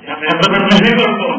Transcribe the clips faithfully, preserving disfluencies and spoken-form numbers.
കുഴപ്പം.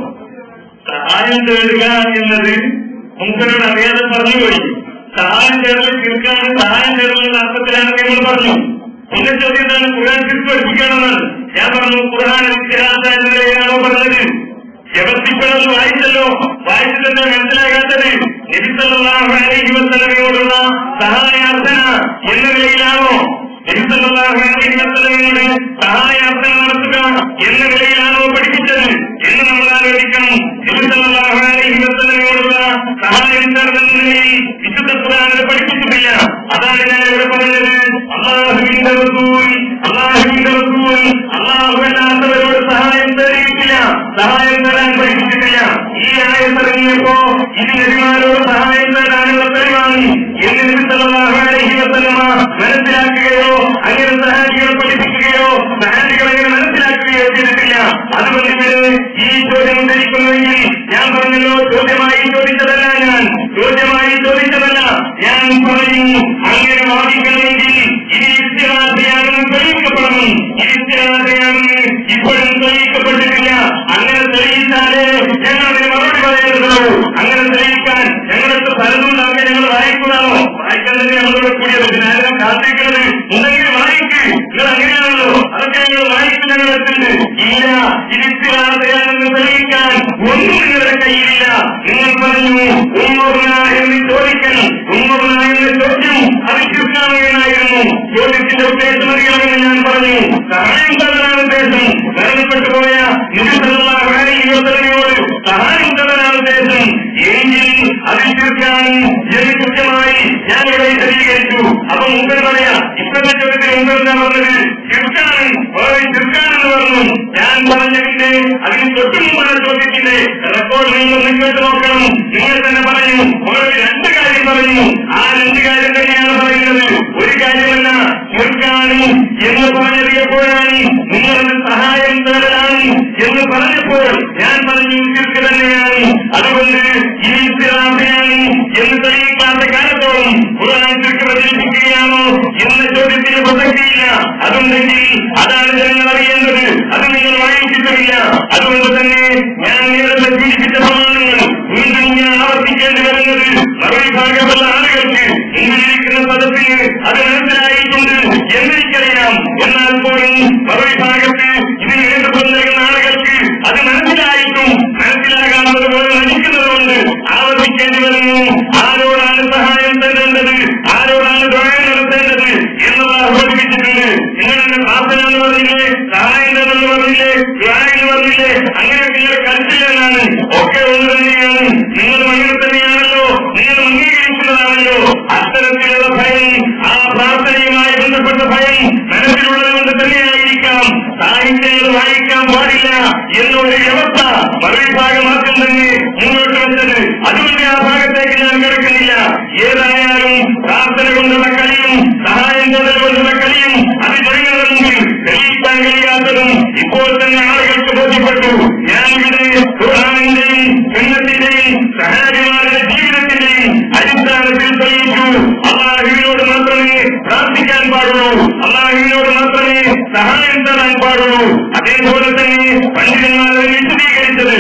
സഹായം തേടുക എന്നത് മുമ്പനോട് അറിയാതെ പറഞ്ഞുപോയി. സഹായം തേടൽ തീർക്കാൻ സഹായം തേടുന്ന അർത്ഥത്തിലാണ് നിങ്ങൾ പറഞ്ഞു. എന്റെ ചോദ്യം എന്താണ്? ഖുർആൻ തിരിച്ചു പഠിപ്പിക്കണമെന്നാണ്. ഞാൻ പറഞ്ഞു ഖുർആൻ ഇത്തിഹാസ എന്നതിലെയാണോ പറഞ്ഞത്? വ്യവസ്ഥിക്കണമെന്ന് വായിച്ചല്ലോ. വായിച്ചിട്ടെന്താ മനസ്സിലാകാത്തത്? നബി സല്ലല്ലാഹു അലൈഹി വസല്ലമയോടുള്ള സഹായാർത്ഥന എന്ന നിലയിലാണോ? നബി സല്ലല്ലാഹു അലൈഹി വസല്ലമയോട് സഹായാർത്ഥന നടത്തുക എന്ന നിലയിലാണോ പഠിപ്പിച്ചത് എന്ന് നമ്മൾ ആലോചിക്കണം. നബി സല്ലല്ലാഹു അലൈഹി വസല്ലമയോടുള്ള സഹായം തേടുന്ന നിലയിൽ വിശുദ്ധ ഖുർആനിൽ പഠിപ്പിച്ചിട്ടില്ല. അതാണ് ഞാൻ ഇവിടെ പറഞ്ഞത്. അല്ലാഹുവിന്റെ റസൂൽ അല്ലാഹുവിന്റെ റസൂൽ അല്ലാഹുവല്ലാത്തവരോട് സഹായം തേടിയിട്ടില്ല, സഹായം തേടാൻ പഠിപ്പിച്ചിട്ടില്ല. ഈ ആയത്തിറങ്ങിയപ്പോ ഇത് നബിമാരോട് സഹായം തേടാനുള്ള തെളിവാണ് എന്ന് നബി സല്ലല്ലാഹു അലൈഹി വസല്ലമ മനസ്സിലാക്കുകയോ അങ്ങനെ സഹായികളെ പഠിപ്പിക്കുകയോ സഹായികൾ അങ്ങനെ മനസ്സിലാക്കുകയോ ചെയ്തിട്ടില്ല. അതുകൊണ്ട് ഇവര് ഈ ചോദ്യം ഉദ്ധരിക്കുന്നുവെങ്കിൽ ഞാൻ പറഞ്ഞല്ലോ, ചോദ്യമായി ചോദിച്ചതല്ല, ഞാൻ ചോദ്യമായി ചോദിച്ചതല്ല. ഞാൻ പറയും അങ്ങനെ വാദിക്കണമെങ്കിൽ ഇത് ഇസ്തിഹാസയാണെന്ന് തെളിയിക്കപ്പെടണം. ഇത് ഇസ്തിഹാസയാണെന്ന് ഇപ്പോഴും തെളിയിക്കപ്പെട്ടിട്ടില്ല. അങ്ങനെ തെളിയിച്ചാലേ ഞങ്ങൾ അതിന് മറുപടി പറയുന്നുള്ളൂ. അങ്ങനെ തെളിയിക്കാൻ ഞങ്ങൾക്ക് പലതുണ്ടാക്കി ഞങ്ങൾ വായിക്കുന്നതാണോ? വായിക്കാൻ തന്നെ നമ്മളോട് കൂടിയത്. ഞാനും കാത്തിരിക്കുന്നത് ഉണ്ടെങ്കിൽ വായിക്ക്. നിങ്ങൾ അങ്ങനെയാണല്ലോ, അതൊക്കെ ഞങ്ങൾ വായിക്കും. ഞങ്ങൾ എത്തുന്നത് ഇല്ല. ഇത് ഇസ്തിഹാസയാണെന്ന് തെളിയിക്കാൻ ഒന്നും നിങ്ങളുടെ കയ്യിലില്ല. നിങ്ങൾ പറഞ്ഞു ഉമ്മറുന എന്ന് ചോദിക്കൽ. ഉമ്മറുന എന്ന ചോദ്യം അത് ശിർക്കാണെന്നായിരുന്നു. ചോദ്യത്തിന്റെ ഉദ്ദേശം അറിയാമെന്ന് ഞാൻ പറഞ്ഞു. സഹായം തേടാനാണ് ഉദ്ദേശം. മരണപ്പെട്ടുപോയ നബി സല്ലല്ലാഹു അലൈഹി വസല്ലമയോട് സഹായം തേടാനാണ് ഉദ്ദേശം. എങ്കിൽ അത് ശിർക്കാണ് എന്ന് കൃത്യമായി ഞാൻ ഇവിടെ വിശദീകരിച്ചു. അപ്പൊ മുമ്പ് പറയാ, ഇപ്പോഴത്തെ ചോദ്യത്തിന് മുമ്പ് എന്താ പറഞ്ഞത്? ശിർക്കാണ്, ശിർക്കാണെന്ന് പറഞ്ഞു. ഞാൻ പറഞ്ഞതിന്റെ അതിന് തൊട്ടുമുമ്പാണ് ചോദ്യത്തിന്റെ റെക്കോർഡ് നിങ്ങൾ കേട്ട് നോക്കണം. നിങ്ങൾ തന്നെ പറയും. ഓരോ രണ്ട് കാര്യം പറഞ്ഞു. ആ രണ്ട് കാര്യം തന്നെയാണ് പറയുന്നത്. ഒരു കാര്യമല്ല, ശിർക്കാണ് എന്ന് പറഞ്ഞറിയപ്പോഴാണ് നിങ്ങളത് സഹായം തേടലാണ് എന്ന് പറഞ്ഞപ്പോൾ ഞാൻ പറഞ്ഞു ശിർക്ക് തന്നെയാണ്. അതുകൊണ്ട് ഈ ഇസ്തിഹാസയാണ് എന്ന് തെളിയിക്കാത്ത കാലത്തോളം ഖുർആൻ ശിർക്ക് പ്രചരിപ്പിക്കുകയാണോ എന്ന ചോദ്യത്തിന് പ്രസക്തിയില്ല. അതുണ്ടെങ്കിൽ അതാണ് ജനങ്ങൾ അറിയേണ്ടത്. അത് നിങ്ങൾ വായിച്ചിട്ടില്ല. അതുകൊണ്ട് തന്നെ ഞാൻ നിങ്ങളുടെ സൂചിപ്പിച്ച പ്രമാണങ്ങൾ വീണ്ടും ഞാൻ ആവർത്തിക്കേണ്ടി വരുന്നത് മറുവിഭാഗമുള്ള ആളുകൾക്ക് ഇന്നിരിക്കുന്ന പദത്തിന് അത് മനസ്സിലായിട്ടുണ്ട് എന്നെനിക്കറിയാം. എന്നാൽ പോലും മറുവിഭാഗത്ത് ഇതിന് നേതൃത്വം നൽകുന്ന ആളുകൾക്ക് അത് മനസ്സിലായിട്ടും മനസ്സിലാകാത്തത് പോലെ നടിക്കുന്നതുകൊണ്ട് ആവർത്തിക്കേണ്ടി വരുന്നു. ആരോടാണ് സഹായം തരേണ്ടത്, ആരോടാണ് ദുആ നടത്തേണ്ടത് എന്നുള്ളത് പഠിപ്പിച്ചിട്ടുണ്ട്. നിങ്ങളെന്നെ പ്രാർത്ഥന എന്ന് പറഞ്ഞില്ലേ, സഹായം എന്ന് പറഞ്ഞില്ലേ, ദുആ എന്ന് പറഞ്ഞില്ലേ, അങ്ങനെ നിങ്ങൾ കളിച്ചില്ലെന്നാണ്. ഒക്കെ ഒന്ന് തന്നെയാണ്. നിങ്ങളും അങ്ങനെ തന്നെയാണല്ലോ, നിങ്ങൾ അംഗീകരിക്കുന്നതാണല്ലോ. അത്തരത്തിലുള്ള ഭയം, ആ പ്രാർത്ഥനയുമായി ബന്ധപ്പെട്ട ഭയം മനസ്സിലുള്ളത് കൊണ്ട് തന്നെയായിരിക്കാം സാഹിത്യങ്ങൾ വായിക്കാൻ പാടില്ല എന്നൊരു വ്യവസ്ഥ മറുവിഭാഗം ആദ്യം തന്നെ മുന്നോട്ട് വെച്ചത്. അതുകൊണ്ട് ആ ഭാഗത്തേക്ക് ഞാൻ കിടക്കുന്നില്ല. ഏതായാലും പ്രാർത്ഥന കൊണ്ടുള്ള കളിയും സഹായം കൊണ്ടുള്ള കളിയും അത് ജനങ്ങളുടെ മുമ്പിൽ തെളിയിക്കാൻ കഴിയാത്തതും ഇപ്പോൾ തന്നെ ആളുകൾക്ക് ബോധ്യപ്പെട്ടു. ഞാനിവിടെ ഖുർആനിന്റെയും സുന്നത്തിന്റെയും സഹാബിമാരുടെ ജീവിതത്തിന്റെയും അടിസ്ഥാനത്തിൽ തെളിയിച്ചു. അല്ലാഹുവിനോട് മാത്രമേ പ്രാർത്ഥിക്കാൻ പാടുള്ളൂ, അല്ലാഹുവിനോട് മാത്രമേ സഹായം തരാൻ പാടുള്ളൂ. അതേപോലെ തന്നെ പണ്ഡിതന്മാർ വിശദീകരിച്ചത്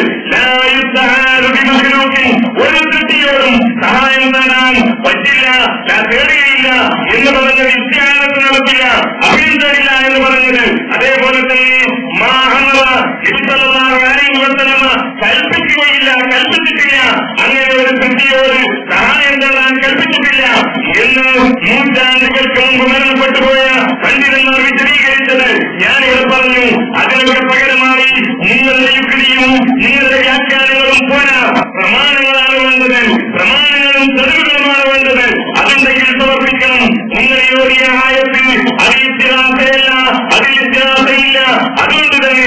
ഒരു സൃഷ്ടിയോടും സഹായം തരാൻ പറ്റില്ല, തേടുകയില്ല എന്ന് പറഞ്ഞ വിദ്യാലയത്ത് നടത്തില്ല, അഭിനന്ദനില്ല എന്ന് പറഞ്ഞത്. അതേപോലെ തന്നെ കൽപ്പിക്കുകയില്ല, കൽപ്പിച്ചിട്ടില്ല, അങ്ങനെ ഒരു സൃഷ്ടിയോട് സഹായം തരാൻ കൽപ്പിച്ചിട്ടില്ല എന്ന് നൂറ്റാണ്ടുകൾക്ക് മുമ്പ് മരണപ്പെട്ടുപോയ പണ്ഡിതന്മാർ വിശദീകരിച്ചത് ഞാനിവിടെ പറഞ്ഞു. അതിനൊക്കെ പകരമായി നിങ്ങളുടെ യുക്തിയും നിങ്ങളുടെ വ്യാഖ്യാനങ്ങളും പോരാ, പ്രമാണങ്ങളാണ് വേണ്ടത്, പ്രമാണങ്ങളും തെളിവുകളുമാണ് വേണ്ടത്. അതുണ്ടെങ്കിൽ സമർപ്പിക്കണം. നിങ്ങൾ യോഗ്യ ആയത്തിൽ അതിൽ ഇസ്തിഹാസയല്ല, അതിൽ ഇസ്തിഹാസയില്ല. അതുകൊണ്ട് തന്നെ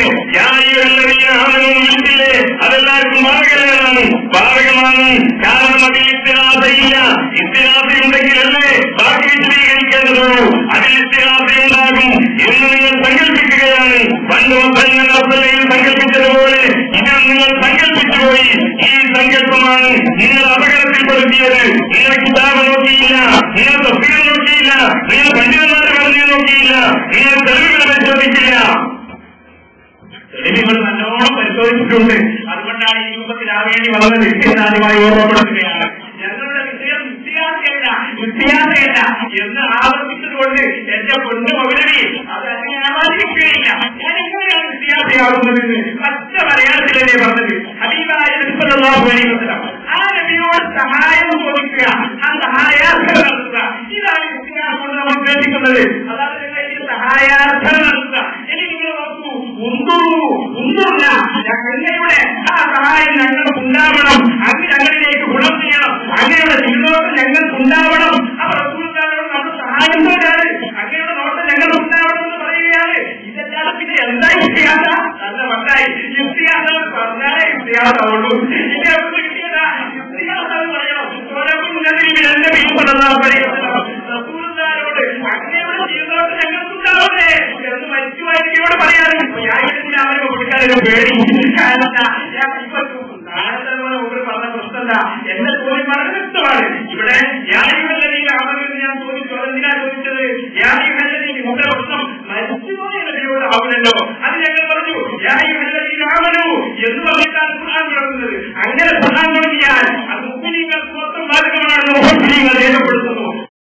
ില്ലേ അതെല്ലാവർക്കും ബാധകമാണ്, ബാധകമാണ്. കാരണം അതിൽ ഇസ്തിഹാസയില്ല. ഇസ്തിഹാസയുണ്ടെങ്കിലല്ലേ ബാക്കി വിശദീകരിക്കേണ്ടതുള്ളൂ. അതിൽ ഇസ്തിഹാസയുണ്ടാകും എന്ന് നിങ്ങൾ സങ്കല്പിക്കുകയാണ്. പണ്ട് മക്കളിൽ സങ്കല്പിച്ചതുപോലെ ഇത് നിങ്ങൾ സങ്കല്പിച്ചുപോയി. ഈ സങ്കല്പമാണ് നിങ്ങൾ അപകടത്തിൽപ്പെടുത്തിയത്. നിങ്ങൾ കിതാബ് നോക്കിയില്ല, നിങ്ങൾ തഫ്സീർ നോക്കിയില്ല, നിങ്ങൾ പണ്ഡിതന്മാരെ പറഞ്ഞു നോക്കിയില്ല, നിങ്ങൾ തെളിവുകൾ പരിശോധിക്കില്ല. തെളിവുകൾ നല്ലോണം പരിശോധിച്ചിട്ടുണ്ട്. അതുകൊണ്ടാണ് ഈ രൂപത്തിലാവേണ്ടി വന്നത് എന്ന് ആദ്യമായി ഓർമ്മപ്പെടുത്തുകയാണ്. ഞങ്ങളുടെ വിഷയം വിദ്യാർത്ഥിയല്ല വിദ്യാർത്ഥിയല്ല എന്ന് ആവർത്തിച്ചതുകൊണ്ട് എന്റെ പൊന്നു മൗലവി അത് അങ്ങനെ ആവാതിരിക്കുകയില്ല. ഞാൻ എങ്ങനെയാണ് വിദ്യാർത്ഥിയാകുന്നതെന്ന് പച്ച മലയാളത്തിലല്ലേ പറഞ്ഞത്. ഹബീബായ നബി സല്ലല്ലാഹു അലൈഹി വസല്ലം ആ നബിയോട് സഹായം ചോദിക്കുക, ആ സഹായാർത്ഥന നടത്തുക. ഇതാണ് വിദ്യാർത്ഥി കൊണ്ട് നമ്മൾ ഉദ്ദേശിക്കുന്നത്. അതാണ് നിങ്ങൾക്ക് സഹായാർത്ഥന നടത്തുക. ഇനി നിങ്ങൾ നോക്കൂ, ഉന്തുള്ളൂ ഉന്തുള്ള ഞങ്ങളുടെ ആ സഹായം ഞങ്ങൾക്ക് ഉണ്ടാവണം. അങ്ങ് ഞങ്ങളിലേക്ക് ഗുണം ചെയ്യണം. അങ്ങനെയുള്ള ജീവിതത്തിൽ ഞങ്ങൾക്ക് ഉണ്ടാവണം. ആ റസൂലുള്ളാഹിയോട് നമ്മൾ സഹായം ചോദിച്ചാണ്. അങ്ങനെയുള്ള നോട്ടം ഞങ്ങൾക്ക് ഉണ്ടാവണം എന്ന് പറയുകയാണ്. ഇതെല്ലാം പിന്നെ എന്താ ഇസ്തിഹാസ? നല്ല മട്ടായി ഇസ്തിഹാസ പറഞ്ഞാലേ ഇസ്തിഹാസമുള്ളൂ. ഇനി എവിടെ കിട്ടിയതാ ഇസ്തിഹാസ പറയണം. എന്റെ റസൂലുള്ളാഹിയോട് അങ്ങനെയുള്ള ജീവിതത്തിൽ ഞങ്ങൾക്ക് ഉണ്ടാവട്ടെ എന്ന് മരിച്ചുവായിരിക്കോട് പറയാനും അവരെ കൊടുക്കാനൊരു പേടി. കാരണം മുമ്പിൽ പറഞ്ഞ പ്രശ്നമല്ല. എന്റെ ചോദ്യം വളരെ വ്യക്തമാണ്. ഇവിടെ യാരിമല്ലതിയിൽ ആവരുമെന്ന് ഞാൻ ചോദിച്ചു. അതെന്തിനാ ചോദിച്ചത്? യാരിമല്ലതിയിൽ മുമ്പേ പ്രശ്നം മരിച്ചുപോയ നബിയോട് ആവില്ലല്ലോ. അത് ഞങ്ങൾ പറഞ്ഞു യാരിമല്ലതിയിൽ ആവലൂ എന്ന് പറഞ്ഞിട്ടാണ് ഖുർആൻ തുടങ്ങുന്നത്. അങ്ങനെ ഖുർആൻ തുടങ്ങിയാൽ അത് മുഅ്മിനീങ്ങൾക്ക് മൊത്തം ബാധകമാണെന്ന് മുഅ്മിനീങ്ങൾ രേഖപ്പെടുത്തുന്നു.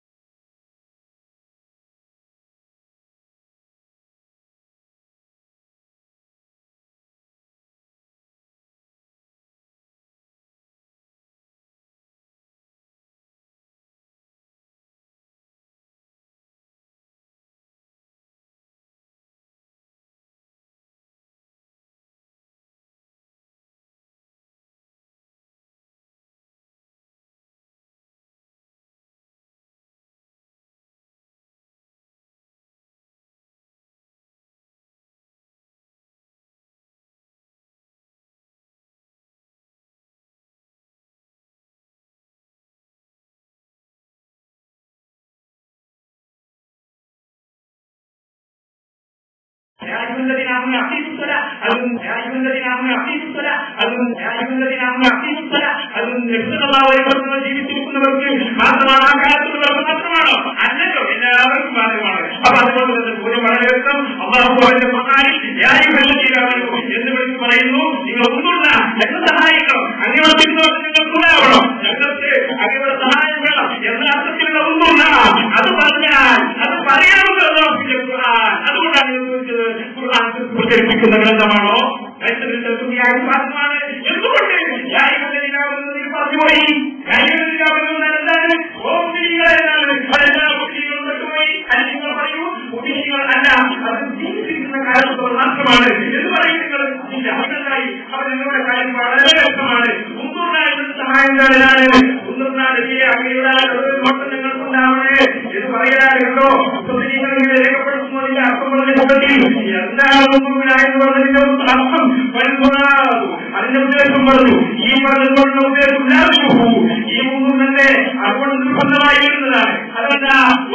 الذين آمنوا أقيموا الصلاة يا أيها الذين آمنوا أقيموا الصلاة يا أيها الذين آمنوا أقيموا الصلاة الله عليه ജീവിച്ചിരിക്കുന്നവർക്ക് മാത്രമാണ് ആ കാലത്തുള്ളവർക്ക് മാത്രമാണോ? അല്ലല്ലോ, എല്ലാവർക്കും ബാധകമാണ്. അപ്പൊ അതുകൊണ്ട് തന്നെ വളരെ വ്യക്തം അല്ലാഹു അവന്റെ ഖുർആനിൽ യാ അയ്യുഹല്ലദീന ആമനൂ എന്ന് വിളിച്ച് പറയുന്നു, നിങ്ങൾ ഒന്നുമില്ല ഞങ്ങൾ സഹായിക്കണം, അങ്ങനെയുള്ള പിന്നോട്ട് നിങ്ങൾക്ക് ഉണ്ടാവണം, ഞങ്ങൾക്ക് അങ്ങനെയുള്ള സഹായം വേണം എന്ന അർത്ഥത്തിലുള്ള ഒന്നുമില്ല. അത് പറഞ്ഞാൽ അത് പറയാമെന്ന് അല്ലാഹുവിന്റെ ഖുർആൻ. അതുകൊണ്ടാണ് നിങ്ങൾ ചോദിച്ചത് ഖുർആൻ പ്രചരിപ്പിക്കുന്ന ഗ്രന്ഥമാണോ? മാത്രമാണ്. എന്തുകൊണ്ട് പറഞ്ഞുപോയി എന്താണ്? ഓഫീസുകൾ എന്നാണ് അതെല്ലാ മുസ്ലിങ്ങളും പെട്ടുപോയി. അത് നിങ്ങൾ പറയൂ മുസ്ലിങ്ങൾ അല്ല, അത് ജീവിച്ചിരിക്കുന്ന കാലത്തോട് മാത്രമാണ് എന്ന് പറയുന്നത്. അവരുണ്ടായി അവർ നിങ്ങളുടെ കാര്യം വളരെ വ്യക്തമാണ്. മുന്നൂറിനായിട്ട് സഹായം തരാനാണ് മുന്നൂറിനാടിയെ അങ്ങനെയുള്ള മൊത്തം നിങ്ങൾക്കുണ്ടാവണേ എന്ന് പറയാനുണ്ടോ? മുസ്ലിങ്ങളെ രേഖപ്പെടുത്തുന്നതിന്റെ അർത്ഥം പറഞ്ഞിട്ടുണ്ടെങ്കിൽ എന്താണ് മുന്നൂറിനായെന്ന് പറഞ്ഞതിന്റെ അർത്ഥം വരുന്നതാകും. അതിന്റെ ഉദ്ദേശം പറഞ്ഞു. ഈ പറഞ്ഞതുകൊണ്ടുള്ള ഉദ്ദേശം ഈ മുന്നൂറിനെ അതുകൊണ്ട് നിർബന്ധമായി വരുന്നതാണ്. അതല്ല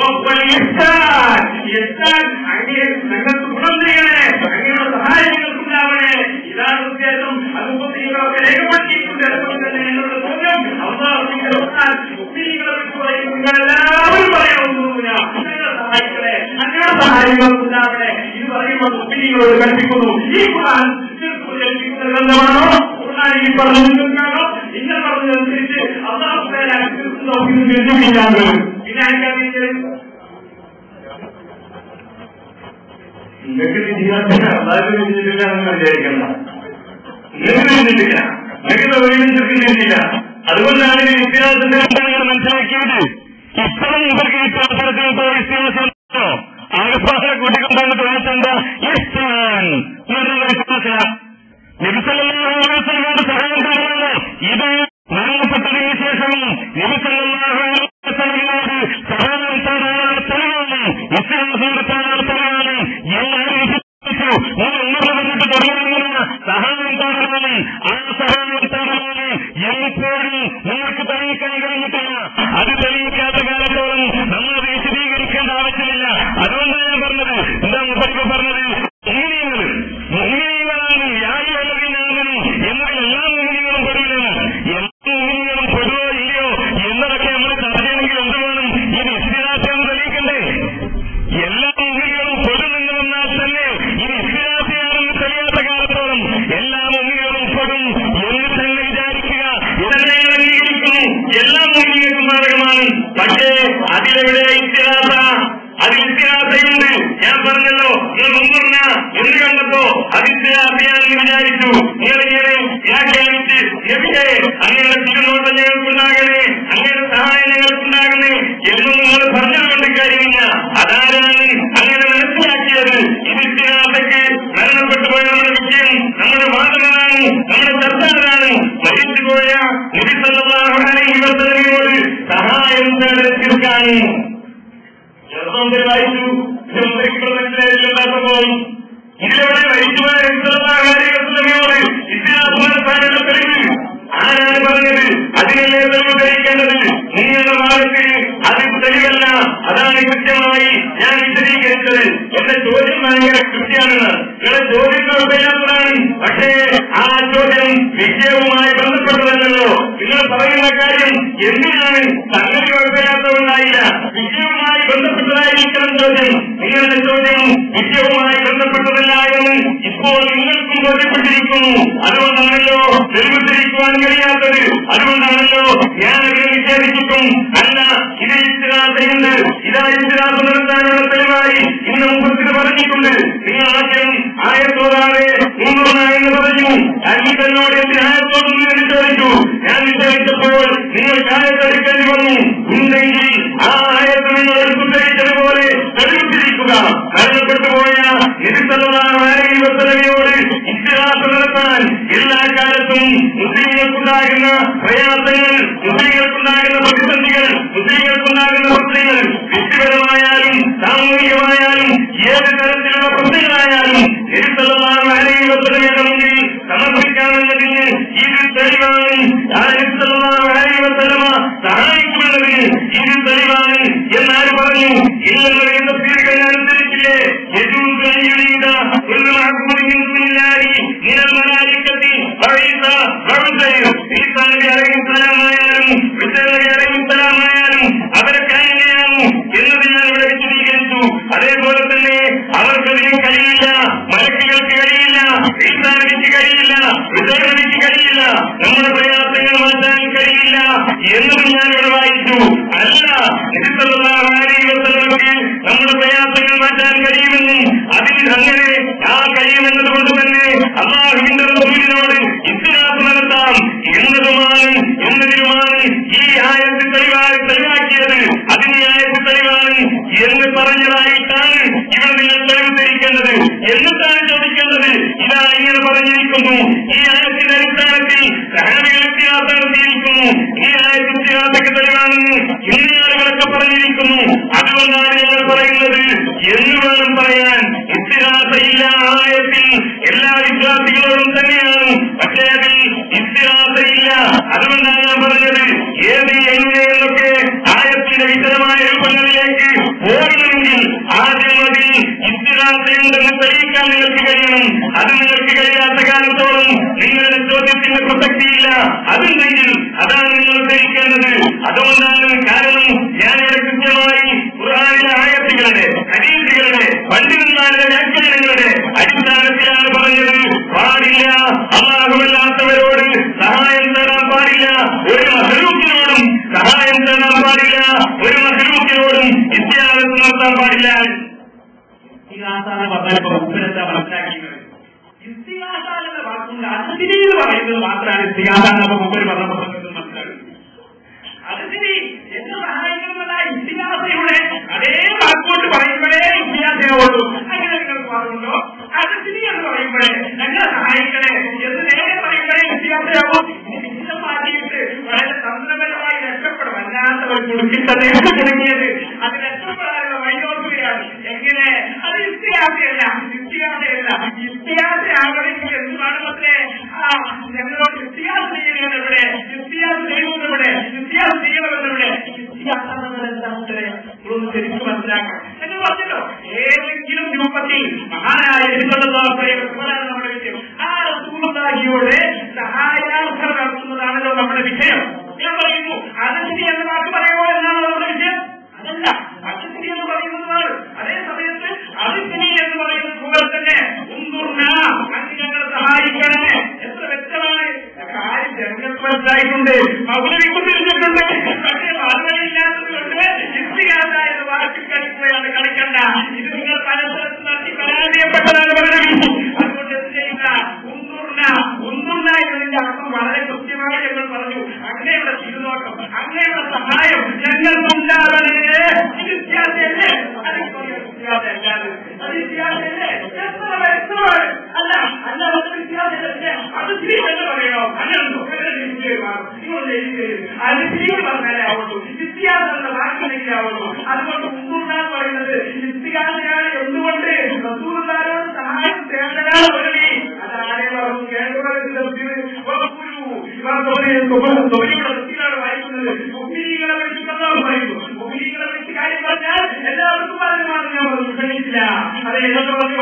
അങ്ങനെ ഞങ്ങൾക്ക് ഗുണം ചെയ്യണേ, അങ്ങനെയുള്ള സഹായം നിങ്ങൾക്കുണ്ടാവണേ, ഇതാണ് ഉദ്ദേശം. അത് മുസ്ലിങ്ങളൊക്കെ രേഖപ്പെടുത്തിയിട്ടുണ്ട്. അതുകൊണ്ട് തന്നെ എന്നോട് ചോദ്യം അല്ലാഹുവിന്റെ ഖുർആൻ മുസ്ലിങ്ങളെ വിളിച്ചു പറയും, നിങ്ങളെല്ലാവരും പറയാവുന്നില്ല അങ്ങനെ സഹായിക്കണേ, അങ്ങനെ സഹായികൾക്കുണ്ടാവണേ. ഇത് പറയുമ്പോൾ മുസ്ലിങ്ങളോട് കൽപ്പിക്കുന്നു. ഈ ഖുർആൻ കൽപ്പിക്കുന്ന ഗ്രന്ഥമാണോ? ഖുർആൻ ഈ പറഞ്ഞു നിങ്ങൾക്കാണോ? നിങ്ങൾ പറഞ്ഞതനുസരിച്ച് അല്ലാഹു തആല നിർദ്ദേശിക്കാണ്. പിന്നെ ആർക്കാണ് നിങ്ങൾക്ക് ജീവിതത്തിന് അതായത് വിചാരിക്കണം, നിങ്ങൾക്ക് നിങ്ങൾക്ക് ഒരുമിച്ചിട്ടില്ല. അതുകൊണ്ടാണ് ഈ വിദ്യാർത്ഥിന്റെ മനസ്സിലാക്കിയത്. ഇപ്പോഴും ഇവർക്ക് വിശ്വാസം ആകപ്പാടെ കൂട്ടിക്കൊണ്ടാണ് തോന്നിച്ചെന്താ ഇഷ്ടം നബി സല്ലല്ലാഹു അലൈഹി വസല്ലമയുടെ സഹായം തേടുന്നത്. ഇത് മരണപ്പെട്ടതിന് ശേഷം നബി സല്ലല്ലാഹു അലൈഹി വസല്ലമയോട് സഹായം തേടാനുള്ള തെളിവാണ്, വിശ്വാസം തേടാനുള്ള തെളിവാണ്. എല്ലാവരും വിശ്വസിച്ചു നിങ്ങൾ വന്നിട്ട് തുടങ്ങുന്ന സഹായം തേടണമെന്ന്. ആ സഹായം തേടണമെന്ന് എപ്പോഴും നിങ്ങൾക്ക് തെളിയിക്കാൻ കഴിഞ്ഞിട്ടില്ല. അത് തെളിയിക്കാത്ത കാലത്തോളം നമ്മൾ വിശദീകരിക്കേണ്ട ആവശ്യമില്ല. അതുകൊണ്ടാണ് ഞാൻ പറഞ്ഞത്. എന്താ മുപ്പത്തി പറഞ്ഞത്? അതിഥിയാണെന്ന് വിചാരിച്ചു. ഇങ്ങനെ വ്യാഖ്യാനിച്ച് എവിടെ അങ്ങനെ തിരുനോട്ടം ഞങ്ങൾക്കുണ്ടാകണേ, അങ്ങനെ സഹായം ഞങ്ങൾക്കുണ്ടാകണേ എന്ന് നിങ്ങൾ പറഞ്ഞതുകൊണ്ട് കാര്യമില്ല. അതാരാണ് അങ്ങനെ മനസ്സിലാക്കിയത്? ഇതിഹാസക്ക് മരണപ്പെട്ടുപോയ നമ്മുടെ വിജയം, നമ്മുടെ വാദങ്ങളാണ്, നമ്മുടെ ചർച്ചകളാണ്. മരിച്ചുപോയ നബി സല്ലല്ലാഹു അലൈഹി വസല്ലമയോട് സഹായം തീർക്കാൻ വായിച്ചു. മനസ്സിലായില്ലാത്തപ്പോൾ ഇതിലൂടെ മരിച്ചുപോയ നബി സല്ലല്ലാഹു അലൈഹി വസല്ലമയോട് ഇതിഹാസ തെളിവ് ആരാണ് പറഞ്ഞത്? അതിനല്ലേ തെളിവ് ധരിക്കേണ്ടത്? നിങ്ങളുടെ ഭാഗത്ത് അത് തെളിവല്ല. അതാണ് കൃത്യമായി ഞാൻ വിശദീകരിച്ചത്. എന്റെ ചോദ്യം ഭയങ്കര കൃത്യമാണെന്ന്. നിങ്ങളുടെ ചോദ്യങ്ങൾ ഉപയോഗമാണ്. പക്ഷേ ആ ചോദ്യം വിഷയവുമായി ബന്ധപ്പെട്ടതല്ലോ. നിങ്ങൾ പറയുന്ന കാര്യം എന്തിനാണ് സംഗതി കുഴപ്പമില്ലാത്തതുണ്ടായില്ല, വിഷയവുമായി ബന്ധപ്പെട്ടതായിരിക്കണം ചോദ്യം. നിങ്ങളുടെ ചോദ്യം വിഷയവുമായി ബന്ധപ്പെട്ടതല്ല എന്ന് ഇപ്പോൾ നിങ്ങൾക്കും ബോധ്യപ്പെട്ടിരിക്കുന്നു. അതുകൊണ്ടാണല്ലോ തെളിവിട്ടിരിക്കുവാൻ കഴിയാത്തത്. അതുകൊണ്ടാണല്ലോ ഞാൻ അതിനെ നിഷേധിച്ചിട്ടും അല്ല ഇത് ഇസ്തിഹാസയുണ്ട്, ഇതാ ഇസ്തിഹാസ നടത്താനുള്ള തെളിവായി ഇന്ന് മുമ്പത്തിൽ പറഞ്ഞിട്ടുണ്ട്. നിങ്ങൾ ആദ്യം ആയത്തോടാതെ മൂന്നുണ എന്ന് പറഞ്ഞു. അന്നോട് എന്റെ ആയത്തോടൊന്നും എന്ന് ചോദിച്ചു. ഞാൻ നിഷേധിച്ചപ്പോൾ നിങ്ങൾക്ക് ആയത്തെടുക്കേണ്ടി വന്നു. ഉണ്ടെങ്കിൽ ആ ആയത്ത് നിങ്ങൾ എടുത്തുദ്ധരിച്ചതുപോലെ തെളിവിട്ടിരിക്കുക. മരണപ്പെട്ടുപോയ നബി സല്ലല്ലാഹു അലൈഹി വസല്ലമയോട് ഇസ്തിഹാസം നടത്താൻ എല്ലാ കാലത്തും മുസ്ലിങ്ങൾക്കുണ്ടാകുന്ന പ്രയാസങ്ങൾ, മുസ്ലിങ്ങൾക്കുണ്ടാകുന്ന പ്രതിസന്ധികൾ, മുസ്ലിങ്ങൾക്കുണ്ടാകുന്ന പ്രശ്നങ്ങൾ വ്യക്തിപരമായാലും സാമൂഹികമായാലും ഏത് തരത്തിലുള്ള പ്രശ്നങ്ങളായാലും നബി സല്ലല്ലാഹു അലൈഹി വസല്ലമയുടെ മുന്നിൽ സമർപ്പിക്കാമെന്നതിന് ഇത് തെളിവാണ്. നബി സല്ലല്ലാഹു അലൈഹി വസല്ലമ സഹായിക്കുമെന്നതിന് ഇത് തെളിവാണ് എന്നാര് പറഞ്ഞു? ഇല്ലെന്ന് എന്ന പേരുകൾ ഞാൻ ഉദ്ധരിച്ചില്ലേ? അവരൊക്കെ എങ്ങനെയാണ് എന്നത് ഞാൻ ഇവിടെ വിശദീകരിച്ചു. അതേപോലെ തന്നെ അവർക്കതിന് കഴിയില്ല, മലക്കുകൾക്ക് കഴിയില്ല, ഈസാനക്ക് കഴിയില്ല, വിതരണക്ക് കഴിയില്ല, നമ്മുടെ പ്രയാസങ്ങൾ മാറ്റാൻ കഴിയില്ല എന്നതും ഞാൻ ഇവിടെ വായിച്ചു. അല്ല, നബി സല്ലല്ലാഹു അലൈഹി വസല്ലമക്ക് നമ്മുടെ പ്രയാസങ്ങൾ മാറ്റാൻ കഴിയുമെന്നും അതിന് അങ്ങനെ ആ കഴിയുമെന്നതുകൊണ്ട് തന്നെ അല്ലാഹുവിന്റെ റസൂലിനോട് ഇസ്തിഹാസ നടത്താം എന്നതുമാണ് എന്നതിനുമാണ് ഈ ആയത്ത് തെളിവായി തെളിവാക്കിയത്. അതിന്റെ ആയത്ത് തെളിവാണ് എന്ന് പറഞ്ഞതായിട്ടാണ് ഇവിടെ നിങ്ങൾ തെളിവ് ധരിക്കേണ്ടത്. എന്നിട്ടാണ് ചോദിക്കേണ്ടത്. ഇതാ ഇങ്ങനെ പറഞ്ഞിരിക്കുന്നു, ഈ ആയത്തിന്റെ അടിസ്ഥാനത്തിൽ സഹാബികൾ ഇസ്തിഹാസ നടത്തിയിരിക്കുന്നു, ഈ ആയത്ത് ഇസ്തിഹാസക്ക് തെളിവാണെന്ന് ഇന്ന് ആളുകളൊക്കെ പറഞ്ഞിരിക്കുന്നു. അതുകൊണ്ടാണ് ഞങ്ങൾ പറയുന്നത് എന്ന് വേണം പറയാൻ. ഇസ്തിഹാസയില്ല ആയത്തിൽ എല്ലാ വിശ്വാസികളോടും തന്നെയാണ്, പക്ഷേ അതിൽ ഇസ്തിഹാസയില്ല. അതുകൊണ്ടാണ് ഞാൻ പറഞ്ഞത് ഏത് എങ്ങനെ എന്നൊക്കെ ആയത്തിന്റെ വിശദമായ രൂപങ്ങളിലേക്ക് പോകണമെങ്കിൽ ആദ്യം അതിൽ ഇസ്തിഹാസയുണ്ടെന്ന് തെളിയിക്കാൻ നിങ്ങൾക്ക് കഴിയണം. അത് നിങ്ങൾക്ക് കഴിയാത്ത കാലത്തോളം നിങ്ങളുടെ ചോദ്യത്തിന്റെ പ്രസക്തിയില്ല. അതുണ്ടെങ്കിൽ അതാണ് നിങ്ങൾ ധരിക്കേണ്ടത്. അതുകൊണ്ടാണ് കാരണം ഞാനിവിടെ കൃത്യമായി ഖുർആനിലെ ആയത്തുകളുടെ ഹദീസുകളുടെ പണ്ഡിതന്മാരുടെ വ്യാഖ്യാനങ്ങളുടെ അടിസ്ഥാനത്തിലാണ് പറഞ്ഞത്. പാടില്ല, അല്ലാഹുവല്ലാത്തവരോട് സഹായം തേടാൻ പാടില്ല, ഒരു മഹ്ലൂക്കിനോടും സഹായം തേടാൻ പാടില്ല, ഒരു മഹ്ലൂക്കിനോടും ഇസ്തിഹാസ നടത്താൻ പാടില്ല. ഇസ്തിഹാസ പറഞ്ഞപ്പോ ഉപ്പരെന്താ മനസ്സിലാക്കിയത്? ഇസ്തിഹാസ എന്ന വാക്കുകൊണ്ട് അതിഥി എന്ന് പറയുന്നത് മാത്രമാണ് ഇസ്തിഹാസ എന്നപ്പോ മുമ്പ് പറഞ്ഞപ്പോൾ മനസ്സിലാക്കുന്നത്. അതിഥി എന്ന് സഹായിക്കുന്നതല്ല ഇസ്തിഹാസയുടെ അതേ വാക്കുകൊണ്ട് പറയുമ്പോഴേ ഇസ്തിഹാസയാവുള്ളൂ. അങ്ങനെ നിങ്ങൾക്ക് പറഞ്ഞുണ്ടോ? അതിഥി എന്ന് പറയുമ്പോഴേ ഞങ്ങളെ സഹായിക്കണേ എന്ന് നേരെ പറയുമ്പോഴേ ഇസ്തിഹാസയാവും. വിശദം മാറ്റിയിട്ട് വളരെ തന്ത്രപരമായി രക്ഷപ്പെടും. അല്ലാത്തവർ കുടുക്കി തന്നെ കുടുങ്ങിയത് അത് രക്ഷപ്പെടാനുള്ള വഴി നോക്കുകയാണ്. എങ്ങനെ? അത് ഇസ്തിഹാസയല്ല, ഇസ്തിഹാസയല്ല. ഇസ്തിഹാസയാകണമെങ്കിൽ എന്ത് വേണമെന്നേ? ആ ഞങ്ങളോട് ഇസ്തിഹാസ ചെയ്യണമെന്നിവിടെ, ഇസ്തിഹാസ ചെയ്യുമെന്നിവിടെ, ഇസ്തിഹാസ ചെയ്യണമെന്നിവിടെ. ശരിക്കും മനസ്സിലാക്കണം എന്ന് പറഞ്ഞല്ലോ. ഏതെങ്കിലും രൂപത്തിൽ മഹാനായ നമ്മുടെ വിഷയം ആ റസൂലുള്ളാഹിയോട് സഹായാർത്ഥം നടത്തുന്നതാണല്ലോ നമ്മുടെ വിഷയം. ഞാൻ പറയുന്നു അതിഥി എന്ന വാക്ക് പറയുമോ എന്നാണ് നമ്മുടെ വിഷയം. അതല്ല, അതിഥി എന്ന് പറയുന്നതാണ്. അതേ സമയത്ത് അതിഥി എന്ന് പറയുന്നത് പോലെ തന്നെ അങ്ങ് ഞങ്ങളെ സഹായിക്കണേ എത്ര വ്യക്തമായി കാര്യം ജനങ്ങൾക്ക് മനസ്സിലായിട്ടുണ്ട്, മൗലവിക്കും തിരിച്ചിട്ടുണ്ട്. പക്ഷേ മറുപടിയില്ലാത്തത് കൊണ്ട് ഇസ്തിഹാസ എന്ന വാക്കിൽ കളിക്കുകയാണ്. കളിക്കണ്ട, ഇത് നിങ്ങൾ പല സ്ഥലത്ത് നടത്തി പരാജയപ്പെട്ടതാണ് മൗലവി. അതുകൊണ്ട് അത് സ്ത്രീകൾ പറയണോ? അങ്ങനെയുണ്ടോ? അത് സ്ത്രീകൾ പറഞ്ഞാലേ ആവുള്ളൂ. ഇസ്തിയാദെന്ന വാക്കിലേക്ക് ആവുള്ളൂ. അതുകൊണ്ട് മുൻകൂറാൻ പറയുന്നത് ഇസ്തിയാദയാണ്. എന്തുകൊണ്ട്? റസൂലുള്ളാഹിയോട് സഹായം തേടലാണ് പറയണേ. അതാരെ പറഞ്ഞു? കേരളത്തിന്റെ വായിക്കുന്നത് മുസ്ലിങ്ങളെ വിളിച്ചിട്ടുള്ളവർ പറയുന്നു. മുസ്ലിങ്ങളെ വിളിച്ച് കാര്യം പറഞ്ഞാൽ എല്ലാവർക്കും പറഞ്ഞുമാണ് ഞാൻ പറഞ്ഞു. ക്ഷണിച്ചില്ല. അതെ എന്നൊക്കെ പറഞ്ഞു.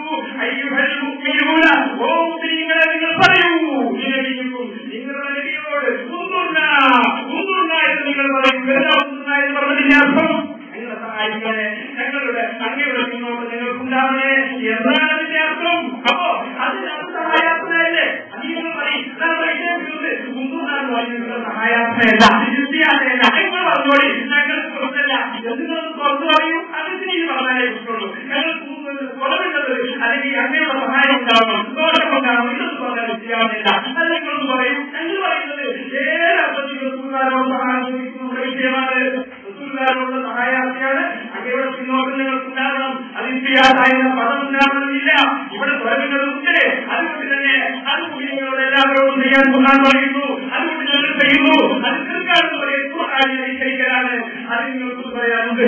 ഓ മുസ്ലിങ്ങളെ നിങ്ങൾ പറയൂ, നിങ്ങളുടെ നബിയോട് മുന്തുന്ന മുന്തുന്ന എന്ന് നിങ്ങൾ പറയും. എന്ന് പറഞ്ഞതിന്റെ അർത്ഥം നിങ്ങളെ സഹായിക്കണേ, ഞങ്ങളുടെ അങ്ങയുടെ മുന്നോട്ട് നിങ്ങൾക്കുണ്ടാവണേ എന്നാണ് അതിന്റെ അർത്ഥം. അപ്പോ അതിനകത്ത് സഹായാത്മയല്ലേ? നിങ്ങൾ പറയും മുന്തുന്നാണ് പറയുന്നത് സഹായാത്മയല്ല, വിദ്യാർത്ഥിയല്ല. നിങ്ങൾ പറഞ്ഞോളി ഞങ്ങൾക്ക് പുറത്തല്ല എന്തുകൊണ്ട് പുറത്തു പറയൂ. അത് തിരിഞ്ഞ് പറഞ്ഞാലേ കുറിച്ചുള്ളൂ. ഞങ്ങൾക്ക് കുറവുള്ളത് അല്ലെങ്കിൽ അങ്ങനെയുള്ള സഹായം ഉണ്ടാവണം, ദോഷമുണ്ടാവണം. ഇതൊന്നും പറഞ്ഞാൽ വിദ്യാർത്ഥിയല്ല. അത് നിങ്ങളൊന്ന് പറയൂ. ഞങ്ങൾ പറയുന്നത് ഏത് അർത്ഥത്തിൽ റസൂലുള്ളാഹിയോട് സഹായം ചോദിക്കുന്ന വിഷയമാണ്. റസൂലുള്ളാഹിയോടുള്ള സഹായാർത്ഥിയാണ്. അങ്ങയുടെ പിന്നോട്ട് നിങ്ങൾക്കുണ്ടാകണം. അത് ഇസ്തിയാദ പദം ഉണ്ടാകണമെന്നില്ല. ഇവിടെ പറയുന്നതുണ്ട്. അതുകൊണ്ട് തന്നെ അത് കുഞ്ഞുങ്ങളോട് എല്ലാവരോടും ചെയ്യാൻ ഖുർആൻ പറയുന്നു. അതുകൊണ്ട് ഞങ്ങൾ ചെയ്യുന്നു. അത് തീർക്കാണെന്ന് പറയുന്നു. അനുസരിക്കലാണ്. അത് നിങ്ങൾക്ക് പറയാനുണ്ട്.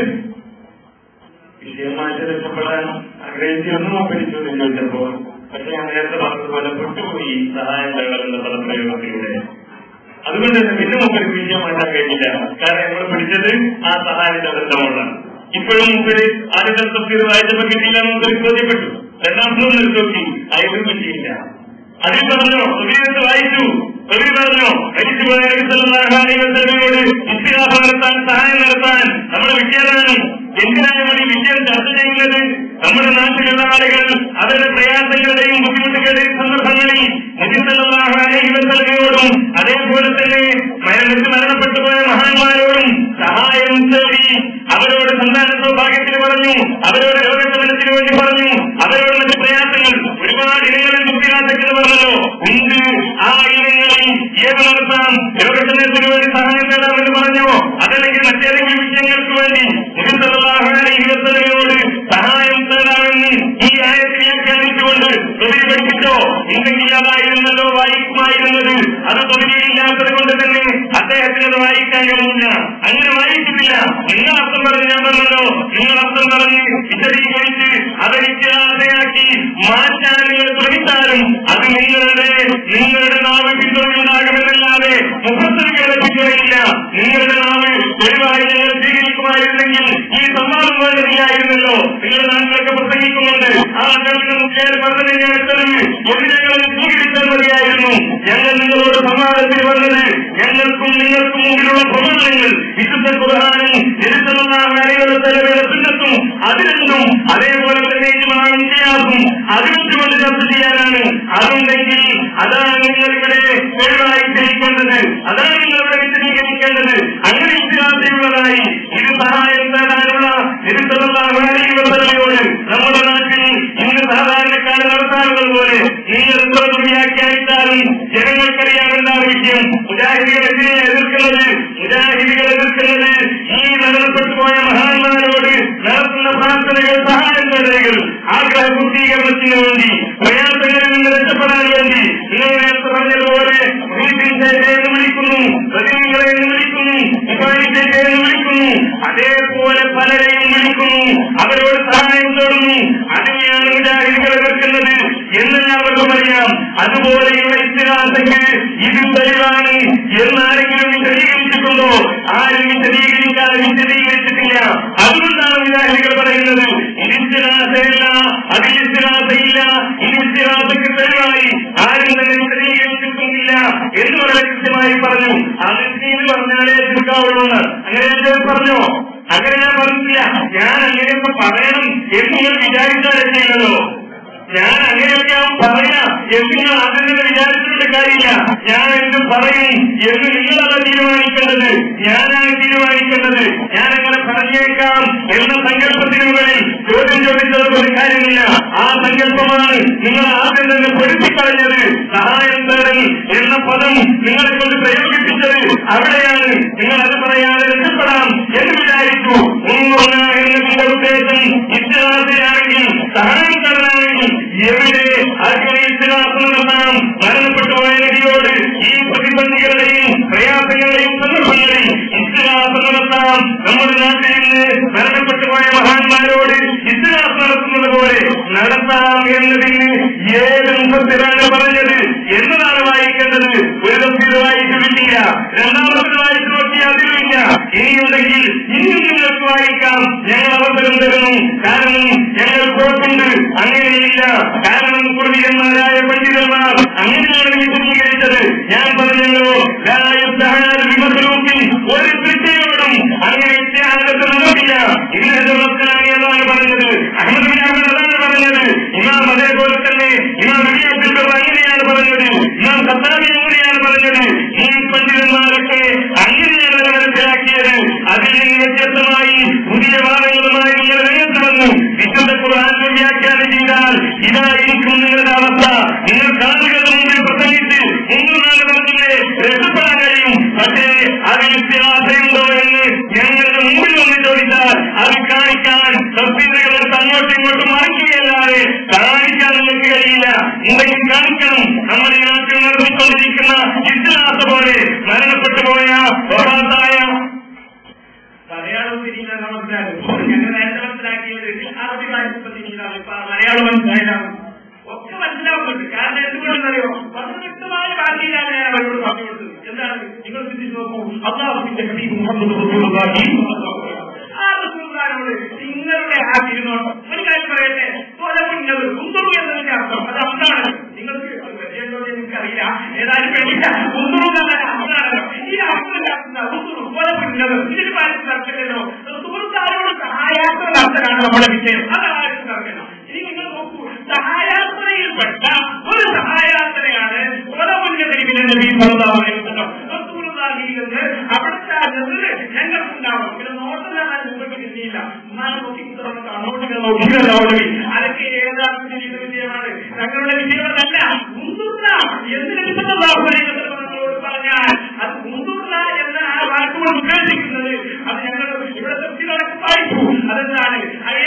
വിഷയം മാറ്റി രക്ഷപ്പെടാൻ ആഗ്രഹിച്ചൊന്നും പരിശോധന ചോദിച്ചപ്പോൾ പക്ഷെ ഞാൻ നേരത്തെ പറഞ്ഞതുപോലെ പെട്ടുപോയി സഹായം തേടലെന്ന പദപ്രയോഗത്തിലൂടെ. അതുകൊണ്ട് തന്നെ പിന്നെ മുമ്പിൽ വിഷയം മാറ്റാൻ കഴിഞ്ഞില്ല. കാരണം നമ്മൾ പിടിച്ചത് ആ സഹായത്തിന്റെ ബന്ധമുള്ളതാണ്. ഇപ്പോഴും മുമ്പിൽ ആദ്യത്തെ തഫ്സീർ വായിച്ചപ്പോൾ കിട്ടിയില്ല നമുക്ക് ബോധ്യപ്പെട്ടു. രണ്ടാമതും നിർത്തി ആയതും കിട്ടിയില്ല. അതിൽ പറഞ്ഞോ സുബീരത്ത് വായിച്ചു. സുബീർ പറഞ്ഞോ മരിച്ചുപോയ നബി സല്ലല്ലാഹു അലൈഹി വസല്ലമയോട് ഇസ്തിഗാസ നടത്താൻ സഹായം നടത്താൻ നമ്മൾ വിഷയമാണ്. എന്തിനാണ് നമ്മൾ ഈ വിഷയം ചർച്ച ചെയ്യുന്നത്? നമ്മുടെ നാട്ടിലുള്ള ആളുകൾ അവരുടെ പ്രയാസങ്ങളുടെയും ബുദ്ധിമുട്ടുകളുടെയും സന്ദർഭങ്ങളിൽ നബി സല്ലല്ലാഹു അലൈഹി വസല്ലമയോടും അതേപോലെ തന്നെ മരണത്തിൽ മരണപ്പെട്ടു പോയ മഹാന്മാരോടും സഹായം തേടി അവരോട് സന്താന സൗഭാഗ്യത്തിന് പറഞ്ഞു, അവരോട് രോഗശമനത്തിന് വേണ്ടി പറഞ്ഞു, അവരോട് മറ്റ് പ്രയാസങ്ങൾ ഒരുപാട് ഇനങ്ങളിൽ ബുദ്ധിമുട്ടൊക്കെ പറഞ്ഞല്ലോ ഉണ്ട്. ആ ഇനങ്ങളിൽ ഏത് നടത്താം, രോഗശമനത്തിന് വേണ്ടി സഹായം തേടാമെന്ന് പറഞ്ഞോ, അതല്ലെങ്കിൽ മറ്റേതെങ്കിലും വിഷയങ്ങൾക്ക് വേണ്ടി നബി സല്ലല്ലാഹു അലൈഹി വസല്ലമയോട് സഹായം തേടാമെന്ന് ഈ ആയത്തിൽ വ്യാഖ്യാനിച്ചുകൊണ്ട് തൊഴിൽ പഠിപ്പിച്ചോ? ഇല്ലെങ്കിൽ അതായിരുന്നല്ലോ വായിക്കുമായിരുന്നത്. അത് തൊഴിലില്ലാത്തത് കൊണ്ട് തന്നെ അദ്ദേഹത്തിന് അത് വായിക്കാൻ കഴിയില്ല. അങ്ങനെ വായിക്കുന്നില്ല. നിങ്ങൾ അർത്ഥം പറഞ്ഞ് ഞാൻ പറഞ്ഞല്ലോ, നിങ്ങൾ അർത്ഥം പറഞ്ഞ് വിശദീകരിച്ച് അതെനിക്ക് ആശയാക്കി മാറ്റാൻ നിങ്ങൾ ശ്രമിച്ചാലും അത് നിങ്ങളുടെ നിങ്ങളുടെ നാവ് പിന്തുണയുണ്ടാകുമെന്നല്ലാതെ മുഖത്തുകളെ പിന്തുണയില്ല. നിങ്ങളുടെ നാവ് തെളിവായി ഞങ്ങൾ സ്വീകരിക്കുമായിരുന്നെങ്കിൽ ഈ സംവാദം വേണ്ടതില്ലായിരുന്നല്ലോ. നിങ്ങളുടെ നാട്ടിലൊക്കെ പ്രസംഗിക്കുന്നുണ്ട്. ആ കേൾക്കുന്ന മുഖ്യർ പറഞ്ഞതിനെ തെളിവ് എതിരെകൾ സ്വീകരിച്ചാൽ മതിയായിരുന്നു. ഞങ്ങൾ നിങ്ങളോട് സംവാദത്തിൽ വന്നത് ഞങ്ങൾക്കും നിങ്ങൾക്കും മുമ്പിലുള്ള പ്രബോധനങ്ങൾ വിശുദ്ധ ഖുർആനും സുന്നത്തും അതിലെന്നും അതേപോലെ തന്നെ ഇജ്മാഉം അതിനെച്ചുകൊണ്ട് ചർച്ച ചെയ്യാനാണ്. അതുണ്ടെങ്കിൽ അതാണ് നിങ്ങൾ ഇവിടെ തെളിവായി ഗ്രഹിക്കേണ്ടത്, അതാണ് നിങ്ങളിവിടെ വിശദീകരിക്കേണ്ടത്. അങ്ങനെ വിശ്വാസമുള്ളതായി ഇത് സഹായം തേടാനുള്ള നബി സല്ലല്ലാഹു അലൈഹി വസല്ലമയോട് നമ്മുടെ നാട്ടിൽ ഇന്ന് സാധാരണക്കാരൻ നടത്താറുള്ളത് പോലെ നിങ്ങൾ എത്ര വ്യാഖ്യാനിച്ചാലും ജനങ്ങൾക്കറിയാമെന്നാണ് വിഷയം. മുജാഹിദികളെതിരെ എതിർക്കുന്നത് മുജാഹിദികൾ എതിർക്കുന്നത് ഈ മരണപ്പെട്ടു പോയ മഹാന്മാരോട് നടത്തുന്ന പ്രാർത്ഥനകൾ, സഹായം തേടലുകൾ ആഗ്രഹ പൂർത്തീകരണത്തിന് വേണ്ടി, പ്രയാസങ്ങളിൽ നിന്ന് രക്ഷപ്പെടാൻ വേണ്ടി. നിങ്ങൾ നേരത്തെ പറഞ്ഞതുപോലെ എന്ന് വിളിക്കുന്നു, പ്രതിനിധികളെ എന്ന് വിളിക്കുന്നു, വിഭാഗിച്ചെ എന്ന് വിളിക്കുന്നു, അതേപോലെ പലരെയും വിളിക്കുന്നു, അവരോട് സഹായം തേടുന്നു. അതിനെയാണ് മുജാഹിദികൾ എതിർക്കുന്നത് എന്നെല്ലാവർക്കും അറിയാം. അതുപോലെയുള്ള ഇസ്തിഗാസയ്ക്ക് ഇത് തെളിവാണ് എന്നാരെങ്കിലും വിശദീകരിച്ചിട്ടുണ്ടോ? ആരും വിശദീകരിക്കാതെ വിശദീകരിച്ചിട്ടില്ല. അതുകൊണ്ടാണ് മുജാഹിദികൾ പറയുന്നത് ഇത് ഇസ്തിഗാസയല്ല, അതിൽ ഇസ്തിഗാസയില്ല, ഇത് ഇസ്തിഗാസയ്ക്ക് തെളിവായി ആരും തന്നെ വിശദീകരിച്ചിട്ടുമില്ല എന്ന് വളരെ കൃത്യമായി പറഞ്ഞു. അത് ഇത് പറഞ്ഞാലേ തീർക്കാവുള്ളൂ. അങ്ങനെ ഞാൻ പറഞ്ഞോ? അങ്ങനെ ഞാൻ പറഞ്ഞില്ല. ഞാൻ അങ്ങനെയൊക്കെ പറയണം എന്ന് നിങ്ങൾ വിചാരിച്ചാലേ ചെയ്യുന്നതോ? ഞാൻ അങ്ങനെയൊക്കെ പറയാം എന്ന് നിങ്ങൾ ആദ്യം തന്നെ വിചാരിച്ചിട്ട് കാര്യമില്ല. ഞാൻ എന്ത് പറയും എന്ന് നിങ്ങളത് തീരുമാനിക്കേണ്ടത്, ഞാനാണ് തീരുമാനിക്കേണ്ടത്. ഞാൻ അങ്ങനെ പറഞ്ഞേക്കാം എന്ന സങ്കല്പത്തിന് മുകളിൽ ചോദ്യം ചോദിച്ചത് ഒരു കാര്യമില്ല. ആ സങ്കല്പമാണ് നിങ്ങൾ ആദ്യം തന്നെ പൊരുത്തിക്കളഞ്ഞത്. സഹായം തേടൽ എന്ന പദം നിങ്ങളെ കൊണ്ട് പ്രയോഗിപ്പിച്ചത് അവിടെയാണ്. നിങ്ങൾ അത് പറയാതെ രക്ഷപ്പെടാം എന്ന് വിചാരിച്ചു. ഒന്നുമല്ല എന്നതിന്റെ ഉദ്ദേശം ഇസ്തിഗാസയാണെങ്കിൽ, സഹായം തേടലാണെങ്കിൽ എവിടെ ആർക്കും ഇസ്തിഗാസ നടത്താം. മരണപ്പെട്ടു പറയാം, ഞങ്ങൾ അവസരം തരുന്നു. കാരണം ഞങ്ങൾ കുഴപ്പമുണ്ട്. അങ്ങനെയില്ല. കാരണം പൂർവികന്മാരായ പണ്ഡിതന്മാർ അങ്ങനെയാണ് വിശദീകരിച്ചത്. ഞാൻ പറഞ്ഞല്ലോ, ഒരു സൃഷ്ടിയോടും അങ്ങനെ ഇത്യാഗത്ത് നടക്കില്ല. ഇന്നതാണ് പറഞ്ഞത്. അഹമ്മദ് ബിൻ ഹംബൽ അതാണ് പറഞ്ഞത്. ഇമാം അതേപോലെ തന്നെ ഇമാം ഇബ്നു അബ്ദുൽ ബർ അങ്ങനെയാണ് പറഞ്ഞത്. ഇമാം ഖത്താബി അങ്ങനെയാണ് പറഞ്ഞത്. ഈ പണ്ഡിതന്മാരൊക്കെ അങ്ങനെയാണ് മനസ്സിലാക്കിയത്. അതിൽ നിന്ന് വ്യത്യസ്തമായി പുതിയ വാദങ്ങളുമായി നിങ്ങൾ രംഗത്ത് വന്നു. വിശുദ്ധ ഖുർആൻ വ്യാഖ്യാനം ചെയ്താൽ ഇതായിരിക്കും നിങ്ങളുടെ അവസ്ഥ. നിങ്ങൾ കാതുകളുടെ മുമ്പിൽ പ്രസംഗിച്ച് മൂന്ന് നാല് വർഷങ്ങളെ രക്ഷപ്പെടാൻ കഴിയും. പക്ഷേ അതിൽ ഇസ്തിഹാസയുണ്ടോ എന്ന് ഞങ്ങളുടെ മുമ്പിൽ വന്ന് ചോദിച്ചാൽ അത് കാണിക്കാൻ തഫ്സീറുകളെടുത്ത് അങ്ങോട്ടും ഇങ്ങോട്ടും മറിക്കുകയല്ലാതെ കാണിക്കാൻ നിങ്ങൾക്ക് കഴിയില്ല. എന്തെങ്കിലും കാണിക്കണം. നമ്മുടെ നാട്ടിൽ നടത്തിക്കൊണ്ടിരിക്കുന്ന ഇസ്തിഹാസ പോലെ മരണപ്പെട്ടു പോയ വഫാത്തായ മലയാളം തിരിഞ്ഞാൽ മനസ്സിലാക്കും. ഞങ്ങൾ നേരത്തെ മനസ്സിലാക്കിയത് അറബി വായിച്ചപ്പോൾ തിരിഞ്ഞതാണ്. ഇപ്പൊ മലയാളം മനസ്സിലായതാണ്. ഒക്കെ മനസ്സിലാവുന്നുണ്ട്. കാരണം എന്തുകൊണ്ടെന്നറിയോ, വ്യക്തമായ ഭാഷയിലാണ് ഞാൻ അവരോട് പറഞ്ഞു കൊടുത്തത്. എന്താണ് നിങ്ങൾ ചിന്തിച്ചു നോക്കൂ. അല്ലാഹുവിന്റെ ഹബീബ് മുഹമ്മദ് റസൂലുള്ളാഹി ആ റസൂലുള്ളാഹിനോട് നിങ്ങളുടെ ആ തിരുനോട്ടം ഒരു കാര്യം പറയട്ടെ. കൊലമുന്നത് കുന്തുറു എന്നതിന്റെ അർത്ഥം അത് അന്നാണ്. നിങ്ങൾക്ക് വലിയതോ എനിക്കറിയില്ല. ഏതായാലും വേണ്ടില്ല. കുന്തുറു എന്നല്ല അന്നാണല്ലോ. ഈ അർത്ഥം കുന്തുറു കൊലമുന്നത് ഇതിന് പാലിച്ച് നടക്കല്ലോ. സുഹൃത്താരോട് സഹായാത്ര നടത്തലാണ് നമ്മുടെ വിഷയം. അതാരും നടക്കണം. ഇനി നിങ്ങൾ നോക്കൂ, സഹായാത്രയിൽപ്പെട്ട ഒരു സഹായാത്രയാണ് കൊലമുന്നതിരിവിനെ നബി സല്ലല്ലാഹു അലൈഹി വസല്ലം റസൂലുള്ളാഹിയിൽ നിന്ന് അവിടുത്തെ ആ നെതിര് ഞങ്ങൾക്കുണ്ടാവണം. പിന്നെ നോട്ടലാണ് നിങ്ങൾക്ക് കിട്ടിയില്ല. എന്നാലും നോക്കി അങ്ങോട്ട് നോക്കിയതോടി അതൊക്കെ ഏതാണ് വിജയമാണ്. ഞങ്ങളുടെ വിജയമല്ല മുന്തുർന്ന എന്ന് നബി സല്ലല്ലാഹു അലൈഹി വസല്ലം പറഞ്ഞാൽ അത് മുന്തുർന്ന എന്ന ആ വാക്കുകൊണ്ട് ഉദ്ദേശിക്കുന്നത് അത് ഞങ്ങൾ ഇവിടെ തഫ്സീറൊക്കെ വായിച്ചു. അതെന്താണ്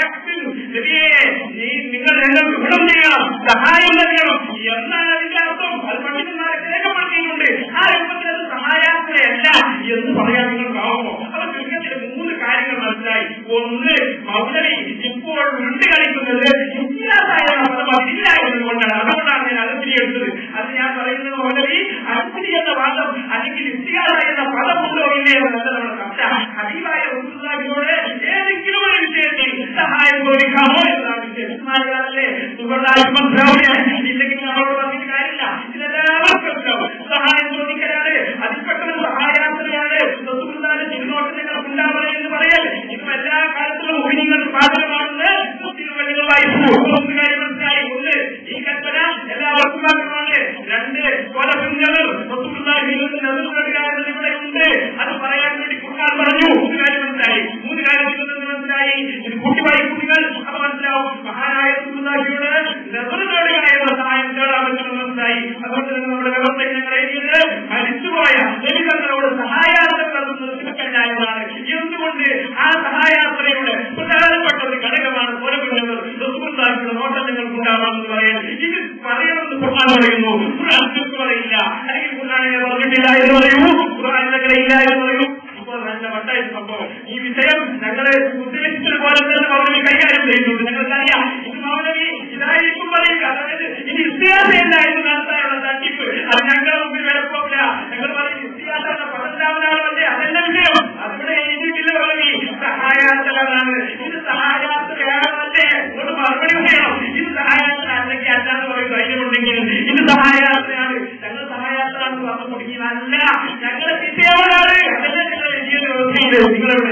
നിങ്ങൾ ഞങ്ങൾക്ക് ഗുണം ചെയ്യണം, സഹായം നൽകണം എന്നാണ് അതിന്റെ അർത്ഥം. അത് പണ്ഡിതന്മാരൊക്കെ രേഖപ്പെടുത്തിയിട്ടുണ്ട്. ആ രൂപത്തിൽ അത് സഹായാത്രയല്ല എന്ന് പറയാൻ നിങ്ങൾക്കാവുമോ? അപ്പൊ ചുരുക്കത്തിൽ മൂന്ന് കാര്യങ്ങൾ മനസ്സിലായി. ഒന്ന്, മൗലവി ഇപ്പോൾ ഉരുണ്ട് കളിക്കുന്നത് ഇസ്തിഹാസായ മതമില്ല എന്നതുകൊണ്ടാണ്. അതുകൊണ്ടാണ് ഞാൻ അലത്തിരി എടുത്തത്. അത് ഞാൻ പറയുന്നത് മൗലവി അലത്തിരി എന്ന വാദം അല്ലെങ്കിൽ ഇസ്തിഹാസ എന്ന പദമുണ്ടോ ഇല്ലേ എന്നല്ല നമ്മുടെ ചർച്ച. ഹബീബായ റസൂലുള്ളാഹിയോട് ഏതെങ്കിലും ഒരു വിഷയത്തിൽ സഹായം ചോദിക്കാമോ എന്നാണ് വിശേഷമായാലല്ലേ സുഖമായിട്ട് മനസ്സിലാവില്ല. ഇല്ലെങ്കിൽ നമ്മളോട് പറഞ്ഞിട്ട് കാര്യമില്ല. ഇതിനെല്ലാവർക്കും സഹായം ചോദിക്കലാണ്. അതിൽപ്പെട്ടൊരു സഹായാത്രയാണ് റസൂലുള്ളാഹിയുടെ തിരുനോട്ടം നിങ്ങൾക്ക് ഉണ്ടാവണം എന്ന് പറയൽ. ഇപ്പം എല്ലാ കാലത്തും മുഅ്മിനീങ്ങൾക്ക് ബാധകമാണെന്ന് മുസ്ലിങ്ങൾ വായിച്ചു. മൂന്ന് കാര്യം മനസ്സിലായി. ഒന്ന്, ഈ കൽപ്പന എല്ലാവർക്കും ബാധകമാണ്. രണ്ട്, കൊലപിന്നകൾ റസൂലുള്ളാഹിയിൽ നിന്ന് നെതിർക്കുക എന്നത് ഇവിടെ ഉണ്ട്. അത് പറയാൻ വേണ്ടി ഖുർആൻ പറഞ്ഞു. മൂന്ന് കാര്യം മനസ്സിലായി. മൂന്ന് കാര്യം മനസ്സിലായി. ഇത് കൂട്ടി വായിക്കുകൾ അത് മനസ്സിലാവും. മഹാനായ റസൂലുള്ളാഹിയോട് നെതിർക്കുക എന്ന സഹായം തേടാൻ പറ്റുമെന്ന് മനസ്സിലായി. അതുകൊണ്ട് തന്നെ നമ്മുടെ വ്യവസ്ഥയിൽ ഞങ്ങൾ എഴുതിയത് മരിച്ചുപോയ ദൈവങ്ങളോട് സഹായാത്ര നടത്തുന്നത് തിരക്കല്ലായതാണ്. എന്തുകൊണ്ട് ആ സഹായാത്രയുടെ പ്രധാനപ്പെട്ട ഒരു ഘടകമാണ് കൊലപിന്നകൾ റസൂലുള്ളാഹിയുടെ നോട്ടം ഞങ്ങൾക്കുണ്ടാവാമെന്ന് പറയാൻ. ഇത് പറയണമെന്ന് ഖുർആൻ പറയുന്നു. ഖുർആൻ പറയില്ല. അല്ലെങ്കിൽ ഖുർആനെ പറഞ്ഞിട്ടില്ല എന്ന് പറയൂ, ഖുർആൻ ഞങ്ങളെ ഇല്ല എന്ന് പറയൂ. ഇപ്പോൾ നല്ല വട്ടായ സംഭവം. ഈ വിഷയം ഞങ്ങളെ ഉദ്ദേശിച്ചതുപോലെ തന്നെ മൗലവി കൈകാര്യം ചെയ്യുന്നുണ്ട്. ഞങ്ങൾക്കറിയാം ഇത് മൗലവി ഇതായിരിക്കും പറയുക. അതായത് ഇനി ഇസ്തിഹാസയല്ല എന്ന് നടത്താനുള്ള തട്ടിപ്പ് അത് ഞങ്ങളുടെ മുമ്പിൽ വിലപ്പോവില്ല. ഞങ്ങൾ പറയും ഇസ്തിഹാസ എന്ന പതിനാലാമത്തെ അതല്ല വിഷയം. അവിടെ എഴുതിയിട്ടില്ല മൗലവി സഹായാത്രയാണ്. ഇത് സഹായാത്രയാണല്ലേ ഒരു മറുപടി ചെയ്യണം. ഇത് സഹായാത്ര അല്ലെങ്കിൽ അല്ലാന്ന് പറയും ധൈര്യമുണ്ടെങ്കിൽ ഇത് സഹായാത്രയാണ്. ഞങ്ങൾ സഹായാത്ര എന്ന് പറഞ്ഞു കൊടുക്കിയതല്ല. ഞങ്ങളുടെ വിഷയമാണ്. അതല്ല നിങ്ങൾ എഴുതിയത് നിങ്ങളെവിടെ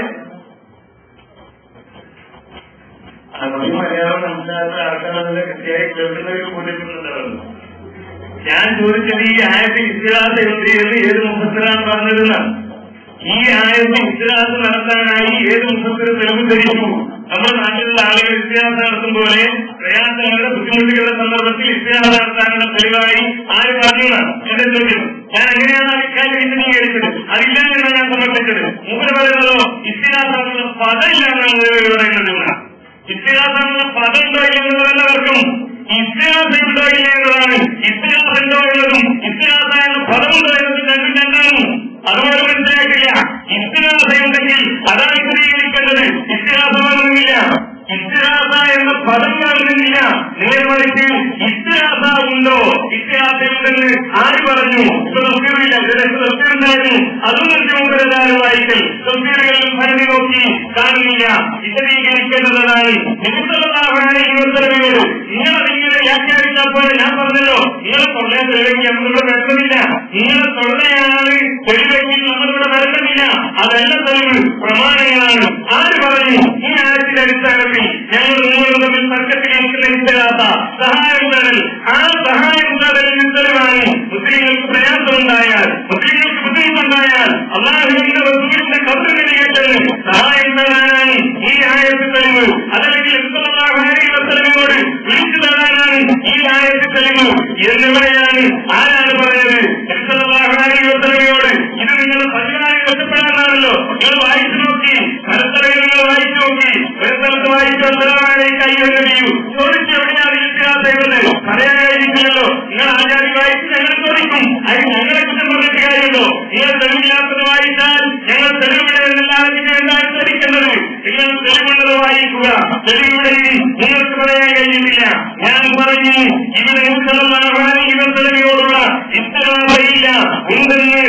മലയാളം മനസ്സിലാത്ത ആൾക്കാരുടെ കൃത്യമായി കേൾക്കുന്നവർക്ക് ബോധ്യപ്പെടുന്നുണ്ടാവുന്നു. ഞാൻ ചോദിച്ചത് ഈ ആയത്തിൽ ഇസ്തിഹാസ ഉണ്ട് എന്ന് ഏത് മുഫസ്സിറാണ് പറഞ്ഞതെന്നാണ്. ഈ ആയത്തിൽ ഇസ്തിഹാസ നടത്താനായി ഏത് മുഫസ്സിർ തെളിവ് ധരിച്ചു? നമ്മുടെ നാട്ടിലുള്ള ആളുകൾ ഇസ്തിഹാസ നടത്തും പോലെ പ്രയാസങ്ങളുടെ ബുദ്ധിമുട്ടുകളുടെ സന്ദർഭത്തിൽ ഇസ്തിഹാസ നടത്താനുള്ള തെളിവായി ആര് പറഞ്ഞതാണ് എന്റെ ചോദ്യം. ഞാൻ എങ്ങനെയാണ് ആ ഇക്കാര്യം വിശദീകരിച്ചത്? അതില്ല എന്നാണ് ഞാൻ സമർപ്പിച്ചത്. മൂപ്പര് പറയുന്നതോ ഇസ്തിഹാസ പദം ഇല്ല എന്നാണ് പറയുന്നത്. ഇസ്തിഹാസ പദം ഉണ്ടോ ഇല്ലെന്നുള്ളവർക്കും ഇസ്തിഹാസ ഉണ്ടോ ഇല്ല എന്നതാണ്. ഇസ്തിഹാസ ഉണ്ടോ എന്നതും ഇസ്തിഹാസ എന്ന പദമുണ്ടോ എന്നതും രണ്ടും രണ്ടാണ്. അതുകൊണ്ട് മനസ്സിലാക്കില്ല. ഇസ്തിഹാസ ഉണ്ടെങ്കിൽ അതാണ് വിശദീകരിക്കേണ്ടത്. ഇസ്തിഹാസമൊന്നുമില്ല. ഇസ്തിഹാസ എന്ന പദം കാണുന്നില്ല. നേരെ മറിച്ച് ഇസ്തിഹാസ ഉണ്ടോ, ഇസ്തിഹാസ ഉണ്ടെന്ന് ആര് പറഞ്ഞു? ഇപ്പൊ തഫ്സീറില്ല, തഫ്സീറുണ്ടായിരുന്നു, അതും നിർദ്ദേശം വായിക്കൽ തഫ്സീറുകളിൽ ഭരണി നോക്കി കാണുന്നില്ല. വിശദീകരിക്കേണ്ടതാണ്. നിങ്ങളോട് നിങ്ങളതിങ്ങനെ വ്യാഖ്യാനിച്ചപ്പോൾ ഞാൻ പറഞ്ഞല്ലോ, നിങ്ങളെ തൊള്ളയെ തെളിവെങ്കിൽ നമ്മളിവിടെ വരണമെന്നില്ല, നിങ്ങളെ തൊള്ളയാണ് തെളിവെങ്കിൽ നമ്മളിവിടെ വരണമെന്നില്ല. അതല്ല തെളിവ്, പ്രമാണങ്ങളാണ്. ആര് പറഞ്ഞു? ഈ ആയത്തിന്റെ അടിസ്ഥാനത്തിൽ ഞങ്ങൾ നിങ്ങളും തമ്മിൽ തർക്കത്തിലിരിക്കുന്ന ഇസ്തിഹാസ സഹായം തേടൽ, ആ സഹായം തേടലിന് തെളിവാണ്. മുസ്ലിങ്ങൾക്ക് പ്രയാസമുണ്ടായാൽ, മുസ്ലിങ്ങൾക്ക് ബുദ്ധിമുട്ടുണ്ടായാൽ അല്ലാഹുവിന്റെ റസൂലിന്റെ കബറിനെ കേട്ടത് സഹായം തേടാനാണ് ഈ ആയത്ത് തെളിവ്. അതല്ലെങ്കിൽ വസല്ലമയോട് വിളിച്ചു തേടാനാണ് ഈ ആയത്ത് തെളിവ് എന്നിവരെയാണ് ആരാണ് പറഞ്ഞത്? വസല്ലമയോട് ഇത് നിങ്ങൾ പതിനാല് കഷ്ടപ്പെടാനാണല്ലോ. നിങ്ങൾ വായിച്ചു നോക്കി, പരസ്പരം നിങ്ങൾ വായിച്ചു നോക്കി, ഒരു സ്ഥലത്ത് വായിച്ചു കൈവരികയും ചോദിച്ചു എവിടെയാണ് ഇസ്തിഹാസയുള്ളത് പറയാനായിരിക്കില്ലല്ലോ. നിങ്ങൾ ആചാര്യ വായിച്ച് ഞങ്ങൾ ചോദിക്കും, അത് ഞങ്ങളെ കുറ്റം പറഞ്ഞിട്ട് കാര്യമുണ്ടോ? നിങ്ങൾ തെളിവില്ലാത്തത് വായിച്ചാൽ ഞങ്ങൾ തെളിവിടെ എന്നല്ലാതെ നിങ്ങൾ എന്താണ് ചോദിക്കുന്നത്? നിങ്ങൾ തെളിവുള്ളത് വായിക്കുക. തെളിവുകളിൽ നിങ്ങൾക്ക് പറയാൻ കഴിയുന്നില്ല. ഞാൻ പറഞ്ഞു ഇവിടെ ഇവർ തെളിവിനോടുള്ള ഇസ്തിഹാസയില്ല ഉണ്ടെന്ന്.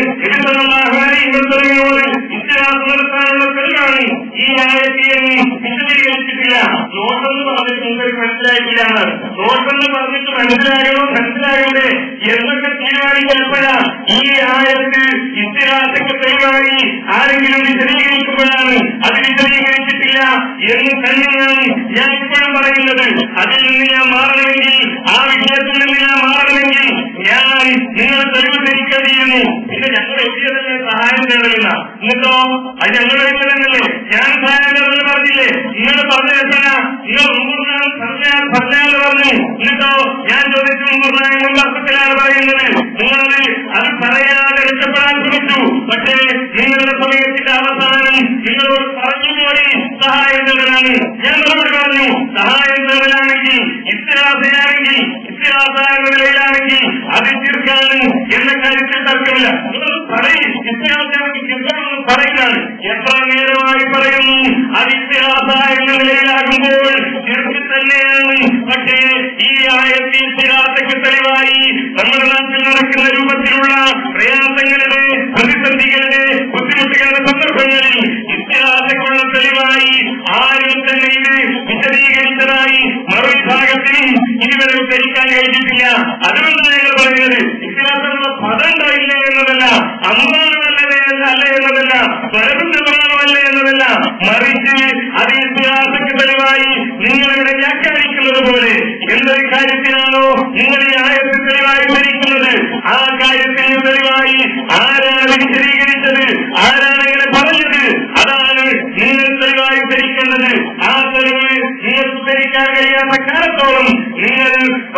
ഇവർ തെളിവിനോട് ഇസ്തിഹാസം നടത്താനുള്ള തെളിവാണ് ഈ ആയത്തിയെന്ന് വിശദീകരിച്ചിട്ടില്ല. നോട്ടെന്ന് പറഞ്ഞിട്ട് നിങ്ങൾക്ക് മനസ്സിലായിട്ടില്ല. നോട്ടെന്ന് പറഞ്ഞിട്ട് മനസ്സിലാകണോ മനസ്സിലാകണ്ടേ എന്നൊക്കെ തീരുമാനിക്കപ്പോഴാണ് ഈ ആയത്ത് ഇസ്തിഹാസക്ക് തെളിവായി ആരെങ്കിലും വിശദീകരിക്കുമ്പോഴാണ് അത് വിശദീകരിച്ചിട്ടില്ല എന്ന് തന്നെയാണ് ഞാൻ ഇപ്പോഴും പറയുന്നത്. അതിൽ നിന്ന് ഞാൻ മാറണമെങ്കിൽ, ആ വിഷയത്തിൽ നിന്ന് ഞാൻ മാറണമെങ്കിൽ ഞാൻ നിങ്ങൾ തെളിവ് ധരിക്കേണ്ടിയിരുന്നു. പിന്നെ ഞങ്ങൾ എത്തിയതല്ലേ സഹായം തേടുന്ന, എന്നിട്ടോ അത് ഞങ്ങളുടെ എത്തിയതല്ലേ ഞാൻ സഹായം തേടുന്നത് പറഞ്ഞില്ലേ? നിങ്ങൾ പറഞ്ഞ എപ്പോഴാ? നിങ്ങൾ മുമ്പുനാൾ പറഞ്ഞാൽ പറഞ്ഞാൽ പറഞ്ഞു, എന്നിട്ടോ ഞാൻ ചോദിച്ചു മുമ്പുനാളും അർത്ഥത്തിലാണ് പറയുന്നത്. നിങ്ങളത് അത് പറയാതെ രക്ഷപ്പെടാൻ ശ്രമിച്ചു. പക്ഷേ നിങ്ങളുടെ സമയത്തിന്റെ അവസാനം നിങ്ങളോട് പറഞ്ഞു പോയി സഹായം തേടലാണ്. ഞാൻ മറുപടി പറഞ്ഞു, സഹായം തേടലാണെങ്കിൽ ഇസ്തിഹാസയാണെങ്കിൽ ഇസ്തിഹാസ എന്ന നിലയിലാണെങ്കിൽ അത് തീർക്കാനും എന്ന കാര്യത്തിൽ തർക്കമില്ല. നിങ്ങൾ പറയും ഇസ്തിഹാസയാണെങ്കിൽ തീർക്കാമെന്ന് പറയുകയാണ്. എത്ര നേരമായി പറയുന്നു അത് ഇസ്തിഹാസ എന്ന നിലയിലാകുമ്പോൾ തീർച്ചു തന്നെയാണ്. പക്ഷേ ഈ ആയത്തിൽ ഇസ്തിഹാസയ്ക്ക് തെളിവായി നമ്മുടെ നാട്ടിൽ നടക്കുന്ന രൂപത്തിലുള്ള പ്രയാസങ്ങളുടെ, പ്രതിസന്ധികളുടെ, ബുദ്ധിമുട്ടുകളുടെ സന്ദർഭങ്ങളിൽ ഇസ്തിഹാസക്കുള്ള തെളിവായി ആരും തന്നെ ഇത് വിശദീകരിച്ചതായി മറുവിഭാഗത്തിനും ഇതുവരെ ഉദ്ധരിക്കാൻ കഴിഞ്ഞിട്ടില്ല. അതുകൊണ്ടാണ് ഞങ്ങൾ പറയുന്നത് ഇസ്തിഹാസമുള്ള പദം ഉണ്ടായില്ല എന്നതല്ല, അമ്മാണമല്ലേ അല്ല എന്നതല്ല, സ്വരത്തിന്റെ പ്രമാണമല്ല എന്നതല്ല, മറിച്ച് അത് ഇസ്തിഹാസക്ക് തെളിവായി നിങ്ങളിവിടെ വ്യാഖ്യാനിക്കുന്നത് പോലെ എന്തൊരു കാര്യത്തിനാണോ നിങ്ങൾ ഈ ആയത്ത് തെളിവായി ധരിക്കുന്നത് ആ കാര്യത്തിന് തെളിവായി ആരാണ് വിശദീകരിച്ചത്, ആരാണ് ഇങ്ങനെ പറഞ്ഞത്, അതാണ് നിങ്ങൾ തെളിവായി ധരിക്കേണ്ടത്. ആ തെളിവ് നിങ്ങൾക്ക് ധരിക്കാൻ കഴിയാത്ത കാലത്തോളം നിങ്ങൾ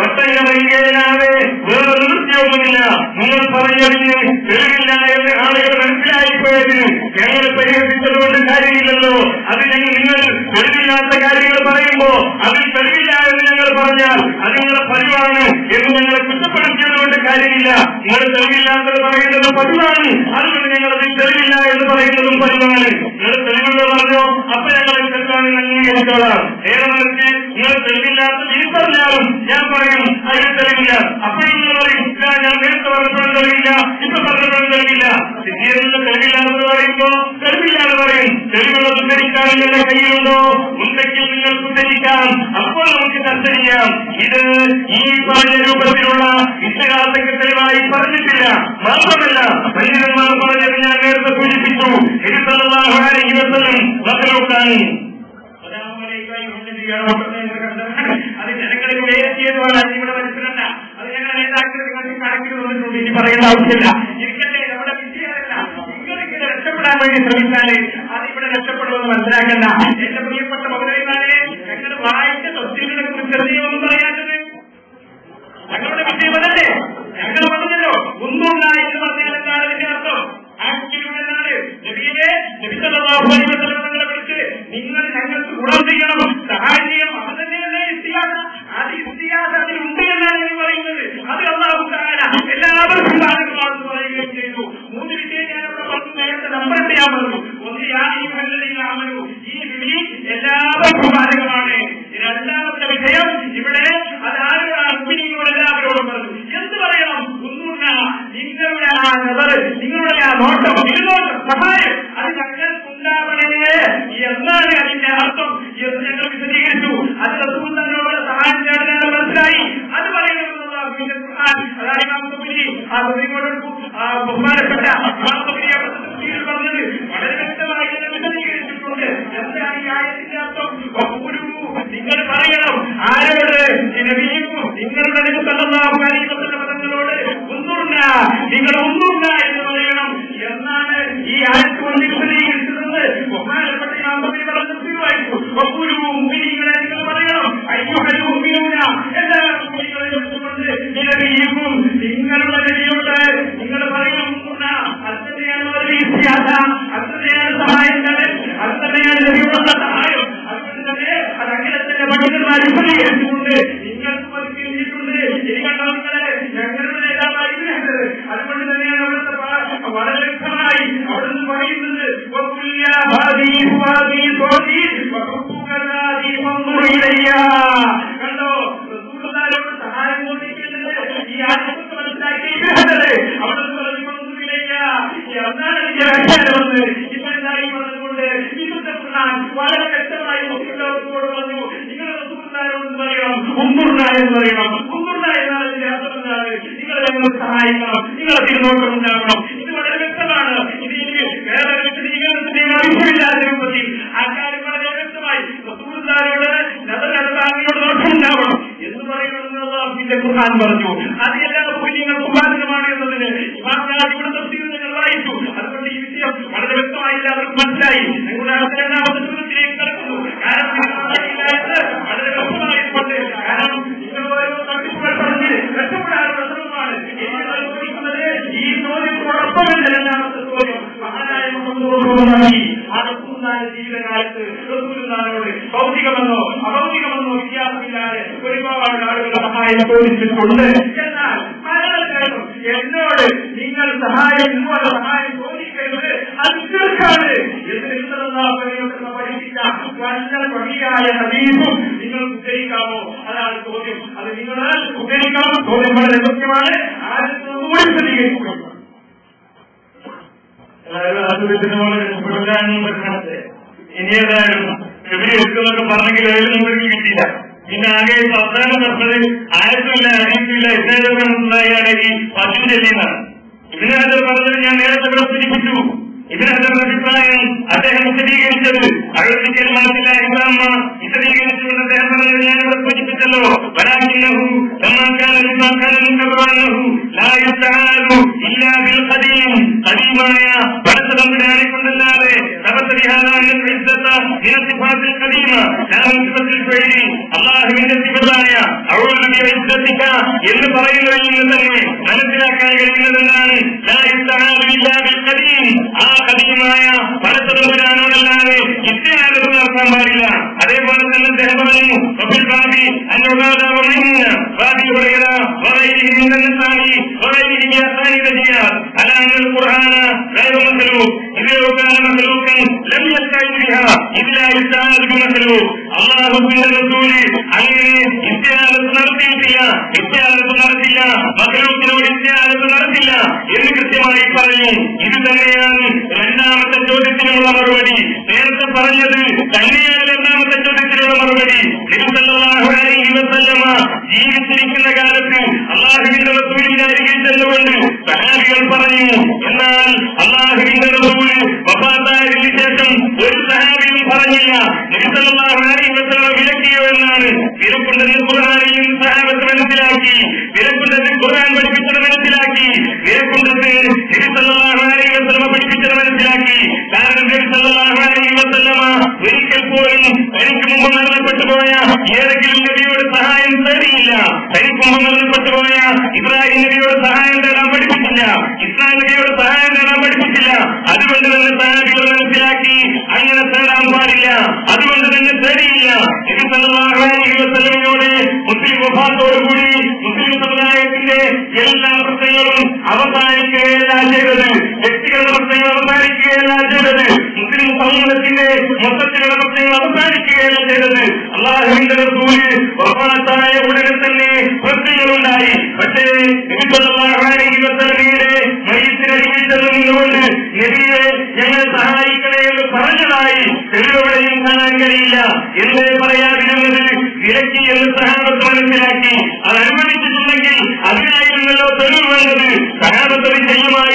ഒട്ടകമല്ലാതെ വേറെ നിവൃത്തിയൊന്നുമില്ല. നിങ്ങൾ പറഞ്ഞതിന് തെളിവില്ല എന്ന് ആളുകൾ മനസ്സിലായിപ്പോയത് ഞങ്ങൾ പരിഹരിച്ചതുകൊണ്ട് കാര്യമില്ലല്ലോ. അത് ഞങ്ങൾ നിങ്ങൾ തെളിവില്ലാത്ത കാര്യങ്ങൾ പറയുമ്പോ അതിൽ തെളിവില്ല എന്ന് ഞങ്ങൾ പറഞ്ഞാൽ അത് നിങ്ങളുടെ പതിവാണ് എന്ന് ഞങ്ങളെ കുറ്റപ്പെടുത്തിയതുകൊണ്ട് കാര്യമില്ല. നിങ്ങൾ തെളിവില്ലാത്തത് പറയുന്നത് പതിവാണ്, അതുകൊണ്ട് ഞങ്ങൾ അതിൽ തെളിവില്ല എന്ന് പറയുന്നതും പതിവാണ്. നിങ്ങൾ തെളിവുകൾ പറഞ്ഞോ അപ്പൊ ഞങ്ങൾ തെറ്റാണ് അംഗീകരിച്ചോളാം. നേരെ മറിച്ച് നിങ്ങൾ തെളിവില്ലാത്ത ഇനി പറഞ്ഞാലും ഞാൻ പറയും അതിന് തെളിവില്ല. അപ്പോഴും നിങ്ങൾ പറയും ഞാൻ നേരത്തെ പറഞ്ഞപ്പോഴും തെളിവില്ല, ഇപ്പൊ പറഞ്ഞപ്പോഴും തെളിവില്ല. സിദ്ധിയുടെ തെളിവില്ലാത്തത് പറയുമ്പോ തെളിവില്ലാതെ പറയും. തെളിവുകൾ ഉദ്ധരിക്കാൻ നിങ്ങളുടെ കയ്യിലുണ്ടോ? ഉണ്ടെങ്കിൽ നിങ്ങൾക്ക് ഉദ്ധരിക്കാം, അപ്പോൾ നമുക്ക് ചർച്ച ചെയ്യാം. ഇത് ഈ പറഞ്ഞ രൂപത്തിലുള്ള ഇസ്തിഹാസക്ക് തെളിവായി പറഞ്ഞിട്ടില്ല. മാത്രമല്ല പണ്ഡിതന്മാർ പറഞ്ഞത് ഞാൻ നേരത്തെ സൂചിപ്പിച്ചു. സല്ലല്ലാഹു അലൈഹി വസല്ലം വസല്ലം അത് ജനങ്ങൾക്ക് വേദിയെന്ന് ഇവിടെ മനസ്സിലല്ല. അത് ഞങ്ങൾ നേതാക്കൾ നിങ്ങൾക്ക് കണക്കിൽ വന്നിട്ടുണ്ട്, ഇനി പറയേണ്ട ആവശ്യമില്ല. ഇരിക്കട്ടെ, നമ്മുടെ വിഷയമല്ല. നിങ്ങളിങ്ങനെ രക്ഷപ്പെടാൻ വേണ്ടി ശ്രമിച്ചാല് അത് ഇവിടെ രക്ഷപ്പെടുമെന്ന് മനസ്സിലാക്കണ്ട. എന്റെ പ്രിയപ്പെട്ട മൗലവിമാരെ, ഞങ്ങൾ വായിച്ച തഫ്സീറിനെ കുറിച്ച് എന്തെങ്കിലും പറയാത്തത് ഞങ്ങളുടെ വിഷയം അതല്ലേ? ഞങ്ങൾ പറഞ്ഞല്ലോ ഒന്നുമില്ല എന്ന് പറഞ്ഞാൽ എന്താണ് അതിന്റെ അർത്ഥം? ആക്ടിവിലാണ് നബിയെ നബി സല്ലല്ലാഹു അലൈഹി വസല്ലം നിങ്ങളെ വിളിച്ച് നിങ്ങൾ ഞങ്ങൾക്ക് ഗുണം ചെയ്യണം, സഹായം ചെയ്യണം. അത് തന്നെയല്ലേ ഇസ്തിഹാസ? അത് ഇസ്തിഹാസ അതിലുണ്ട് എന്നാണ് നിങ്ങൾ പറയുന്നത്. അത് അല്ലാഹു തആല എല്ലാവർക്കും ബാധകമാണെന്ന് പറയുകയും ചെയ്തു. മൂന്ന് വിഷയം ഞാൻ അവിടെ പറഞ്ഞു. നേരത്തെ നമ്പർ ചെയ്യാൻ പറഞ്ഞു. ഒന്ന് യാ അയ്യുഹല്ലദീന ആമനൂ, ഈ വിധി എല്ലാവർക്കും ബാധകമാണ്. ബഹുമാനപ്പെട്ട പറഞ്ഞത് വളരെ വ്യക്തമായി വിശദീകരിച്ചിട്ടുണ്ട്. എന്താണ് ഈ ആയത്തിന്റെ അർത്ഥം? നിങ്ങൾ പറയണം ആരോട്? നിങ്ങളുടെ പദങ്ങളോട് ഒന്നുമില്ല, നിങ്ങൾ ഒന്നുമില്ല എന്ന് പറയണം എന്നാണ് ഈ ആയത്ത് കൊണ്ട് വിശദീകരിച്ചിരുന്നത്. ബഹുമാനപ്പെട്ട മുഅ്മിനീങ്ങളെ നിങ്ങൾ പറയണം അയ്യുഹൽ മുഅ്മിനൂന, എല്ലാ മുഅ്മിനീങ്ങളെയും വെച്ചുകൊണ്ട് നിലവിലും നിങ്ങളുടെ നബിയോട് നിങ്ങൾ പറയണം അത്രയാണ് അത്രയാണ് സഹായിച്ചത്, അത്രയാണ് നബിയോടുള്ള സഹായം. അതുകൊണ്ട് തന്നെ അതങ്ങനെ തന്നെ പണ്ഡിതന്മാർ വിശദീകരിച്ചുകൊണ്ട് നിങ്ങൾക്ക് പഠിപ്പിച്ചിട്ടുണ്ട്. ശരികണ്ടവങ്ങളെ ഞങ്ങളുടെ നേതാവായിരുന്നത്. അതുകൊണ്ട് തന്നെയാണ് അവിടുത്തെ വളരെ വ്യക്തമായി അവിടുന്ന് പറയുന്നത് കണ്ടോ റസൂലുള്ളാഹിയോട് സഹായം ചോദിക്കുന്നത് ഈ ആശുപത്രി മനസ്സിലാക്കിയിരുന്നത്. അവിടുന്ന് പറഞ്ഞുകൊണ്ടിരിക്കുക എന്താണ് ഇതിന്റെ വ്യാഖ്യാനമെന്ന് ഇപ്പോഴായി പറഞ്ഞുകൊണ്ട് വിശുദ്ധ ഖുർആൻ വളരെ വ്യക്തമായി മുസ്ലിംകളോട് പറഞ്ഞു നിങ്ങൾ റസൂലുള്ളാഹിയോട് പറയണം ഉമ്മുർന എന്ന് പറയണം. ഉമ്മുർന എന്നാൽ ഇതിന്റെ അർത്ഥം എന്താണ്? നിങ്ങൾ ഞങ്ങൾ സഹായിക്കണം, നിങ്ങളെ തിരുനോട്ടം ഉണ്ടാകണം. ഇത് വളരെ വ്യക്തമാണ്. ഇത് വേറെ വിശദീകരണത്തിന്റെയും ആവശ്യമില്ലാത്ത രൂപത്തിൽ അക്കാര്യം വളരെ വ്യക്തമായി റസൂലുള്ളാഹിയോട് നബിയോട് നോട്ടമുണ്ടാവണം എന്ന് പറയുന്നത് അള്ളാഹുവിന്റെ ഖുർആൻ പറഞ്ഞു. അത് എല്ലാ പുണ്യങ്ങൾക്കും ബാധകമാണ് എന്നതിന് ഇവിടെ തഫ്സീറുകൾ വായിച്ചു. അതുകൊണ്ട് ഈ വിഷയം വളരെ വ്യക്തമായി എല്ലാവർക്കും മനസ്സിലായി. നിങ്ങളുടെ അടുത്ത രണ്ടാമത്തെ ചോദ്യത്തിലേക്ക് കടക്കുന്നു. കാരണം വളരെ വ്യക്തമായിട്ടുണ്ട്. കാരണം നിങ്ങൾ ഓരോ തട്ടിപ്പുകൾ പറഞ്ഞ് രക്ഷപ്പെടാനുള്ള ശ്രമമാണ് ചോദിക്കുന്നത്. ഈ ചോദ്യത്തോടൊപ്പം എന്റെ രണ്ടാമത്തെ ചോദ്യം മഹാനായ ജീവിതകാലത്ത് റസൂലുള്ളാഹിയോട് ഭൗതികമെന്നോ അഭൗതികമെന്നോ വ്യത്യാസമില്ലാതെ ഒരുപാട് ആളുകളുടെ സഹായം ചോദിച്ചിട്ടുണ്ട്. എന്നാൽ മരണശേഷം എന്നോട് നിങ്ങൾ സഹായം ഇതുപോലെ സഹായം ചോദിക്കരുത്, അത് തീർക്കാണ് എന്ന് പഠിപ്പിച്ച നല്ല വഴിയായ ഹദീസും നിങ്ങൾ ഉദ്ധരിക്കാമോ? അതാണ് ചോദ്യം. അത് നിങ്ങൾ ഉദ്ധരിക്കാമോ? ചോദ്യം വളരെ മുഖ്യമാണ്. ആദ്യത്തെ വിശദീകരിക്കുക. ഇനി ഏതായാലും എടുക്കുന്നൊക്കെ പറഞ്ഞെങ്കിൽ ഏതൊന്നും കിട്ടില്ല. പിന്നെ ആകെ അവസാനം പറഞ്ഞത് ആയിരത്തില്ല അറിയില്ല ഇസ്ലാമിയാണ് ഈ പശുവിന്റെ എന്നാണ്. ഇതിനകത്ത് പറഞ്ഞത് ഞാൻ നേരത്തെ ഇവിടെ സൂചിപ്പിച്ചു. ഇതിനകത്ത് അഭിപ്രായം അദ്ദേഹം വിശദീകരിച്ചത് അഴുപത്തി മാസത്തില ഇസ്ലാമ വിശദീകരിച്ചുകൊണ്ട് അദ്ദേഹം പറഞ്ഞത് ഞാൻ ഇവിടെ സൂചിപ്പിച്ചല്ലോ. വലാകിന്നഹു കദീമായ പരസ്പരത്തിനെ കൊണ്ടല്ലാതെ അള്ളാഹുവിന്റെ സിഫത്തായ എന്ന് പറയുന്നതിൽ നിന്ന് തന്നെ മനസ്സിലാക്കാൻ കഴിയുന്നതെന്നാണ് ആ കദീമായ പരസ്പരത്തിനോടല്ലാതെ ഇസ്ലാമത്ത് നടത്താൻ പാടില്ല. അതേപോലെ തന്നെ അദ്ദേഹം പറഞ്ഞു ബാബി അന്നോടാവുന്ന ബാബി പറയുക അലാങ്ങൾ ഖുർആന غير مخلوق إذا كان مخلوقا لم يستعد بها إلا يستعاد بمخلوق. അള്ളാഹുവിന്റെ റസൂല് അങ്ങനെ ഇസ്തിആദത്ത് നടത്തിയിട്ടില്ല, ഇസ്തിആദത്ത് നടത്തില്ല, മഖ്ലൂഖിനോട് ഇസ്തിആദത്ത് നടത്തില്ല എന്ന് കൃത്യമായി പറഞ്ഞു. ഇത് തന്നെയാണ് രണ്ടാമത്തെ ചോദ്യത്തിനുള്ള മറുപടി. നേരത്തെ പറഞ്ഞത് തന്നെയാണ് രണ്ടാമത്തെ ചോദ്യത്തിനുള്ള മറുപടി. സല്ലല്ലാഹു അലൈഹി വസല്ലമ ജീവിച്ചിരിക്കുന്ന കാലത്ത് അള്ളാഹുവിന്റെ റസൂലിന്റെ അരികിൽ ചെന്നുകൊണ്ട് സഹാബികൾ പറഞ്ഞു. എന്നാൽ അള്ളാഹുവിന്റെ റസൂല് വഫാത്തായതിനു ശേഷം ഒരു സഹാബിയും പറഞ്ഞില്ല നബി സല്ലല്ലാഹു അലൈഹി വസല്ലമ വിലക്കിയോ എന്നാണ്. വിലക്കുണ്ടെന്ന് ഖുർആനിൽ സഹാബത്ത് മനസ്സിലാക്കി, വിലക്കുണ്ടെന്ന് ഖുർആൻ പഠിപ്പിച്ചത് മനസ്സിലാക്കി, വിലക്കുണ്ടെന്ന് നബി സല്ലല്ലാഹു അലൈഹി വസല്ലമ പഠിപ്പിച്ചത് മനസ്സിലാക്കി. കാരണം നബി സല്ലല്ലാഹു അലൈഹി വസല്ലമ ഒരിക്കൽ പോലും തനിക്ക് മുമ്പ് മരണപ്പെട്ടു പോയ ഏതെങ്കിലും നബിയോട് സഹായം തേടിയില്ല. തനിക്ക് മുമ്പ് മരണപ്പെട്ടു പോയ ഇബ്രാഹിം നബിയോട് സഹായം തേടാൻ പഠിപ്പിച്ചില്ല, ഇസ്മായിൽ നബിയോട് സഹായം തേടാൻ പഠിപ്പിച്ചില്ല. അതുകൊണ്ട് തന്നെ സഹാബികൾ മനസ്സിലാക്കി അങ്ങനെ തേടാൻ പാടില്ല. അതുകൊണ്ട് തന്നെ തേടിയില്ല. നബി സല്ലല്ലാഹു അലൈഹി വസല്ലമയോട് മുസ്ലിം വഫാത്തോടുകൂടി മുസ്ലിം സമുദായത്തിന്റെ എല്ലാ പ്രശ്നങ്ങളും അവസാനിക്കുകയല്ല ചെയ്തത്, വ്യക്തികളുടെ പ്രശ്നങ്ങൾ അവസാനിക്കുകയല്ല ചെയ്തത്, മുസ്ലിം സമൂഹത്തിന്റെ മൊത്തത്തിലുള്ള പ്രശ്നങ്ങൾ അവസാനിക്കുകയല്ല ചെയ്തത്. അള്ളാഹുവിന്റെ റസൂല് വഫാത്തായ ഉടനെ തന്നെ പ്രശ്നങ്ങളുണ്ടായി. പക്ഷേ നബി സല്ലല്ലാഹു അലൈഹി വസല്ലമയുടെ മയ്യിത്തിനരികിൽ ചെന്നുകൊണ്ട് നബിയെ ഞങ്ങളെ സഹായിക്കണേ എന്ന് പറഞ്ഞതായി തെളിവെവിടെയും കാണാൻ കഴിയില്ല. എന്തേ പറയാതിരുന്നത്? വിലക്കി എന്ന് സഹാബത്ത് മനസ്സിലാക്കി. അത് അനുവദിച്ചിട്ടുണ്ടെങ്കിൽ അതിനായിരുന്നല്ലോ തെളിവ് വേണ്ടത്. സഹാബത്ത് ചെയ്യുമായി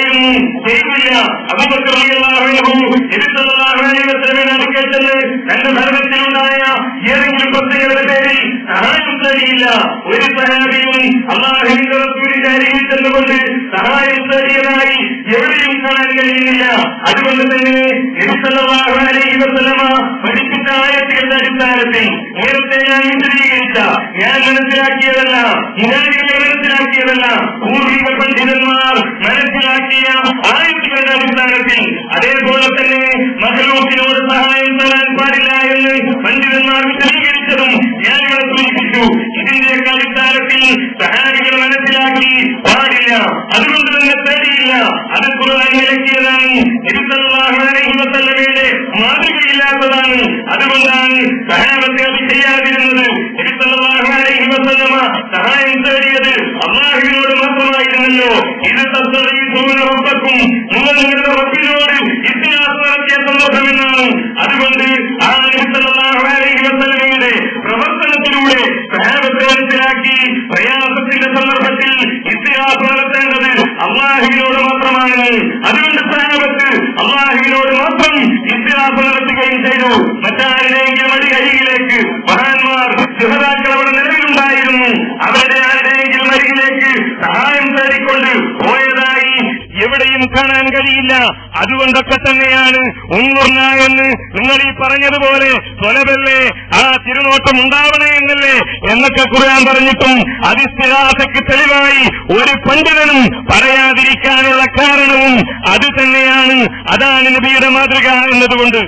ചെയ്യില്ല. അബൂബക്കർ റളിയല്ലാഹു അൻഹു നബി സല്ലല്ലാഹു അലൈഹി വസല്ലമയുടെ അടുക്കൽ ചെന്ന് തന്റെ ഭരണത്തിലുണ്ടായ ഏതെങ്കിലും പ്രത്യേകത പേരിൽ സഹായം തേടിയില്ല. ഒരു സഹാബിയും അല്ലാഹുവിന്റെ റസൂലിന്റെ അരികിൽ ചെന്നുകൊണ്ട് സഹായം തേടിയതായി എവിടെയും കാണാൻ കഴിയുന്നില്ല. അതുകൊണ്ട് തന്നെ നബി സല്ലല്ലാഹു അലൈഹി വസല്ലമ പഠിപ്പിച്ച ആയത്തിന്റെ അടിസ്ഥാനത്തിൽ നേരത്തെ ഞാൻ വിശദീകരിച്ച, ഞാൻ മനസ്സിലാക്കിയതല്ല, മുനാദികളെ മനസ്സിലാക്കിയതല്ല, പൂർവിക പണ്ഡിതന്മാർ മനസ്സിലാക്കിയ ആയത്തുകളുടെ അടിസ്ഥാനത്തിൽ, അതേപോലെ തന്നെ മഹ്ലൂക്കിനോട് സഹായം തരാൻ പാടില്ല എന്ന് പണ്ഡിതന്മാർ വിശദീകരിച്ചതും ഞാൻ ഇവിടെ സൂചിപ്പിച്ചു. ഇതിന്റെയൊക്കെ അടിസ്ഥാനത്തിൽ സഹായികൾ മനസ്സിലാക്കി പാടില്ല, അതുകൊണ്ട് തന്നെ തേടിയില്ല. അത് ഖുർആൻ വിലക്കിയതാണ്, നബി സല്ലല്ലാഹു അലൈഹി വസല്ലമയുടെ മാതൃകയില്ലാത്തതാണ്. അതുകൊണ്ടാണ് സഹാബത്തെ അത് ചെയ്യാതിരുന്നത്. നബി സല്ലല്ലാഹു അലൈഹി വസല്ലമ സഹായം തേടിയത് അല്ലാഹുവിനോട് മാത്രമായിരുന്നല്ലോ. ഇത് തസ്തഗീസൂനക്കും, നിങ്ങൾ നിങ്ങളുടെ റബ്ബിനോട് ഇസ്തിഗാസ നടത്തിയ സന്ദർഭമെന്നാണ്. അതുകൊണ്ട് ആ നബി സല്ലല്ലാഹു അലൈഹി വസല്ലമയുടെ പ്രവർത്തനത്തിലൂടെ സഹാബത്തെ മനസ്സിലാക്കി പ്രയാസത്തിന്റെ സന്ദർഭത്തിൽ ഇസ്തിഗാസ നടത്തേണ്ടത് അല്ലാഹുവിനോട് മാത്രമാണ്. അതുകൊണ്ട് സഹാബത്ത് അല്ലാഹുവിനോട് മാത്രം ഇസ്തിഗാസ നടത്തുകയും ചെയ്തു. മറ്റാരുടെയെങ്കിലും അടി അരികിലേക്ക് മഹാന്മാർ ശുഹദാക്കൾ അവിടെ നിലവിലുണ്ടായിരുന്നു. അവരുടെ ആരുടെയെങ്കിലും അരികിലേക്ക് സഹായം തേടിക്കൊണ്ട് പോയതായി എവിടെയും കാണാൻ കഴിയില്ല. അതുകൊണ്ടൊക്കെ തന്നെയാണ് ഉന്നുർന എന്ന് നിങ്ങൾ ഈ പറഞ്ഞതുപോലെ സ്വലബല്ലേ, ആ തിരുനോട്ടം ഉണ്ടാവണേ എന്നല്ലേ എന്നൊക്കെ ഖുർആൻ പറഞ്ഞിട്ടും അതിസ്തിഗാസയ്ക്ക് തെളിവായി ഒരു പണ്ഡിതനും പറയാതിരിക്കാനുള്ള കാരണവും അത് തന്നെയാണ്. അതാണ് നബിയുടെ മാതൃക എന്നതുകൊണ്ട്.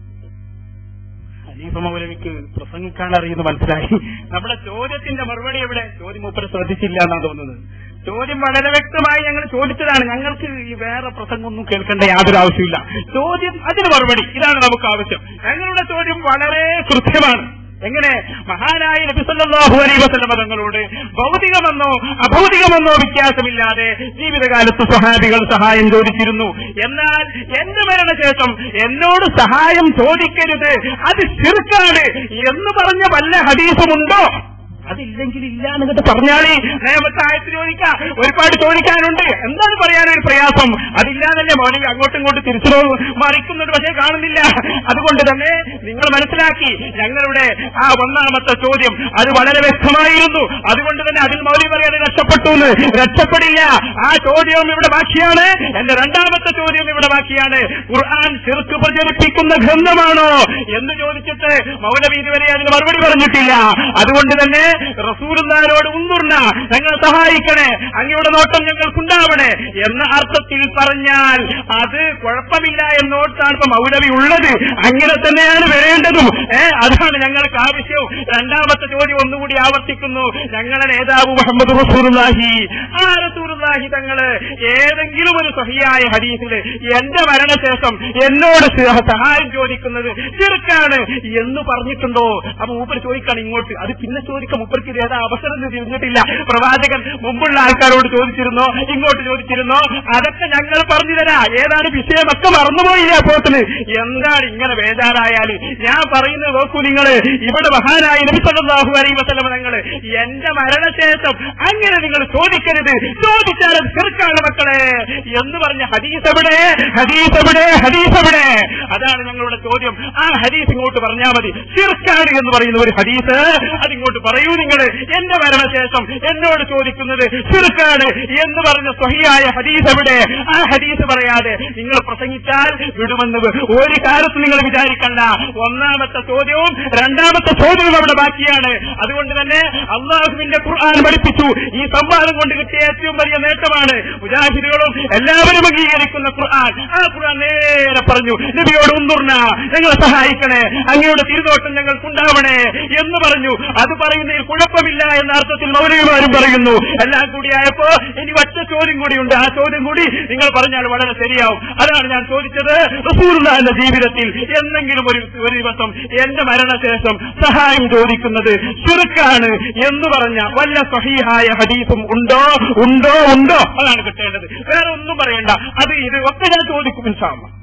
ഖലീഫ മൗലവിക്ക് പ്രസംഗിക്കാൻ അറിയുന്നത് മനസ്സിലായി. നമ്മുടെ ചോദ്യത്തിന്റെ മറുപടി എവിടെ? ചോദ്യം മൂപ്പര് ശ്രദ്ധിച്ചില്ല എന്നാണ് തോന്നുന്നത്. ചോദ്യം വളരെ വ്യക്തമായി ഞങ്ങൾ ചോദിച്ചതാണ്. ഞങ്ങൾക്ക് ഈ വേറെ പ്രസംഗമൊന്നും കേൾക്കേണ്ട യാതൊരു ആവശ്യമില്ല. ചോദ്യം, അതിന് മറുപടി, ഇതാണ് നമുക്ക് ആവശ്യം. ഞങ്ങളുടെ ചോദ്യം വളരെ കൃത്യമാണ്. എങ്ങനെ? മഹാനായ നബി സല്ലല്ലാഹു അലൈഹി വസല്ലം തങ്ങളോട് ഭൗതികമെന്നോ അഭൗതികമെന്നോ വ്യത്യാസമില്ലാതെ ജീവിതകാലത്ത് സ്വഹാബികൾ സഹായം ചോദിച്ചിരുന്നു. എന്നാൽ എന്റെ മരണശേഷം എന്നോട് സഹായം ചോദിക്കരുത്, അത് ശിർക്കാണ് എന്ന് പറഞ്ഞ വല്ല ഹദീസുമുണ്ടോ? അതില്ലെങ്കിൽ ഇല്ല എന്നിട്ട് പറഞ്ഞാലേ നിയമത്തായത്ത് ചോദിക്കാം. ഒരുപാട് ചോദിക്കാനുണ്ട്. എന്താണ് പറയാനൊരു പ്രയാസം? അതില്ലാന്നല്ലേ മൗലവി അങ്ങോട്ടും ഇങ്ങോട്ടും തിരിച്ചു മറിക്കുന്നുണ്ട്, പക്ഷേ കാണുന്നില്ല. അതുകൊണ്ട് തന്നെ നിങ്ങൾ മനസ്സിലാക്കി, ഞങ്ങളുടെ ആ ഒന്നാമത്തെ ചോദ്യം അത് വളരെ വ്യക്തമായിരുന്നു. അതുകൊണ്ട് തന്നെ അതിൽ മൗലവി പറയാതെ രക്ഷപ്പെട്ടു എന്ന്. രക്ഷപ്പെടില്ല. ആ ചോദ്യവും ഇവിടെ ബാക്കിയാണ്. എന്റെ രണ്ടാമത്തെ ചോദ്യം ഇവിടെ ബാക്കിയാണ്. ഖുർആൻ ശിർക്ക് പ്രചരിപ്പിക്കുന്ന ഗ്രന്ഥമാണോ എന്ന് ചോദിച്ചിട്ട് മൗലവി ഇതുവരെ അതിന് മറുപടി പറഞ്ഞിട്ടില്ല. അതുകൊണ്ട് തന്നെ റസൂലുള്ളാഹിനോട് ഉന്നുർന, ഞങ്ങൾ സഹായിക്കണേ, അങ്ങയുടെ നോട്ടം ഞങ്ങൾക്കുണ്ടാവണേ എന്ന അർത്ഥത്തിൽ പറഞ്ഞാൽ അത് കുഴപ്പമില്ല എന്നോർത്താണ് ഇപ്പൊ മൗലവി ഉള്ളത്. അങ്ങനെ തന്നെയാണ് വരേണ്ടതും. ഏഹ് അതാണ് ഞങ്ങൾക്ക് ആവശ്യവും. രണ്ടാമത്തെ ചോദ്യം ഒന്നുകൂടി ആവർത്തിക്കുന്നു. ഞങ്ങളുടെ നേതാവ് മുഹമ്മദ് റസൂലുള്ളാഹി, ആ റസൂലുള്ളാഹി തങ്ങള് ഏതെങ്കിലും ഒരു സഹിയായ ഹദീസിൽ എന്റെ മരണശേഷം എന്നോട് സഹായം ചോദിക്കുന്നത് ശിർക്കാണ് എന്ന് പറഞ്ഞിട്ടുണ്ടോ? അപ്പൊ മൂപ്പര് ചോദിക്കാണ് ഇങ്ങോട്ട്. അത് പിന്നെ ചോദിക്കാം. മൂപ്പർക്ക് ഏതാ അവസരം തിരിഞ്ഞിട്ടില്ല. പ്രവാചകൻ മുമ്പുള്ള ആൾക്കാരോട് ചോദിച്ചിരുന്നോ, ഇങ്ങോട്ട് ചോദിച്ചിരുന്നോ? അതൊക്കെ ഞങ്ങൾ പറഞ്ഞു തരാം. ഏതാണ് വിഷയമൊക്കെ മറന്നുപോയില്ല. അപ്പോത്തിന് എന്താണ് ഇങ്ങനെ ബേജാറായാല്? ഞാൻ പറയുന്നത് നോക്കൂ നിങ്ങള്. ഇവിടെ മഹാനായ നബി സല്ലല്ലാഹു അലൈഹി വസല്ലം തങ്ങള് എന്റെ മരണശേഷം അങ്ങനെ നിങ്ങൾ ചോദിക്കരുത്, ചോദിച്ചാൽ അത് ശിർക്കാണ് മക്കളെ എന്ന് പറഞ്ഞ ഹദീസ് എവിടെ? ഹദീസ് എവിടെ? ഹദീസ് എവിടെ? അതാണ് ഞങ്ങളുടെ ചോദ്യം. ആ ഹദീസ് ഇങ്ങോട്ട് പറഞ്ഞാൽ മതി. ശിർക്കാണ് എന്ന് പറയുന്ന ഒരു ഹദീസ് അതിങ്ങോട്ട് പറയൂ നിങ്ങൾ. എന്റെ മരണശേഷം എന്നോട് ചോദിക്കുന്നത് ശിർക്കാണ് എന്ന് പറഞ്ഞ സ്വഹിയായ ഹദീസ് എവിടെ? ആ ഹദീസ് പറയാതെ നിങ്ങൾ പ്രസംഗിച്ചാൽ വിടുമെന്ന് ഒരു കാലത്ത് നിങ്ങൾ വിചാരിക്കണ്ട. ഒന്നാമത്തെ ചോദ്യവും രണ്ടാമത്തെ ചോദ്യവും അവിടെ ബാക്കിയാണ്. അതുകൊണ്ട് തന്നെ അല്ലാഹുവിന്റെ ഖുർആൻ പഠിപ്പിച്ചു. ഈ സംവാദം കൊണ്ട് കിട്ടിയ ഏറ്റവും വലിയ നേട്ടമാണ്. മുജാഹിദുകളും എല്ലാവരും അംഗീകരിക്കുന്ന ഖുർആൻ. ആ ഖുർആൻ നേരെ പറഞ്ഞു, നബിയോട് ഉന്നുർന, ഞങ്ങളെ സഹായിക്കണേ, അങ്ങയുടെ തിരുനോട്ടം ഞങ്ങൾക്കുണ്ടാവണേ എന്ന് പറഞ്ഞു. അത് പറയുന്നതിൽ കുഴപ്പമില്ല എന്ന അർത്ഥത്തിൽ മൗലവിമാരും പറയുന്നു. എല്ലാം കൂടിയായപ്പോ ഇനി ഒറ്റ ചോദ്യം കൂടിയുണ്ട്. ആ ചോദ്യം കൂടി നിങ്ങൾ പറഞ്ഞാൽ വളരെ ശരിയാവും. അതാണ് ഞാൻ ചോദിച്ചത്. റസൂലുള്ളാഹിന്റെ ജീവിതത്തിൽ എന്തെങ്കിലും ഒരു ഒരു ദിവസം എന്റെ മരണശേഷം സഹായം ചോദിക്കുന്നത് ശിർക്കാണ് എന്ന് പറഞ്ഞ വല്ല സഹീഹായ ഹദീസും ഉണ്ടോ? ഉണ്ടോ? ഉണ്ടോ? അതാണ് കിട്ടേണ്ടത്. വേറെ ഒന്നും പറയണ്ട. അത് ഇത് ഒക്കെ ഞാൻ ചോദിക്കും ഇൻഷാ അല്ലാഹ്.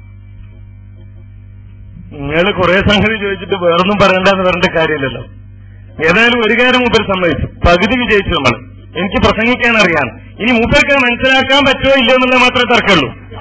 നിങ്ങൾ കുറെ സംഗതി ചോദിച്ചിട്ട് വേറൊന്നും പറയണ്ടെന്ന് പറഞ്ഞിട്ട് കാര്യമില്ലല്ലോ. ഏതായാലും ഒരു കാര്യം മൂപ്പർ സമ്മതിച്ചു, പകുതി വിജയിച്ചു നമ്മൾ. എനിക്ക് പ്രസംഗിക്കാൻ അറിയാം. ഇനി മൂപ്പർക്ക് മനസ്സിലാക്കാൻ പറ്റുമോ ഇല്ലയോ എന്നുള്ളത് മാത്രമേ തർക്കമുള്ളൂ.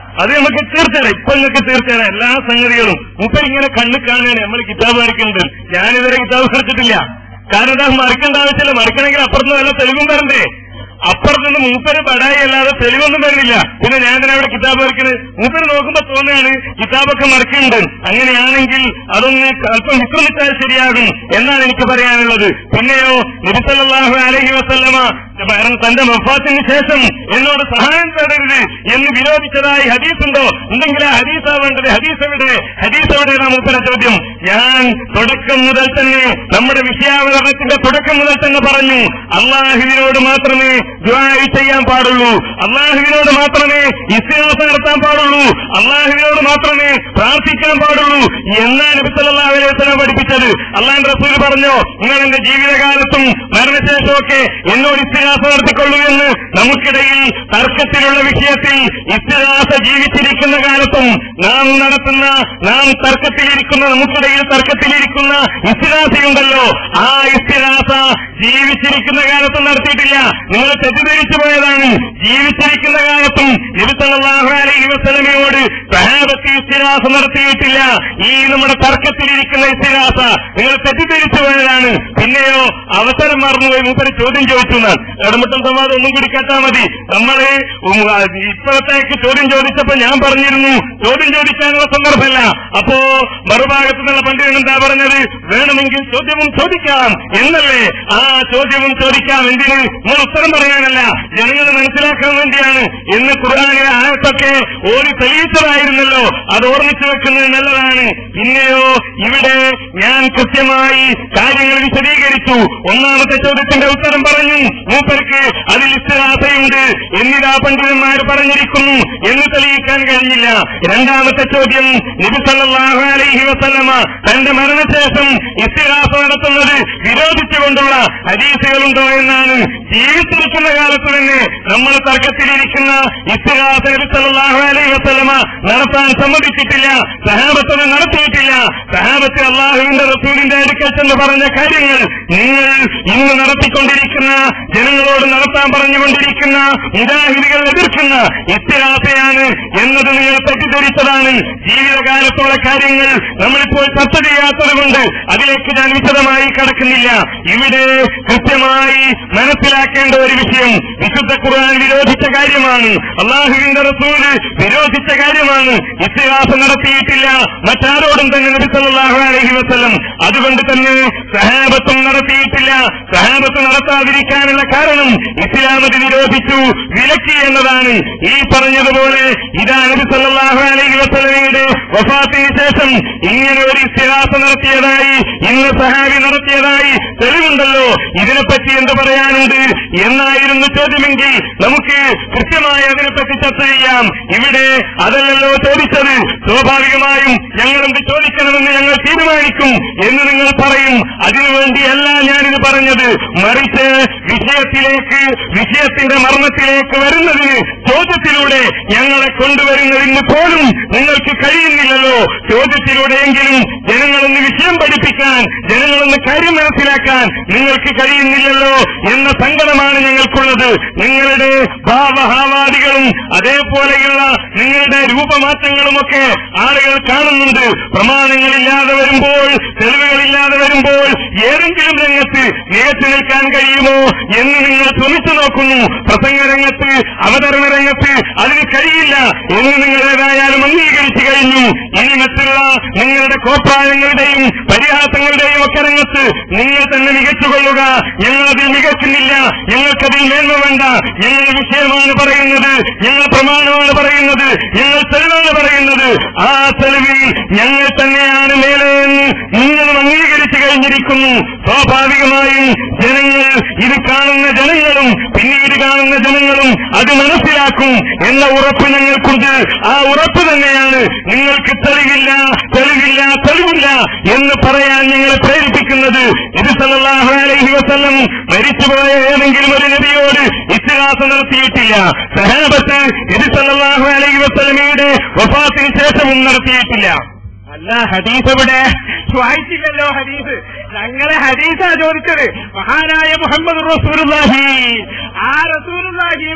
അത് നമുക്ക് തീർച്ചയായും ഇപ്പൊ നിങ്ങൾക്ക് തീർച്ചയായും എല്ലാ സംഗതികളും മൂപ്പർ ഇങ്ങനെ കണ്ണു കാണുകയാണ്. നമ്മൾ കിതാബ് മറിക്കുന്നുണ്ട്. ഞാനിതുവരെ കിതാബ് മറിച്ചിട്ടില്ല. കാരണം അത് മറിക്കേണ്ട ആവശ്യമില്ല. മറിക്കണമെങ്കിൽ അപ്പുറത്ത് വല്ല തെളിവും വരണ്ടേ? അപ്പുറത്ത് നിന്ന് മൂപ്പര് പടായി അല്ലാതെ തെളിവൊന്നും വരുന്നില്ല. പിന്നെ ഞാൻ തന്നെ അവിടെ കിതാബ് മറിക്കുന്നത്. മൂപ്പര് നോക്കുമ്പോ തോന്നുകയാണ് കിതാബൊക്കെ മറിക്കുന്നുണ്ട്. അങ്ങനെയാണെങ്കിൽ അതൊന്ന് അല്പം വിശ്രമിച്ചാൽ ശരിയാകും എന്നാണ് എനിക്ക് പറയാനുള്ളത്. പിന്നെയോ നബി സല്ലല്ലാഹു അലൈഹി വസല്ലമ തന്റെ വഫാത്തിന് ശേഷം എന്നോട് സഹായം തേടരുത് എന്ന് വിരോധിച്ചതായി ഹദീസുണ്ടോ? ഉണ്ടെങ്കിൽ ആ ഹദീസാ വേണ്ടത്. ഹദീസ് എവിടെ? ഹദീസ് എവിടെയാണ് മൂപ്പരുടെ ചോദ്യം. ഞാൻ തുടക്കം മുതൽ തന്നെ നമ്മുടെ വിഷയാവതരണത്തിന്റെ തുടക്കം മുതൽ തന്നെ പറഞ്ഞു, അള്ളാഹുവിനോട് മാത്രമേ ദുആ ചെയ്യാൻ പാടുള്ളൂ, അള്ളാഹുവിനോട് മാത്രമേ ഇസ്തിഗ്ഹാസ നടത്താൻ പാടുള്ളൂ, അള്ളാഹുവിനോട് മാത്രമേ പ്രാർത്ഥിക്കാൻ പാടുള്ളൂ എന്നാണ് നബി സല്ലല്ലാഹു അലൈഹി വസല്ലം പഠിപ്പിച്ചത്. അള്ളാഹുവിന്റെ റസൂൽ പറഞ്ഞോ, നിങ്ങൾ എന്റെ ജീവിതകാലത്തും മരണശേഷമൊക്കെ എന്നോട് ഇസ്തിഗ്ഹാസ നടത്തിക്കൊള്ളൂ എന്ന്. നമുക്കിടയിൽ തർക്കത്തിലുള്ള വിഷയത്തിൽ ഇസ്തിഗ്ഹാസ ജീവിച്ചിരിക്കുന്ന കാലത്തും നാം നടത്തുന്ന നാം തർക്കത്തിലിരിക്കുന്ന നമുക്കിടയിൽ തർക്കത്തിലിരിക്കുന്ന ഇസ്തിഗ്ഹാസയുണ്ടല്ലോ, ആ ഇസ്തിഗ്ഹാസ ജീവിച്ചിരിക്കുന്ന കാലത്തും നടത്തിയിട്ടില്ല. നിങ്ങൾ തെറ്റിദ്ധരിച്ചു പോയതാണ്. ജീവിച്ചിരിക്കുന്ന കാലത്തും നബി സല്ലല്ലാഹു അലൈഹി വസല്ലമയോട് സഹാബത്ത് ഇസ്തിഗ്ഹാസ നടത്തിയിട്ടില്ല. ഈ നമ്മുടെ തർക്കത്തിലിരിക്കുന്ന ഇസ്തിഗ്ഹാസ നിങ്ങൾ തെറ്റിദ്ധരിച്ചു പോയതാണ്. പിന്നെയോ അവസരം മറന്നുപോയി മൂപ്പര് ചോദ്യം ചോദിച്ചു. ഇടമുട്ടം സംവാദം ഒന്നും കൂടി കേട്ടാൽ മതി. നമ്മള് ഇപ്പോഴത്തേക്ക് ചോദ്യം ചോദിച്ചപ്പോ ഞാൻ പറഞ്ഞിരുന്നു ചോദ്യം ചോദിക്കാനുള്ള സന്ദർഭമല്ല. അപ്പോ മറുഭാഗത്തു നിന്നുള്ള പണ്ഡിതൻ എന്താ പറഞ്ഞത്? വേണമെങ്കിൽ ചോദ്യവും ചോദിക്കാം എന്നല്ലേ? ആ ചോദ്യവും ചോദിക്കാം. എന്തിന്? നിങ്ങൾ ഉത്തരം പറയാനല്ല, ജനങ്ങളെ മനസ്സിലാക്കാൻ വേണ്ടിയാണ് എന്ന് ഖുർആനിലെ ആയത്തൊക്കെ ഓടി തെളിയിച്ചതായിരുന്നല്ലോ. അത് ഓർമ്മിച്ചു വെക്കുന്നത് നല്ലതാണ്. പിന്നെയോ ഇവിടെ ഞാൻ കൃത്യമായി കാര്യങ്ങൾ വിശദീകരിച്ചു. ഒന്നാമത്തെ ചോദ്യത്തിന്റെ ഉത്തരം പറഞ്ഞു. മൂപ്പർക്ക് അതിൽ ഇസ്തിഗ്ഹാസയുണ്ട് എന്നിതാ പണ്ഡിതന്മാർ പറഞ്ഞിരിക്കുന്നു എന്ന് തെളിയിക്കാൻ കഴിഞ്ഞില്ല. രണ്ടാമത്തെ ചോദ്യം, നബി സല്ലല്ലാഹു അലൈഹി വസല്ലമ തന്റെ മരണശേഷം ഇസ്തിഗ്ഹാസ നടത്തുന്നത് വിരോധിച്ചുകൊണ്ടുള്ള ഹദീസുകളുണ്ടോ എന്നാണ്. ജീവിച്ചിരിക്കുന്ന കാലത്ത് തന്നെ നമ്മൾ തർക്കത്തിലിരിക്കുന്ന ഇസ്തിഗ്ഹാസ നബി സല്ലല്ലാഹു അലൈഹി വസല്ലമ നടത്താൻ സമ്മതിച്ചിട്ടില്ല. സഹാബത്ത് നടത്തിയിട്ടില്ല. സഹാബത്ത് അല്ലാഹുവിന്റെ റസൂലിന്റെ അടുക്കൽ ചെന്ന് പറഞ്ഞ കാര്യങ്ങൾ നിങ്ങൾ ഇന്ന് നടത്തിക്കൊണ്ടിരിക്കുന്ന ജനങ്ങളോട് നടത്താൻ പറഞ്ഞുകൊണ്ടിരിക്കുന്ന മുജാഹിദുകൾ എതിർക്കുന്ന ഇസ്തിഗ്ഹാസയാണ് എന്നത് നിങ്ങൾ തെറ്റിദ്ധരിച്ചതാണ്. ജീവിതകാലത്തുള്ള കാര്യങ്ങൾ നമ്മളിപ്പോൾ ചർച്ച ചെയ്യാത്തത് കൊണ്ട് അതിലേക്ക് ഞാൻ വിശദമായി കടക്കുന്നില്ല. ഇവിടെ കൃത്യമായി മനസ്സിലാക്കേണ്ട ഒരു വിഷയം, വിശുദ്ധ ഖുർആൻ വിരോധിച്ച കാര്യമാണ്, അല്ലാഹുവിന്റെ റസൂല് വിരോധിച്ച കാര്യമാണ്. ഇസ്തിഗ്ഹാസ നടത്തിയിട്ടില്ല മറ്റാരോടും തന്നെ നബി സല്ലല്ലാഹു അലൈഹി വസല്ലം. അതുകൊണ്ട് തന്നെ സഹാബത്തും നടത്തിയിട്ടില്ല. സഹാബത്ത് നടത്താതിരിക്കാനുള്ള കാരണം ഇസ്ലാം അത് വിരോധിച്ചു, വിലക്കി എന്നതാണ്. ഈ പറഞ്ഞതുപോലെ ഇതാ നബി സല്ലല്ലാഹു അലൈഹി വസല്ലമയുടെ വഫാത്തിന് ശേഷം ഇങ്ങനെ ഒരു ഇസ്തിഗ്ഹാസ നടത്തിയതായി ഇന്ന് സഹാബി നടത്തിയതായി തെളിവുണ്ടല്ലോ. ഇതിനെപ്പറ്റി എന്ത് പറയാനുണ്ട് എന്നായിരുന്നു ചോദ്യമെങ്കിൽ നമുക്ക് കൃത്യമായി അതിനെപ്പറ്റി ചർച്ച ചെയ്യാം. ഇവിടെ അതല്ലല്ലോ ചോദിച്ചത്. സ്വാഭാവികമായും ഞങ്ങളെന്ത് ചോദിക്കണമെന്ന് ഞങ്ങൾ തീരുമാനിക്കും എന്ന് നിങ്ങൾ പറയും. അതിനുവേണ്ടിയല്ല ഞാനിത് പറഞ്ഞത്. മറിച്ച് വിഷയത്തിലേക്ക് വിഷയത്തിന്റെ മർമ്മത്തിലേക്ക് വരുന്നതിന് ചോദ്യത്തിലൂടെ ഞങ്ങളെ കൊണ്ടുവരുന്നതിന് പോലും നിങ്ങൾക്ക് കഴിയുന്നില്ലല്ലോ. ചോദ്യത്തിലൂടെയെങ്കിലും ജനങ്ങളൊന്ന് വിഷയം പഠിപ്പിക്കാൻ, ജനങ്ങളൊന്ന് കാര്യം മനസ്സിലാക്കാൻ നിങ്ങൾക്ക് കഴിയുന്നില്ലല്ലോ എന്ന സങ്കടമാണ് ഞങ്ങൾക്കുള്ളത്. നിങ്ങളുടെ ഭാവഹാവാദികളും അതേപോലെയുള്ള നിങ്ങളുടെ രൂപമാറ്റങ്ങളുമൊക്കെ ആളുകൾ കാണുന്നുണ്ട്. പ്രമാണങ്ങളില്ലാതെ വരുമ്പോൾ, തെളിവുകളില്ലാതെ വരുമ്പോൾ ഏതെങ്കിലും രംഗത്ത് മികച്ചു നിൽക്കാൻ കഴിയുമോ എന്ന് നിങ്ങൾ ശ്രമിച്ചു നോക്കുന്നു. പ്രസംഗ രംഗത്ത്, അവതരണ രംഗത്ത് അതിന് കഴിയില്ല എന്ന് നിങ്ങൾ ഏതായാലും അംഗീകരിച്ചു കഴിഞ്ഞു. ഇനി മറ്റുള്ള നിങ്ങളുടെ കോപ്രായങ്ങളുടെയും പരിഹാസങ്ങളുടെയും ഒക്കെ രംഗത്ത് നിങ്ങൾ തന്നെ മികച്ചുകൊള്ളുക. ഞങ്ങളതിൽ മികച്ചുന്നില്ല, ഞങ്ങൾക്കതിൽ മേന്മ വേണ്ട. ഞങ്ങൾ വിഷയമാണ് പറയുന്നത്, ഞങ്ങൾ പ്രമാണമാണ് പറയുന്നത്, ഞങ്ങൾ തെളിവാണ് പറയുന്നത്. ആ തെളിവിൽ ഞങ്ങൾ തന്നെയാണ് മേലെ എന്ന് നിങ്ങളും അംഗീകരിച്ചു കഴിഞ്ഞിരിക്കുന്നു. സ്വാഭാവികമായും ജനങ്ങൾ, ഇത് കാണുന്ന ജനങ്ങളും പിന്നീട് കാണുന്ന ജനങ്ങളും അത് മനസ്സിലാക്കും എന്ന ഉറപ്പ് ഞങ്ങൾക്കുണ്ട്. ആ ഉറപ്പ് തന്നെയാണ് നിങ്ങൾക്ക് തെളിവില്ല തെളിവില്ല തെളിവില്ല എന്ന് പറയാൻ ഞങ്ങളെ പ്രേരിപ്പിക്കുന്നത്. നബി സല്ലല്ലാഹു അലൈഹി വസല്ലം മരിച്ചുപോയ ഏതെങ്കിലും ഒരു നബിയോട് ഇസ്തിഗ്ഹാസ നടത്തിയിട്ടില്ല. സഹാബത്ത് നബി സല്ലല്ലാഹു അലൈഹി വസല്ലമയുടെ വഫാത്തിന് ശേഷവും നടത്തിയിട്ടില്ല. അല്ല, ഹദീസ് എവിടെ? വായിച്ചില്ലല്ലോ ഹദീസ്. ഞങ്ങളെ ഹദീസാ ചോദിച്ചത്. മഹാനായ മുഹമ്മദ് റസൂലുള്ളാഹി, ആ റസൂലുള്ളാഹിയുടെ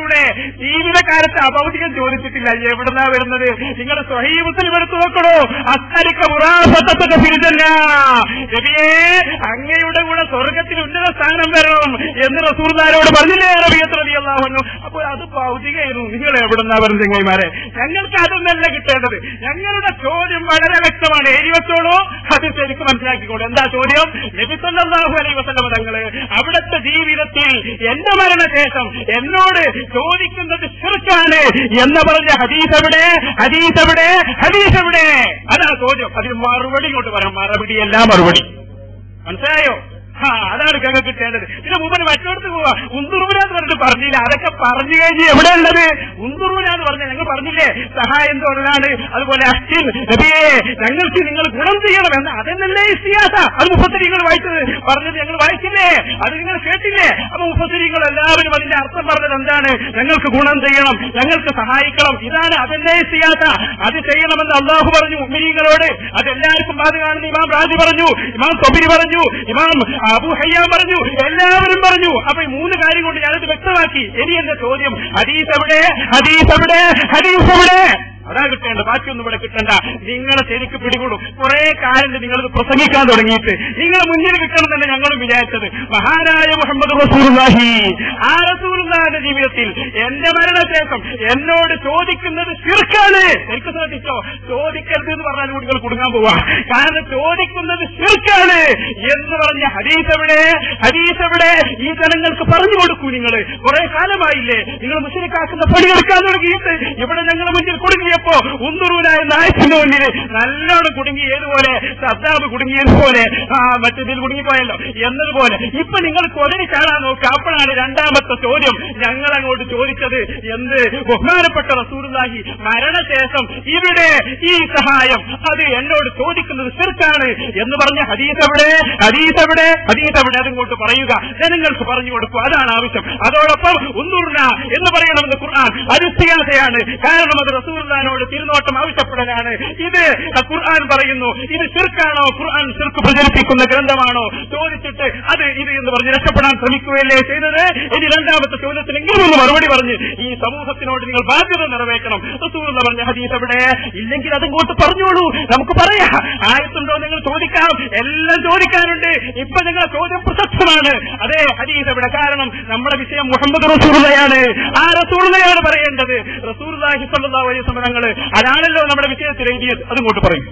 ജീവിതകാലത്ത് അഭൗതികം ചോദിച്ചിട്ടില്ല. എവിടുന്നാ വരുന്നത്? നിങ്ങളുടെ സ്വഹീഹ് മുസ്ലിം എടുത്തു നോക്കണോ? അസ്അലുക മുറാഫഖതക ഫിൽ ജന്ന, നബിയേ അങ്ങയുടെ കൂടെ സ്വർഗത്തിൽ ഉന്നത സ്ഥാനം വരണം എന്ന് റസൂലുള്ളാഹിയോട് പറഞ്ഞില്ലേ റബീഅത്ത് റളിയല്ലാഹു അൻഹു? അപ്പോൾ അത് ഭൗതികമായിരുന്നു. നിങ്ങൾ എവിടുന്നാ വരുന്നത് ചങ്ങായിമാരെ? ഞങ്ങൾക്ക് അതൊന്നല്ല കിട്ടേണ്ടത്. ഞങ്ങളുടെ ചോദ്യം വളരെ വ്യക്തമാണ്. എഴുതി വെച്ചോളൂ, അത് ശരിക്കും മനസ്സിലാക്കിക്കോളൂ. എന്താ ചോദ്യം? നബി സല്ലല്ലാഹു അലൈഹി വസല്ലം തങ്ങള് അവിടുത്തെ ജീവിതത്തിൽ എന്റെ മരണശേഷം എന്നോട് ചോദിക്കുന്നത് ശിർക്കാണ് എന്ന് പറഞ്ഞ ഹദീസ് എവിടെ? ഹദീസ് എവിടെ? ഹദീസ് എവിടെ? അതാണ് ചോദ്യം. അതിന് മറുപടി ഇങ്ങോട്ട് പറയാം. മറുപടി എല്ലാം മറുപടി. മനസ്സിലായോ? ആ അതാണ് ഞങ്ങൾക്ക് കിട്ടേണ്ടത്. പിന്നെ മുമ്പ് മറ്റോടത്ത് പോവാ ഉന്തുറൂനാന്ന് പറഞ്ഞിട്ട് പറഞ്ഞില്ല. അതൊക്കെ പറഞ്ഞു കഴിഞ്ഞ് എവിടെ ഉള്ളത്? ഉന്തുറൂനാന്ന് പറഞ്ഞ ഞങ്ങൾ പറഞ്ഞില്ലേ സഹായം തോന്നലാണ്. അതുപോലെ അഷ്ടിൽ നബിയേ ഞങ്ങൾക്ക് നിങ്ങൾ ഗുണം ചെയ്യണമെന്ന്. അതെന്നല്ലേ ഇസ്തിയാസ? അത് മുഫസ്സിരീങ്ങൾ വായിച്ചത് പറഞ്ഞത് ഞങ്ങൾ വായിച്ചില്ലേ? അത് നിങ്ങൾ കേട്ടില്ലേ? അപ്പൊ മുഫസ്സിരീങ്ങൾ എല്ലാവരും അതിന്റെ അർത്ഥം പറഞ്ഞത് എന്താണ്? ഞങ്ങൾക്ക് ഗുണം ചെയ്യണം, ഞങ്ങൾക്ക് സഹായിക്കണം. ഇതാണ് അതെന്നേ ഇസ്തിയാസ. അത് ചെയ്യണമെന്ന് അള്ളാഹു പറഞ്ഞു മുഅ്മിനീങ്ങളോട്. അതെല്ലാവർക്കും ബാധകമാണെന്ന് ഇമാം റാസി പറഞ്ഞു, ഇമാം ത്വബരി പറഞ്ഞു, ഇമാം അബൂ ഹയ്യാൻ പറഞ്ഞു, എല്ലാവരും പറഞ്ഞു. അപ്പൊ ഈ മൂന്ന് കാര്യം കൊണ്ട് ഞാനത് വ്യക്തമാക്കി. ഇനി എന്റെ ചോദ്യം, ഹദീസ് എവിടെ? ഹദീസ് എവിടെ? ഹദീസ് എവിടെ? അതാ കിട്ടേണ്ട. ബാക്കിയൊന്നും ഇവിടെ കിട്ടണ്ട. നിങ്ങളെ ശരിക്ക് പിടികൂടും. കുറെ കാലം നിങ്ങളിത് പ്രസംഗിക്കാൻ തുടങ്ങിയിട്ട് നിങ്ങളെ മുന്നിൽ കിട്ടണം തന്നെ ഞങ്ങളും വിചാരിച്ചത്. മഹാനായ മുഹമ്മദ് റസൂലുള്ളാഹി ആ റസൂലുള്ളാഹിന്റെ ജീവിതത്തിൽ എന്റെ മരണശേഷം എന്നോട് ചോദിക്കുന്നത് ശിർക്കാണ്. എനിക്ക് ശ്രദ്ധിച്ചോ? ചോദിക്കരുത് എന്ന് പറഞ്ഞാൽ നിങ്ങൾ കുടുങ്ങാൻ പോവാ. കാരണം ചോദിക്കുന്നത് ശിർക്കാണ് എന്ന് പറഞ്ഞ ഹദീസ് എവിടെ? ഹദീസ് എവിടെ? ഈ ജനങ്ങൾക്ക് പറഞ്ഞു കൊടുക്കൂ. നിങ്ങൾ കുറെ കാലമായില്ലേ നിങ്ങൾ മുസ്ലിക്കാക്കുന്ന പണിയെടുക്കാൻ തുടങ്ങിയിട്ട് ഇവിടെ ഞങ്ങളുടെ മുന്നിൽ കുടുങ്ങി. പ്പോ ഉന്തുറൂനായ നായത്തിന്റെ മുന്നിൽ നല്ലോണം കുടുങ്ങി. ഏതുപോലെ സദ്ദാബ് കുടുങ്ങിയതുപോലെ ആ മറ്റേതിൽ കുടുങ്ങിപ്പോയല്ലോ എന്നതുപോലെ ഇപ്പൊ നിങ്ങൾ കൊലരി ചാടാൻ നോക്കുക. അപ്പോഴാണ് രണ്ടാമത്തെ ചോദ്യം ഞങ്ങൾ അങ്ങോട്ട് ചോദിച്ചത്. എന്ത്? ബഹുമാനപ്പെട്ട റസൂലുള്ളാഹി മരണശേഷം ഇവിടെ ഈ സഹായം അത് എന്നോട് ചോദിക്കുന്നത് ശിർക്കാണ് എന്ന് പറഞ്ഞ ഹദീസ് എവിടെ? ഹദീസ് എവിടെ? ഹദീസ് എവിടെ? അതിങ്ങോട്ട് പറയുക, ജനങ്ങൾക്ക് പറഞ്ഞു കൊടുക്കുക. അതാണ് ആവശ്യം. അതോടൊപ്പം ഉന്തുറൂന എന്ന് പറയണമെന്ന് ഖുർആൻ അത് ഇസ്തിയാസയാണ്. കാരണം അത് റസൂലുള്ളാഹി ോട് തിരുനോട്ടം ആവശ്യപ്പെടലാണ്. ഇത് ഖുർആൻ പറയുന്നു. ഇത് ശിർക്കാണോ? ഖുർആൻ ശിർക്ക് പ്രചരിപ്പിക്കുന്ന ഗ്രന്ഥമാണോ? ചോദിച്ചിട്ട് അത് ഇത് എന്ന് പറഞ്ഞ് രക്ഷപ്പെടാൻ ശ്രമിക്കുകയല്ലേ ചെയ്തത്? ഇനി രണ്ടാമത്തെ ചോദ്യത്തിനെങ്കിലും ഒന്ന് മറുപടി പറഞ്ഞ് ഈ സമൂഹത്തിനോട് നിങ്ങൾ ബാധ്യത നിറവേറ്റണം. റസൂലുള്ള പറഞ്ഞ ഹദീസ് എവിടെ? ഇല്ലെങ്കിൽ അതിങ്ങോട്ട് പറഞ്ഞോളൂ, നമുക്ക് പറയാം. ആയത്തുണ്ടോ നിങ്ങൾ ചോദിക്കാം, എല്ലാം ചോദിക്കാനുണ്ട്. ഇപ്പൊ നിങ്ങളുടെ ചോദ്യം പ്രസക്തമാണ്. അതേ ഹദീസ് എവിടെ? കാരണം നമ്മുടെ വിഷയം മുഹമ്മദ് റസൂലുള്ളാഹിയാണ്. ആ റസൂലുള്ളാഹിയാണ് പറയേണ്ടത്. റസൂലുള്ളാഹി സ്വല്ലല്ലാഹു അലൈഹി വസല്ലം അതാണല്ലോ നമ്മുടെ വിഷയത്തിൽ എഴുതിയത്. അതുകൊണ്ട് പറയും.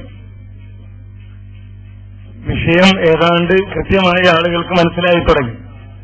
വിഷയം ഏതാണ്ട് കൃത്യമായി ആളുകൾക്ക് മനസ്സിലായി തുടങ്ങി.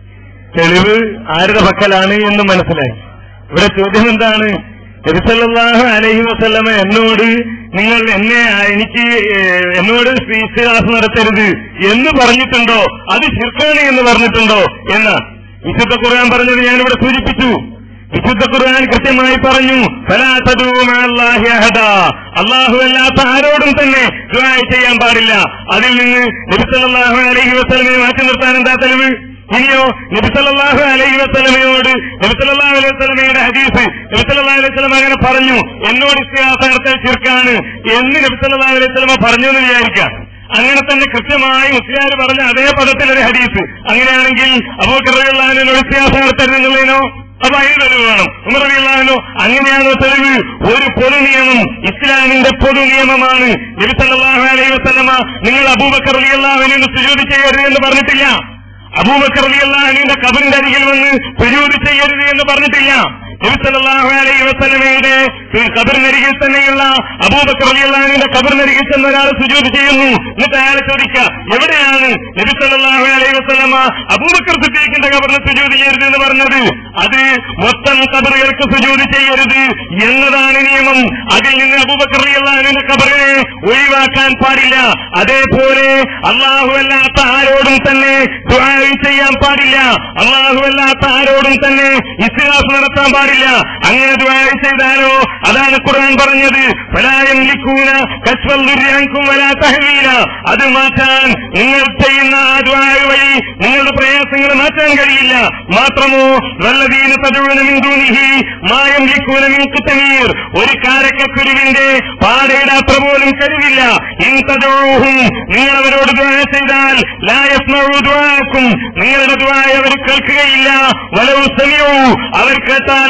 തെളിവ് ആരുടെ പക്കലാണ് എന്ന് മനസ്സിലായി. ഇവിടെ ചോദ്യം എന്താണ്? നബി സല്ലല്ലാഹു അലൈഹി വസല്ലമ എന്നോട് നിങ്ങൾ എന്നെ എനിക്ക് എന്നോട് ഇസ്തിഗ്ഹാസ നടത്തരുത് എന്ന് പറഞ്ഞിട്ടുണ്ടോ? അത് ശിർക്കാണ് എന്ന് പറഞ്ഞിട്ടുണ്ടോ എന്ന വിശുദ്ധ ഖുർആൻ പറഞ്ഞത് ഞാനിവിടെ സൂചിപ്പിച്ചു. വിശുദ്ധ ഖുർആൻ കൃത്യമായി പറഞ്ഞു, ഫലാ തദൂ മഅല്ലാഹി അഹദാ, അല്ലാഹു അല്ലാത്ത ആരോടും തന്നെ ദുആ ചെയ്യാൻ പാടില്ല. അതിൽ നിന്ന് നബി സല്ലല്ലാഹു അലൈഹി വസല്ലമയെ മാറ്റി നിർത്താൻ എന്താ തെളിവ്? ഇനിയോ നബി സല്ലല്ലാഹു അലൈഹി വസല്ലമയോട് നബി സല്ലല്ലാഹു അലൈഹി വസല്ലമയുടെ ഹദീസ് നബി സല്ലല്ലാഹു അലൈഹി വസല്ലമ അങ്ങനെ പറഞ്ഞു, എന്നോട് ഇസ്തിഗ്ഹാസ നടത്തൽ ശിർക്കാണ് എന്ന് നബി സല്ലല്ലാഹു അലൈഹി വസല്ലമ പറഞ്ഞു എന്ന് വിചാരിക്കാം. അങ്ങനെ തന്നെ കൃത്യമായി മുസ്ലിയാർ പറഞ്ഞ അതേ പദത്തിലൊരു ഹദീസ്. അങ്ങനെയാണെങ്കിൽ അബൂബക്കർ റളിയല്ലാഹു അൻഹു ഇസ്തിഗ്ഹാസ നടത്തരുതെന്നുള്ളതിനോ? അപ്പൊ അതിന് തെളിവ് വേണം. ഉമർ റളിയല്ലാഹു അൻഹു അങ്ങനെയാണോ തെളിവ്? ഒരു പൊതു നിയമം, ഇസ്ലാമിന്റെ പൊതു നിയമമാണ്. നബി സല്ലല്ലാഹു അലൈഹി വസല്ലമ നിങ്ങൾ അബൂബക്കർ റളിയല്ലാഹു അൻഹു സുജൂദ് ചെയ്യരുത് എന്ന് പറഞ്ഞിട്ടില്ല. അബൂബക്കർ റളിയല്ലാഹു അൻഹുവിന്റെ ഖബറിന്റെ അരികിൽ വന്ന് സുജൂദ് ചെയ്യരുത് എന്ന് പറഞ്ഞിട്ടില്ല. നബി സല്ലല്ലാഹു അലൈഹി വസല്ലമയുടെ ഖബറിനരികിൽ തന്നെയുള്ള അബൂബക്കർ റളിയല്ലാഹു അൻഹുവിന്റെ ഖബറിനരികിൽ ചെന്ന ഒരാൾ സുജൂദ് ചെയ്യുന്നു. എന്നിട്ട് അയാളെ ചോദിക്കുക, എവിടെയാണ് നബി സല്ലല്ലാഹു അലൈഹി വസല്ലമ അബൂബക്കർ സിദ്ദീഖിന്റെ ഖബറിന് സുജൂദ് ചെയ്യരുത് എന്ന് പറഞ്ഞത്? അത് മൊത്തം ഖബറുകൾക്ക് സുജൂദ് ചെയ്യരുത് എന്നതാണ് നിയമം. അതിൽ നിന്ന് അബൂബക്കർ റളിയല്ലാഹു അൻഹുവിന്റെ ഖബറിനെ ഒഴിവാക്കാൻ പാടില്ല. അതേപോലെ അല്ലാഹു അല്ലാത്ത ആരോടും തന്നെ ദുആ ചെയ്യാൻ പാടില്ല. അല്ലാഹു അല്ലാത്ത ആരോടും തന്നെ ഇസ്തിഗ്ഹാസ നടത്താൻ പാടില്ല. അങ്ങനെ ദുആ ചെയ്താലോ അതാണ് ഖുർആൻ പറഞ്ഞത്, ഫലാ യംലികൂന കശ്ഫൽ ദുർരി അൻകും വലാ തഹ്വീല. അത് മാറ്റാൻ നിങ്ങൾ ചെയ്യുന്ന ആ ദുആ വഴി നിങ്ങളുടെ പ്രയാസങ്ങൾ മാറ്റാൻ കഴിയില്ല. മാത്രമോ വല്ലദീന തദഊന മിൻ ദൂനിഹി മാ യംലികൂന മിൻ ഖിത്മീർ, ഒരു കാരക്കക്കുരുവിന്റെ പാടയിടാത്ര പോലും കഴിവില്ല. ഇൻ തദഊഹും, നിങ്ങൾ അവരോട് ദുആ ചെയ്താൽ ലാ യസ്മഉ ദുആക്കും, നിങ്ങളുടെ ദുആ അവർ കേൾക്കുകയില്ല. വലൗ സമിഉ, അവർ കേട്ടാലോ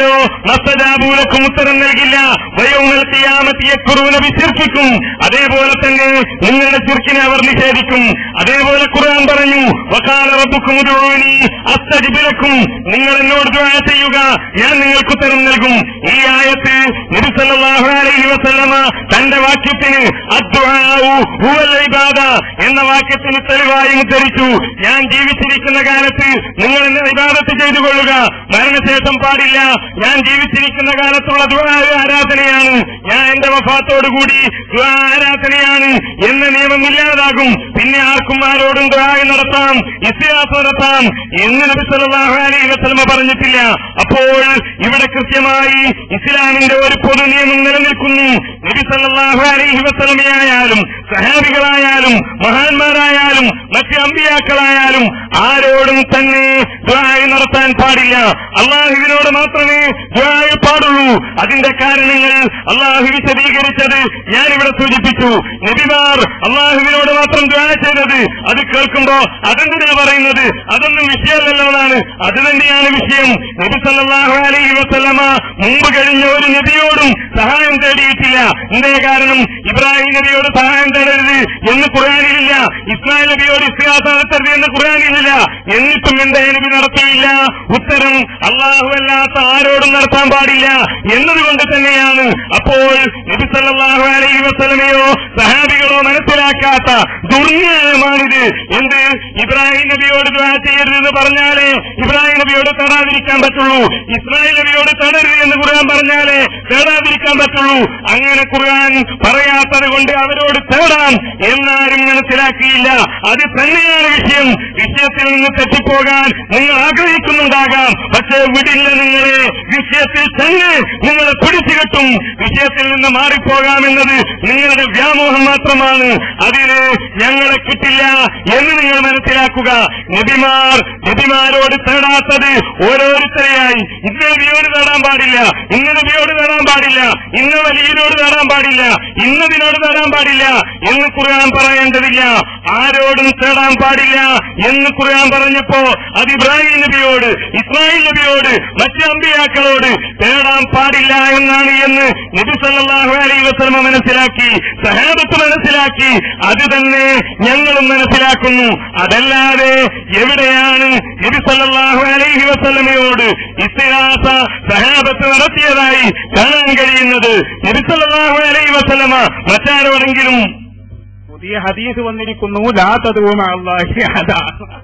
എന്നിട്ടോ മസ്തജാബൂലക്കും ഉത്തരം നൽകില്ല. വയൗമൽ ഖിയാമത്തി യക്ഫുറൂന ബിശിർക്കിക്കും, അതേപോലെ തന്നെ നിങ്ങളുടെ ശിർക്കിനെ അവർ നിഷേധിക്കും. അതേപോലെ ഖുർആൻ പറഞ്ഞു വഖാല റബ്ബുക്കും ഉദ്ഊനി അസ്തജിബ് ലക്കും, നിങ്ങൾ എന്നോട് ദുആ ചെയ്യുക, ഞാൻ നിങ്ങൾക്ക് ഉത്തരം നൽകും. ഈ ആയത്ത് നബി സല്ലല്ലാഹു അലൈഹി വസല്ലമ തന്റെ വാക്യത്തിന് അദ്ദുആഉ ഹുവൽ ഇബാദ എന്ന വാക്യത്തിന് തെളിവായി ഉദ്ധരിച്ചു. ഞാൻ ജീവിച്ചിരിക്കുന്ന കാലത്ത് നിങ്ങൾ എന്നെ ഇബാദത്ത് ചെയ്തു കൊള്ളുക, മരണശേഷം പാടില്ല. ഞാൻ ജീവിച്ചിരിക്കുന്ന കാലത്തുള്ള ദുആ ആരാധനയാണ്, ഞാൻ എന്റെ വഫാത്തോടുകൂടി ദുആ ആരാധനയാണ് എന്ന നിയമം ഇല്ലാതാകും. പിന്നെ ആർക്കും ആരോടും ദുആ നടത്താം, ഇസ്തിഗാസ നടത്താം എന്ന് നബി സല്ലല്ലാഹു അലൈഹി വസല്ലമ പറഞ്ഞിട്ടില്ല. അപ്പോൾ ഇവിടെ കൃത്യമായി ഇസ്ലാമിന്റെ ഒരു പൊതു നിയമം നിലനിൽക്കുന്നു. നബി സല്ലല്ലാഹു അലൈഹി വസല്ലമയായാലും സഹാബികളായാലും മഹാന്മാരായാലും മറ്റ് അമ്പിയാക്കളായാലും ആരോടും തന്നെ ദുആ നടത്താൻ പാടില്ല. അള്ളാഹുവിനോട് മാത്രമേ ദുആ പാടുള്ളൂ. അതിന്റെ കാരണങ്ങൾ അള്ളാഹു വിശദീകരിച്ചത് ഞാനിവിടെ സൂചിപ്പിച്ചു. നബിമാർ അള്ളാഹുവിനോട് മാത്രം ദുആ ചെയ്തത് അത് കേൾക്കുമ്പോ അതെന്തിനാ പറയുന്നത്, അതൊന്നും വിഷയമല്ലല്ലോന്നാണ്. അത് തന്നെയാണ് വിഷയം. നബി സല്ലല്ലാഹു അലൈഹി വസല്ലമ മുമ്പ് കഴിഞ്ഞ ഒരു നബിയോടും സഹായം തേടിയിട്ടില്ല. എന്തേ കാരണം? ഇബ്രാഹിം നബിയോട് സഹായം തേടരുത് എന്ന് ഖുർആനിലില്ല, ഇസ്മായിൽ നബിയോട് ഇസ്തിഗാസ നടത്തരുത് എന്ന് ഖുർആനിലില്ല. എന്നിട്ടും എന്തേ നബി നടത്തിയില്ല? ഉത്തരം അള്ളാഹു അല്ലാത്ത ആരോടും നടത്താൻ പാടില്ല എന്നതുകൊണ്ട് തന്നെയാണ്. അപ്പോൾ നബി സല്ലല്ലാഹു അലൈഹി വസല്ലമയോ സഹാബികളോ മനസ്സിലാക്കാത്ത ദുർന്യായമാണിത്. എന്ത്? ഇബ്രാഹിം നബിയോട് ദുആ ചെയ്യരുതെന്ന് പറഞ്ഞാലേ ഇബ്രാഹിം നബിയോട് തേടാതിരിക്കാൻ പറ്റുള്ളൂ, ഇസ്മായിൽ നബിയോട് തേടരുത് എന്ന് ഖുർആൻ പറഞ്ഞാലേ തേടാതിരിക്കാൻ പറ്റുള്ളൂ. അങ്ങനെ ഖുർആൻ പറയാത്തത് കൊണ്ട് അവരോട് തേടാം എന്നാരും മനസ്സിലാക്കിയില്ല. അത് തന്നെയാണ് വിഷയം. വിഷയത്തിൽ നിന്ന് തെറ്റിപ്പോകാൻ നിങ്ങൾ ആഗ്രഹിക്കുന്നുണ്ടാകാം, പക്ഷേ വിടില്ല നിങ്ങളെ. വിഷയത്തിൽ തന്നെ നിങ്ങളെ പിടിച്ചു കെട്ടും. വിഷയത്തിൽ നിന്ന് മാറിപ്പോകാമെന്നത് നിങ്ങളുടെ വ്യാമോഹം മാത്രമാണ്. അതിന് ഞങ്ങളെ കിട്ടില്ല എന്ന് നിങ്ങൾ മനസ്സിലാക്കുക. നബിമാർ നബിമാരോട് തേടാത്തത് ഓരോരുത്തരെയായി ഇന്ന നബിയോട് തേടാൻ പാടില്ല, ഇന്ന നബിയോട് തേടാൻ പാടില്ല, ഇന്ന വലിയനോട് തേടാൻ പാടില്ല, ഇന്നതിനോട് തേടാൻ പാടില്ല എന്ന് ഖുർആൻ പറയേണ്ടതില്ല. ആരോടും തേടാൻ പാടില്ല എന്ന് ഖുർആൻ പറഞ്ഞപ്പോ അത് ഇബ്രാഹിം നബിയോട്, ഇസ്മായിൽ നബിയോട്, മറ്റ് അമ്പിയാക്കളോട് തേടാൻ പാടില്ല എന്നാണ് എന്ന് നബി സല്ലല്ലാഹു അലൈഹി വസല്ലമ മനസ്സിലാക്കി, സഹാബത്ത് മനസ്സിലാക്കി. അത് തന്നെ ഞങ്ങളും മനസ്സിലാക്കുന്നു. അതല്ലാതെ എവിടെയാണ് നബി സല്ലല്ലാഹു അലൈഹി വസല്ലമയോട് ഇസ്തിഗാസ സഹാബത്ത് നടത്തിയതായി കാണാൻ കഴിയുന്നത്? നബി സല്ലല്ലാഹു അലൈഹി വസല്ലമ മറ്റാരോടെങ്കിലും പുതിയ ഹദീസ് വന്നിരിക്കുന്നു, ലാ തദ്ഉ മഅല്ലാഹി അഹദാ.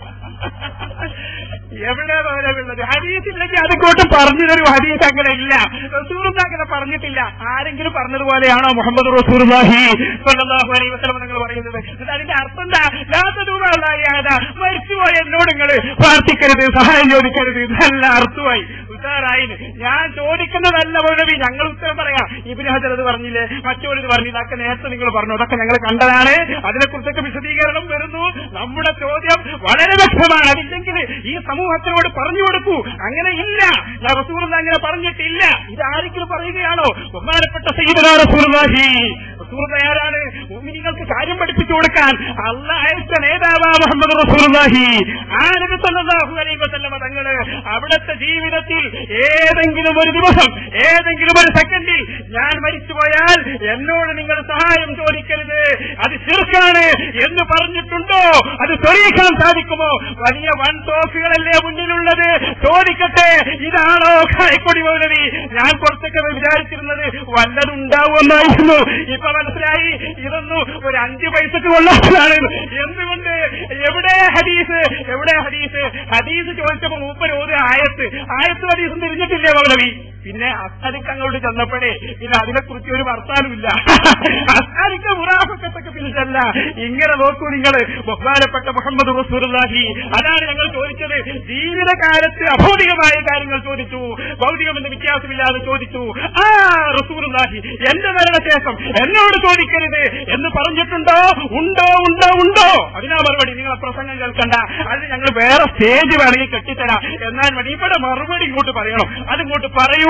എവിടെ ഉള്ളത്? ഹദീസില്ലെങ്കിൽ അതുകൊണ്ട് പറഞ്ഞു തരും. ഹദീസ് അങ്ങനെ ഇല്ല, റസൂലുള്ളാഹി അങ്ങനെ പറഞ്ഞിട്ടില്ല. ആരെങ്കിലും പറഞ്ഞതുപോലെയാണോ മുഹമ്മദ് റസൂലുള്ളാഹി സ്വല്ലല്ലാഹു അലൈഹി വസല്ലം നിങ്ങൾ പറയുന്നത്? അതിന്റെ അർത്ഥം എന്താ? ലാ തദ്ഉ മഅല്ലാഹി അഹദാ, മരിച്ചുപോയ എന്നോട് നിങ്ങൾ പ്രാർത്ഥിക്കരുത്, സഹായം ചോദിക്കരുത്. ഇതല്ല അർത്ഥമായി ഉദാറായി. ഞാൻ ചോദിക്കുന്നതല്ല മൗലവി, ഞങ്ങൾ ഉത്തരം പറയാം. ഇബ്നു ഹജർ അത് പറഞ്ഞില്ലേ, മറ്റോരിത് പറഞ്ഞു, ഇതൊക്കെ നേരത്തെ നിങ്ങൾ പറഞ്ഞു, അതൊക്കെ ഞങ്ങൾ കണ്ടതാണ്. അതിനെക്കുറിച്ചൊക്കെ വിശദീകരണം വരുന്നു. നമ്മുടെ ചോദ്യം വളരെ വ്യക്തമാണ്. അതില്ലെങ്കിൽ ഈ സമൂഹത്തിനോട് പറഞ്ഞു കൊടുക്കൂ. അങ്ങനെ ഇല്ല, റസൂലുള്ളാഹി അങ്ങനെ പറഞ്ഞിട്ടില്ല. ഇതാരെങ്കിലും പറയുകയാണോ? ബഹുമാനപ്പെട്ട സയ്യിദുനാ റസൂലുള്ളാഹി, റസൂലുള്ളാഹി ആരാണ്? മുഅ്മിനീങ്ങൾക്ക് കാര്യം പഠിപ്പിച്ചു കൊടുക്കാൻ അല്ലാഹു അയച്ച നേതാവാ മുഹമ്മദ് റസൂലുള്ളാഹി. ആ നബി സല്ലല്ലാഹു അലൈഹി വസല്ലം തങ്ങള് അവിടുത്തെ ജീവിതത്തിൽ ഏതെങ്കിലും ഒരു ദിവസം, ഏതെങ്കിലും ഒരു സെക്കൻഡിൽ ഞാൻ മരിച്ചുപോയാൽ എന്നോട് നിങ്ങൾ സഹായം ചോദിക്കരുത്, അത് ശിർക്കാണ് എന്ന് പറഞ്ഞിട്ടുണ്ടോ? അത് തെളിയിക്കാൻ സാധിക്കുമോ? വലിയ വൻ തോക്കുകളല്ലേ മുന്നിലുള്ളത്? ചോദിക്കട്ടെ, ഇതാണോ കായക്കൊടി മൗലവി? ഞാൻ കുറച്ചൊക്കെ വിചാരിച്ചിരുന്നത് വല്ലതുണ്ടാവുമെന്നായിരുന്നു. ഇപ്പൊ മനസ്സിലായി ഇതൊന്നും ഒരു അഞ്ചു പൈസക്ക് കൊള്ളാത്തതാണ്. എന്തുകൊണ്ട്? എവിടെ ഹദീസ്? എവിടെ ഹദീസ്? ഹദീസ് ചോദിച്ചപ്പോ മൂപ്പര് ഒരു ആയത്ത് ആയത്ത് ഹദീസും തിരിഞ്ഞിട്ടില്ലേ മൗലവി? പിന്നെ അസ്താരിക്കങ്ങളോട് ചെന്നപ്പോഴേ പിന്നെ അതിനെക്കുറിച്ച് ഒരു വർത്താനുമില്ല. അസ്താരിക്ക മുറാഫക്കത്തൊക്കെ പിന്നിട്ടല്ല. ഇങ്ങനെ നോക്കൂ നിങ്ങൾ, ബഹുമാനപ്പെട്ട മുഹമ്മദ് റസൂലുള്ളാഹി. അതാണ് ഞങ്ങൾ ചോദിച്ചത്. ജീവിതകാലത്ത് അഭൗതികമായ കാര്യങ്ങൾ ചോദിച്ചു, ഭൗതികമെന്ന് വ്യത്യാസമില്ലാതെ ചോദിച്ചു. ആ റസൂലുള്ളാഹി എന്റെ മരണശേഷം എന്നോട് ചോദിക്കരുത് എന്ന് പറഞ്ഞിട്ടുണ്ടോ? ഉണ്ടോ ഉണ്ടോ ഉണ്ടോ? അതിനാ മറുപടി. നിങ്ങളെ പ്രസംഗം കേൾക്കണ്ട, അതിന് ഞങ്ങൾ വേറെ സ്റ്റേജ് വേണമെങ്കിൽ കെട്ടിത്തരാം. എന്നാൽ മതി. ഇവിടെ മറുപടി ഇങ്ങോട്ട് പറയണം. അതിങ്ങോട്ട് പറയൂ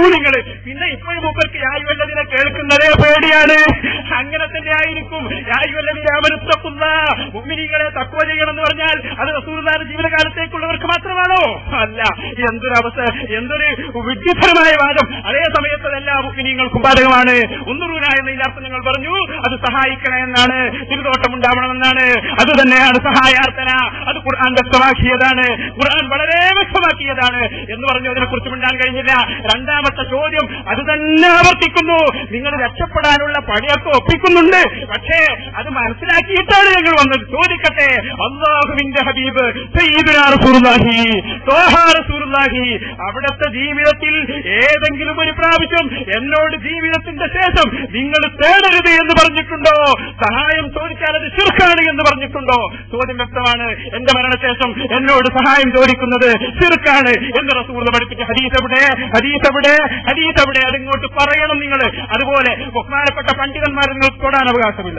നിങ്ങൾ. പിന്നെ ഇപ്പോഴും മൂപ്പർക്ക് യായുവല്ലതിനെ കേൾക്കുന്നതേ പേടിയാണ്. അങ്ങനെ തന്നെ ആയിരിക്കും. യായുവല്ലതിനെ അമരുത്തക്കുന്ന മുഅ്മിനീങ്ങളെ തഖ്വ ചെയ്യണമെന്ന് പറഞ്ഞാൽ അത് റസൂലുള്ളാഹിയുടെ ജീവിതകാലത്തേക്കുള്ളവർക്ക് മാത്രമാണോ? അല്ല. എന്തൊരു അവസ്ഥ, എന്തൊരു വിഡ്ഢിത്തരമായ വാദം. അതേ സമയത്ത് എല്ലാ മുഅ്മിനീങ്ങൾക്കും ബാധകമാണ്. ഉന്നുറൂന എന്നതിന്റെ അർത്ഥം ഞങ്ങൾ പറഞ്ഞു, അത് സഹായിക്കണം എന്നാണ്, തിരുതോട്ടം ഉണ്ടാവണമെന്നാണ്. അത് തന്നെയാണ് സഹായാർത്ഥന. അത് ഖുർആൻ വ്യക്തമാക്കിയതാണ്, ഖുർആൻ വളരെ വ്യക്തമാക്കിയതാണ് എന്ന് പറഞ്ഞു. അതിനെക്കുറിച്ച് മിണ്ടാൻ കഴിഞ്ഞില്ല. രണ്ടാമത്തെ ചോദ്യം അത് തന്നെ ആവർത്തിക്കുന്നു. നിങ്ങൾ രക്ഷപ്പെടാനുള്ള പണിയൊക്കെ ഒപ്പിക്കുന്നുണ്ട്, പക്ഷേ അത് മനസ്സിലാക്കിയിട്ടാണ് ഞങ്ങൾ വന്നത്. ചോദിക്കട്ടെ, അല്ലാഹുവിന്റെ ഹബീബ് സയ്യിദുനാ റസൂലുള്ളാഹി ത്വാഹാ റസൂലുള്ളാഹി അവിടുത്തെ ജീവിതത്തിൽ ഏതെങ്കിലും ഒരു പ്രാവശ്യം എന്നോട് ജീവിതത്തിന്റെ ശേഷം നിങ്ങൾ തേടരുത് എന്ന് പറഞ്ഞിട്ടുണ്ടോ? സഹായം ചോദിച്ചാൽ അത് ശിർക്കാണ് എന്ന് പറഞ്ഞിട്ടുണ്ടോ? ചോദ്യം വ്യക്തമാണ്. എന്റെ മരണശേഷം എന്നോട് സഹായം ചോദിക്കുന്നത് ശിർക്കാണ് എന്ന് റസൂൽ പഠിപ്പിച്ച ഹദീസ് എവിടെ? ഹദീസ് എവിടെ? ഹദീസ് എവിടെ? അതിങ്ങോട്ട് പറയണം നിങ്ങൾ. അതുപോലെ ബഹുമാനപ്പെട്ട പണ്ഡിതന്മാർ നിങ്ങൾക്ക് തൊടാൻ അവകാശമില്ല.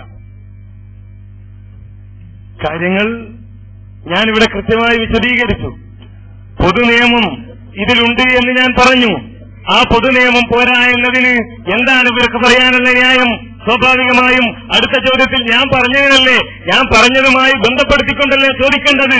കാര്യങ്ങൾ ഞാനിവിടെ കൃത്യമായി വിശദീകരിച്ചു. പൊതുനിയമം ഇതിലുണ്ട് എന്ന് ഞാൻ പറഞ്ഞു. ആ പൊതുനിയമം പോരാ എന്നതിന് എന്താണ് ഇവർക്ക് പറയാനുള്ള ന്യായം? സ്വാഭാവികമായും അടുത്ത ചോദ്യത്തിൽ ഞാൻ പറഞ്ഞതല്ലേ, ഞാൻ പറഞ്ഞതുമായി ബന്ധപ്പെടുത്തിക്കൊണ്ടല്ലേ ചോദിക്കേണ്ടത്.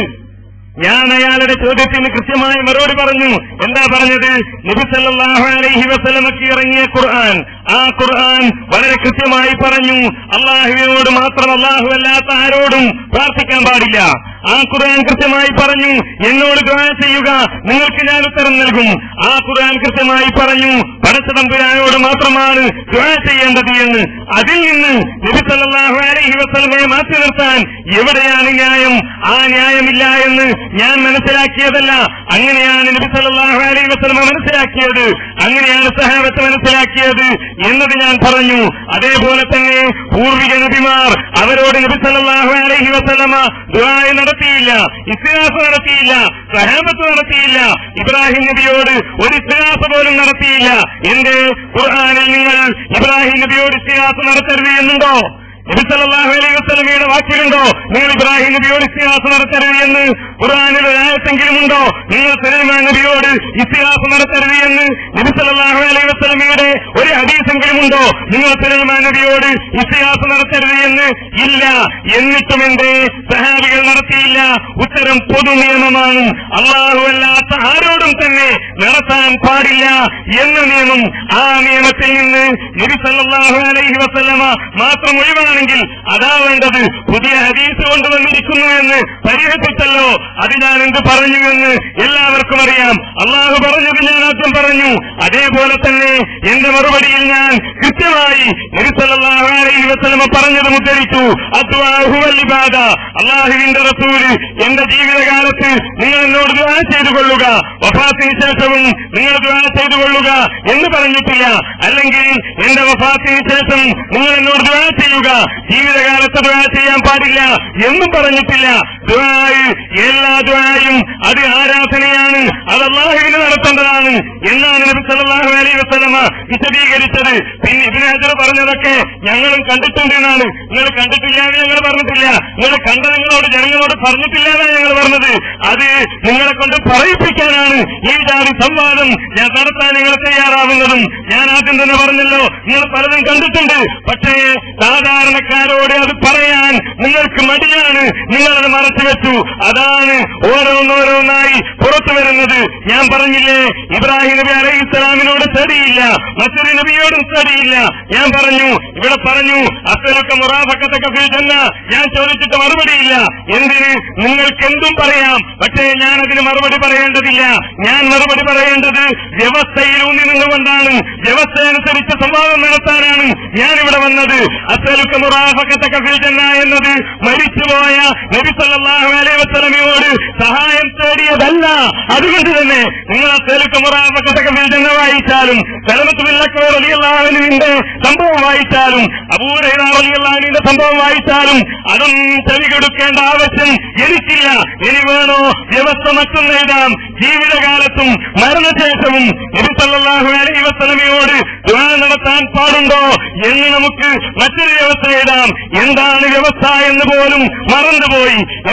ഞാൻ അയാളുടെ ചോദ്യത്തിന് കൃത്യമായി മറുപടി പറഞ്ഞു. എന്താ പറഞ്ഞത്? നബി സല്ലല്ലാഹു അലൈഹി വസല്ലമക്ക് ഇറങ്ങിയ ഖുർആൻ, ആ ഖുർആൻ വളരെ കൃത്യമായി പറഞ്ഞു, അല്ലാഹുവിനോട് മാത്രം, അല്ലാഹു അല്ലാത്ത ആരോടും പ്രാർത്ഥിക്കാൻ പാടില്ല. ആ ഖുർആൻ കൃത്യമായി പറഞ്ഞു, എന്നോട് ദുആ ചെയ്യുക, നിങ്ങൾക്ക് ഞാൻ ഉത്തരം നൽകും. ആ ഖുർആൻ കൃത്യമായി പറഞ്ഞു, പടച്ചതമ്പുരാനോട് മാത്രമാണ് ദുആ ചെയ്യേണ്ടത് എന്ന്. അതിൽ നിന്ന് നബി സല്ലല്ലാഹു അലൈഹി വസല്ലമയെ മാറ്റി നിർത്താൻ എവിടെയാണ് ന്യായം? ആ ന്യായമില്ല എന്ന് ഞാൻ മനസ്സിലാക്കിയതല്ല, അങ്ങനെയാണ് നബി സല്ലല്ലാഹു അലൈഹി വസല്ലമ മനസ്സിലാക്കിയത്, അങ്ങനെയാണ് സഹാബത്ത് മനസ്സിലാക്കിയത് എന്നത് ഞാൻ പറഞ്ഞു. അതേപോലെ തന്നെ പൂർവിക നബിമാർ, അവരോട് നബി സല്ലല്ലാഹു അലൈഹി വസല്ലമ ദുആ നടത്തിയില്ല, ഇസ്തിഗാസ നടത്തിയില്ല, സഹാബത്ത് നടത്തിയില്ല. ഇബ്രാഹിം നബിയോട് ഒരു ഇസ്തിഗാസ പോലും നടത്തിയില്ല. എന്റെ ഖുർആനിൽ നിങ്ങൾ ഇബ്രാഹിം നബിയോട് ഇസ്തിഗാസ നടത്തരുത് എന്നുണ്ടോ? നബി സല്ലല്ലാഹു അലൈഹി വസല്ലമയുടെ വാക്കിലുണ്ടോ നിങ്ങൾ ഇബ്രാഹിം നബിയോട് ഇസ്തിഗാസ നടത്തരുത് എന്ന്? ഖുർആനിൽ ഒരായത്തെങ്കിലും ഉണ്ടോ നിങ്ങൾ സുലൈമാൻ നബിയോട് ഇസ്തിഗാസ നടത്തരുത് എന്ന്? നബി സല്ലല്ലാഹു അലൈഹി വസല്ലമയുടെ ഒരു ഹദീസെങ്കിലും ഉണ്ടോ നിങ്ങൾ സുലൈമാൻ നബിയോട് ഇസ്തിഗാസ നടത്തരുത് എന്ന്? ഇല്ല. എന്നിട്ടും എന്റെ സഹാബികൾ നടത്തിയില്ല. ഉത്തരം പൊതു നിയമമാണ്. അല്ലാഹു അല്ലാത്ത ആരോടും തന്നെ നടത്താൻ പാടില്ല എന്ന നിയമം. ആ നിയമത്തിൽ നിന്ന് നബി സല്ലല്ലാഹു അലൈഹി വസല്ലമ മാത്രം ഒഴിവാണ് ണെങ്കിൽ അതാ വേണ്ടത്. പുതിയ ഹദീസ് കൊണ്ടുവന്നിരിക്കുന്നു എന്ന് പരിഹസിച്ചല്ലോ, അത് ഞാൻ എന്ത് പറഞ്ഞു എന്ന് എല്ലാവർക്കും അറിയാം. അള്ളാഹു പറഞ്ഞത് ഞാൻ ആദ്യം പറഞ്ഞു. അതേപോലെ തന്നെ എന്റെ മറുപടിയിൽ ഞാൻ കൃത്യമായി നബി സല്ലല്ലാഹു അലൈഹി വസല്ലമ പറഞ്ഞത് ഉദ്ധരിച്ചു. അദ്ദുആഉ വൽ ഇബാദ, അള്ളാഹുവിന്റെ റസൂല് എന്റെ ജീവിതകാലത്ത് നിങ്ങൾ എന്നോട് ദുആ ചെയ്തു കൊള്ളുക, വഫാത്തിന് ശേഷവും നിങ്ങൾ ദുആ ചെയ്തു കൊള്ളുക എന്ന് പറഞ്ഞിട്ടില്ല. അല്ലെങ്കിൽ എന്റെ വഫാത്തിന് ശേഷം നിങ്ങൾ എന്നോട് ദുആ ചെയ്യുക, ജീവിതകാലത്ത് ദുആ ചെയ്യാൻ പാടില്ല എന്നും പറഞ്ഞിട്ടില്ല. ദുആ, എല്ലാ ദുആയും അത് ആരാധനയാണ്, അത് അല്ലാഹുവിന് നടത്തേണ്ടതാണ് എന്നാണ് നബി സല്ലല്ലാഹു അലൈഹി വസല്ലമ വിശദീകരിച്ചത്. പിന്നെ ഇബ്നു ഹജർ പറഞ്ഞതൊക്കെ ഞങ്ങളും കണ്ടിട്ടുണ്ട് എന്നാണ്. നിങ്ങൾ കണ്ടിട്ടില്ല എന്ന് ഞങ്ങൾ പറഞ്ഞിട്ടില്ല, നിങ്ങൾ കണ്ട നിങ്ങളോട് ജനങ്ങളോട് പറഞ്ഞിട്ടില്ല എന്നാണ് ഞങ്ങൾ പറഞ്ഞത്. അത് നിങ്ങളെ കൊണ്ട് പറയിപ്പിക്കാനാണ് ഈ ജാതി സംവാദം ഞാൻ നടത്താൻ നിങ്ങൾ തയ്യാറാവുന്നതും. ഞാൻ ആദ്യം തന്നെ പറഞ്ഞല്ലോ, നിങ്ങൾ പലതും കണ്ടിട്ടുണ്ട്, പക്ഷേ സാധാരണക്കാരോട് അത് പറയാൻ നിങ്ങൾക്ക് മടിയാണ്, നിങ്ങളത് മറച്ചുവെച്ചു. അതാണ് ഓരോന്നോരോന്നായി പുറത്തു വരുന്നത്. ഞാൻ പറഞ്ഞില്ലേ, ഇബ്രാഹിം നബി അലൈഹിസ്സലാമിനോട് തടിയില്ല, മറ്റൊരു നബിയോടും തടിയില്ല. ഞാൻ പറഞ്ഞു, ഇവിടെ പറഞ്ഞു അസ്അലുക മുറാഫഖതക ഫിൽ ജന്ന. ഞാൻ ചോദിച്ചിട്ട് മറുപടിയില്ല. എന്തിന്? നിങ്ങൾക്ക് എന്തും പറയാം, പക്ഷേ ഞാൻ അതിന് മറുപടി പറയേണ്ടതില്ല. ഞാൻ മറുപടി പറയേണ്ടത് വ്യവസ്ഥയിൽ ഊന്നി നിന്നുകൊണ്ടാണ്, വ്യവസ്ഥയനുസരിച്ച് സംവാദം നടത്താനാണ് ഞാനിവിടെ വന്നത്. അസ്അലുക മുറാഫഖതക ഫിൽ ജന്ന എന്നത് മരിച്ചുപോയ നബി സല്ലല്ലാഹു അലൈഹി വസല്ലമയോട് സഹായം തേടിയതല്ല. അതുകൊണ്ട് തന്നെ നിങ്ങൾ അസ്അലുക മുറാഫഖതക ഫിൽ ജന്ന വായിച്ചാലും, സലമത്ത് ബിൻ അക്വ റളിയല്ലാഹു അൻഹുവിന്റെ സംഭവം വായിച്ചാലും, അബൂ ഹുറൈറ റളിയല്ലാഹു അൻഹുവിന്റെ സംഭവം വായിച്ചാലും അതൊന്നും ചെവി കൊടുക്കേണ്ട ആവശ്യം എനിക്കില്ല. ഇനി വേണോ വ്യവസ്ഥ മറ്റൊന്ന് എഴുതാം. ജീവിതകാലത്തും മരണശേഷവും നബി സല്ലല്ലാഹു അലൈഹി വസല്ലമയോട് ദുആ നടത്താൻ പാടുണ്ടോ എന്ന് നമുക്ക് മറ്റൊരു വ്യവസ്ഥ എഴുതാം. എന്താണ് വ്യവസ്ഥ എന്ന് പോലും മറന്നുപോയി.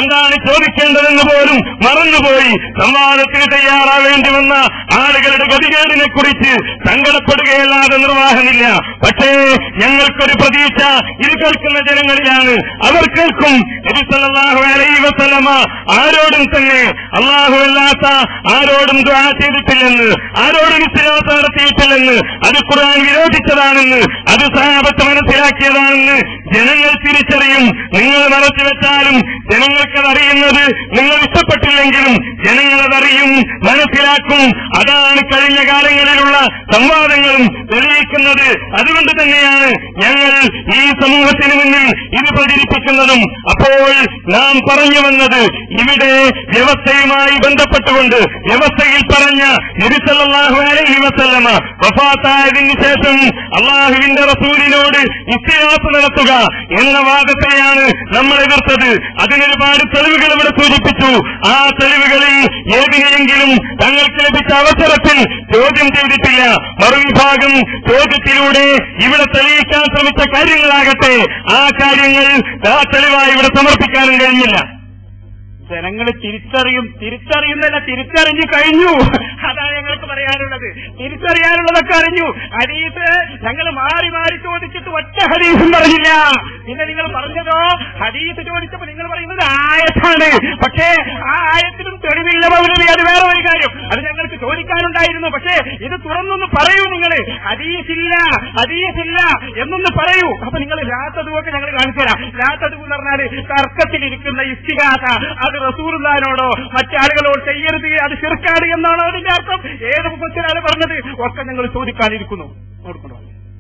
എന്താണ് ചോദിക്കേണ്ടതെന്ന് പോലും മറന്നുപോയി സംവാദത്തിന് തയ്യാറാവേണ്ടി വന്ന ആളുകളുടെ ഗതികേടിനെ കുറിച്ച് സങ്കടപ്പെടുകയല്ലാതെ നിർവാഹമില്ല. പക്ഷേ ഞങ്ങൾക്കൊരു പ്രതീക്ഷ ഇത് കേൾക്കുന്ന ജനങ്ങളിലാണ്. അവർ കേൾക്കും നബി സല്ലല്ലാഹു അലൈഹി വസല്ലമ ആരോടും തന്നെ അല്ലാഹു അല്ലാത്ത ആരോടും ദുആ ചെയ്തിട്ടില്ലെന്ന്, ആരോടും ഇസ്തിഗാസ നടത്തിയിട്ടില്ലെന്ന്, അത് ഖുർആൻ വിരോധിച്ചതാണെന്ന്, അത് സഹാബത്ത് മനസ്സിലാക്കിയതാണെന്ന് ജനങ്ങൾ തിരിച്ചറിയും. നിങ്ങൾ മറച്ചു വെച്ചാലും ജനങ്ങൾക്കതറിയുന്നത് നിങ്ങൾ ഇഷ്ടപ്പെട്ടില്ലെങ്കിലും ജനങ്ങളതറിയും, മനസ്സിലാക്കും. അതാണ് കഴിഞ്ഞ കാലങ്ങളിലുള്ള സംവാദങ്ങളും തെളിയിക്കുന്നത്. അതുകൊണ്ട് തന്നെയാണ് ഞങ്ങൾ ഈ സമൂഹത്തിന് മുന്നിൽ ഇത് പ്രചരിപ്പിക്കുന്നതും. അപ്പോൾ നാം പറഞ്ഞു വന്നത് ഇവിടെ വ്യവസ്ഥയുമായി ബന്ധപ്പെട്ടുകൊണ്ട് വ്യവസ്ഥയിൽ പറഞ്ഞ നബി സല്ലല്ലാഹു അലൈഹി വസല്ലമ വഫാത്തായതിനു ശേഷം അള്ളാഹുവിന്റെ റസൂലിനോട് ഇസ്തിഗാസ നടത്തുക എന്ന വാദത്തെയാണ് നമ്മൾ എതിർത്തത്. അതിനൊരുപാട് തെളിവുകൾ ഇവിടെ സൂചിപ്പിച്ചു. ആ തെളിവുകളിൽ ഏതിനെയെങ്കിലും തങ്ങൾക്ക് ലഭിച്ച അവസരത്തിൽ ചോദ്യം ചെയ്തിട്ടില്ല. മറുവിഭാഗം ചോദ്യത്തിലൂടെ ഇവിടെ തെളിയിക്കാൻ ശ്രമിച്ച കാര്യങ്ങളാകട്ടെ ആ കാര്യങ്ങൾ ആ തെളിവായി ഇവിടെ സമർപ്പിക്കാനും കഴിഞ്ഞില്ല. ജനങ്ങൾ തിരിച്ചറിയും, തിരിച്ചറിയുന്നല്ല തിരിച്ചറിഞ്ഞു കഴിഞ്ഞു. അതാണ് ഞങ്ങൾക്ക് പറയാനുള്ളത്. തിരിച്ചറിയാനുള്ളതൊക്കെ അറിഞ്ഞു. ഹദീസ് ഞങ്ങൾ മാറി മാറി ചോദിച്ചിട്ട് ഒറ്റ ഹദീസും പറഞ്ഞില്ല. പിന്നെ നിങ്ങൾ പറഞ്ഞതോ ഹദീസ് ചോദിച്ചപ്പോൾ നിങ്ങൾ പറയുന്നത് ആയത്താണ്. പക്ഷേ ആ ആയത്തിനും തെളിവില്ല മൗലവി, അത് വേറെ ഒരു കാര്യം. അത് ഞങ്ങൾക്ക് ചോദിക്കാനുണ്ടായിരുന്നു. പക്ഷേ ഇത് തുറന്നൊന്ന് പറയൂ. നിങ്ങൾ ഹദീസില്ല ഹദീസില്ല എന്നൊന്ന് പറയൂ. അപ്പൊ നിങ്ങൾ ലാത്തതുമൊക്കെ ഞങ്ങൾ കാണിച്ചു തരാം. ലാത്തതു എന്ന് പറഞ്ഞാൽ തർക്കത്തിലിരിക്കുന്ന ഇസ്തിഗാസ അത് റസൂലുള്ളാഹിനോടോ മറ്റാളുകളോട് ചെയ്യരുത്, അത് ശിർക്കാണ് എന്നാണോ അതിന്റെ അർത്ഥം? ഏത് മുഫസ്സിറാണ് പറഞ്ഞത്? ഒക്കെ ഞങ്ങൾ ചോദിക്കാനിരിക്കുന്നു. ഓർക്കണോ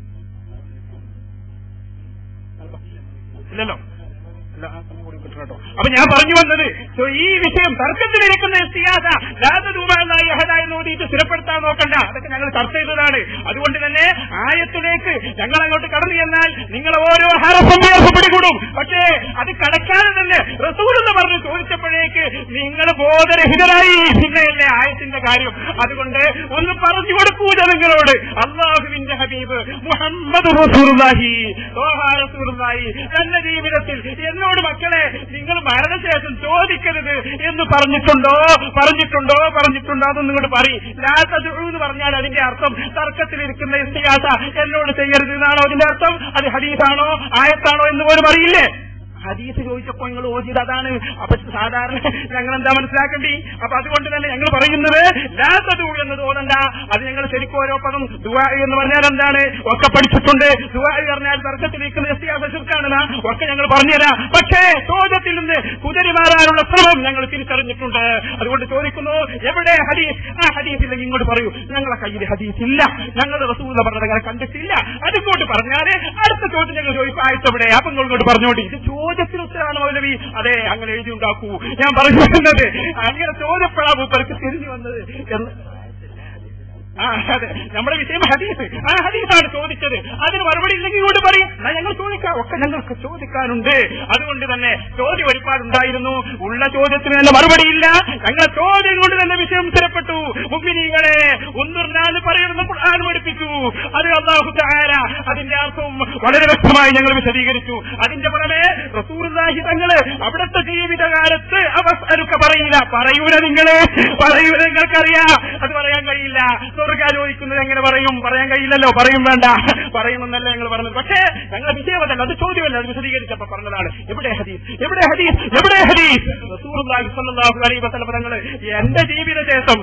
ഇല്ലല്ലോ? അപ്പൊ ഞാൻ പറഞ്ഞു വന്നത് ഈ വിഷയം തർക്കത്തിലിരിക്കുന്ന ഇസ്തിഗാസ ലാതദൂബായി അഹദായി നോക്കിയിട്ട് സ്ഥിരപ്പെടുത്താൻ നോക്കണ്ട. അതൊക്കെ ഞങ്ങൾ ചർച്ച ചെയ്തതാണ്. അതുകൊണ്ട് തന്നെ ആയത്തിലേക്ക് ഞങ്ങൾ അങ്ങോട്ട് കടന്നു ചെന്നാൽ നിങ്ങൾ ഓരോ ഹറഫും പിടികൂടും. പക്ഷേ അത് കടക്കാതെ തന്നെ റസൂൽ എന്ന് പറഞ്ഞ് ചോദിച്ചപ്പോഴേക്ക് നിങ്ങൾ ബോധരഹിതരായി. പിന്നെയല്ലേ ആയത്തിന്റെ കാര്യം. അതുകൊണ്ട് ഒന്ന് പറഞ്ഞു കൊടുക്കൂ ജനങ്ങളോട്. അല്ലാഹുവിന്റെ ഹബീബ് മുഹമ്മദ് റസൂലുള്ളാഹി റസൂലുള്ളാഹി തന്റെ ജീവിതത്തിൽ എന്നോട് മക്കളെ നിങ്ങൾ മരണശേഷം ചോദിക്കരുത് എന്ന് പറഞ്ഞിട്ടുണ്ടോ പറഞ്ഞിട്ടുണ്ടോ പറഞ്ഞിട്ടുണ്ടോ അതൊന്നും ഇങ്ങോട്ട് പറയും. ലാത്തദു എന്ന് പറഞ്ഞാൽ അതിന്റെ അർത്ഥം തർക്കത്തിലിരിക്കുന്ന ഇസ്തിഗാസ എന്നോട് ചെയ്യരുത് എന്നാണോ അതിന്റെ അർത്ഥം? അത് ഹദീസാണോ ആയത്താണോ എന്ന് പോലും അറിയില്ലേ? ഹദീസ് ചോദിച്ചപ്പോൾ നിങ്ങൾ ഓതിയത് അതാണ്. അപ്പൊ സാധാരണ ഞങ്ങൾ എന്താ മനസ്സിലാക്കേണ്ടി? അപ്പൊ അതുകൊണ്ട് തന്നെ ഞങ്ങൾ പറയുന്നത് ലാത്തദു എന്നത് ഓതണ്ട. അത് ഞങ്ങൾ ശരിക്കും ഓരോ പദം ദുആ എന്ന് പറഞ്ഞാൽ എന്താണ് ഒക്കെ പഠിച്ചിട്ടുണ്ട്. ദുആ പറഞ്ഞാൽ തർക്കത്തിലിരിക്കുന്ന ഇസ്തിഗാസ ശിർക്കാണെന്ന് ഒക്കെ ഞങ്ങൾ പറഞ്ഞുതരാം. പക്ഷേ ചോദ്യത്തിൽ നിന്ന് കുതിരി മാറാനുള്ള ശ്രമം ഞങ്ങൾ തിരിച്ചറിഞ്ഞിട്ടുണ്ട്. അതുകൊണ്ട് ചോദിക്കുന്നു, എവിടെ ഹദീസ്? ആ ഹദീസ് ഇല്ലെങ്കിൽ ഇങ്ങോട്ട് പറയൂ. ഞങ്ങളെ കയ്യിൽ ഹദീസ് ഇല്ല, ഞങ്ങൾ റസൂൽ പറഞ്ഞത് ഞങ്ങളെ കണ്ടിട്ടില്ല. അതിങ്ങോട്ട് പറഞ്ഞാല് അടുത്ത ചോദ്യം ഞങ്ങൾ ചോദിക്കും ആയത്തെവിടെ? അപ്പൊ ഇങ്ങോട്ട് പറഞ്ഞോണ്ടി. ഇത് ചോദ്യത്തിന് ഉത്തരമാണ് മൗലവി. അതെ, അങ്ങനെ എഴുതി ഉണ്ടാക്കൂ. ഞാൻ പറഞ്ഞു വരുന്നത് അങ്ങനെ ചോദ്യപ്പെടാ മൂപ്പർക്ക് തിരിഞ്ഞു വന്നത് എന്ന്. ആ അതെ, നമ്മുടെ വിഷയം ഹദീസ്. ആ ഹദീസാണ് ചോദിച്ചത്. അതിന് മറുപടി ഇല്ലെങ്കിൽ ഇങ്ങോട്ട് പറയും. ഞങ്ങൾ ചോദിക്കാം, ഒക്കെ ഞങ്ങൾക്ക് ചോദിക്കാനുണ്ട്. അതുകൊണ്ട് തന്നെ ചോദ്യം ഒരുപാടുണ്ടായിരുന്നു. ഉള്ള ചോദ്യത്തിന് തന്നെ മറുപടിയില്ല. ഞങ്ങളെ ചോദ്യം കൊണ്ട് തന്നെ വിഷയം സ്ഥിരപ്പെട്ടു. മുഅ്മിനീങ്ങളെ ഒന്നുർനാന്ന് പറയുന്ന ഖുർആൻ പഠിപ്പിച്ചു. അത് അല്ലാഹു തആല അതിന്റെ അർത്ഥവും വളരെ വ്യക്തമായി ഞങ്ങൾ വിശദീകരിച്ചു. അതിന്റെ പുറമെ റസൂലുള്ളാഹി തങ്ങള് അവിടുത്തെ ജീവിതകാലത്ത് അവസരൊക്കെ പറയില്ല. പറയൂല നിങ്ങള്, പറയൂല. നിങ്ങൾക്കറിയാം അത് പറയാൻ കഴിയില്ല. സ്വർഗ്ഗാലോചിക്കുന്നത് എങ്ങനെ പറയും? പറയാൻ കഴിയില്ലല്ലോ. പറയും വേണ്ട, പറയുമെന്നല്ല ഞങ്ങൾ പറഞ്ഞത്. പക്ഷേ ഞങ്ങളുടെ വിഷയമല്ല, അത് ചോദ്യമല്ല, അത് വിശദീകരിച്ചപ്പോ പറഞ്ഞതാണ്. എവിടെ ഹദീസ്? എവിടെ ഹദീസ്? എവിടെ ഹദീസ്? റസൂലുള്ളാഹി സ്വല്ലല്ലാഹു അലൈഹി വസല്ലം തങ്ങൾ എന്റെ ജീവിതശേഷം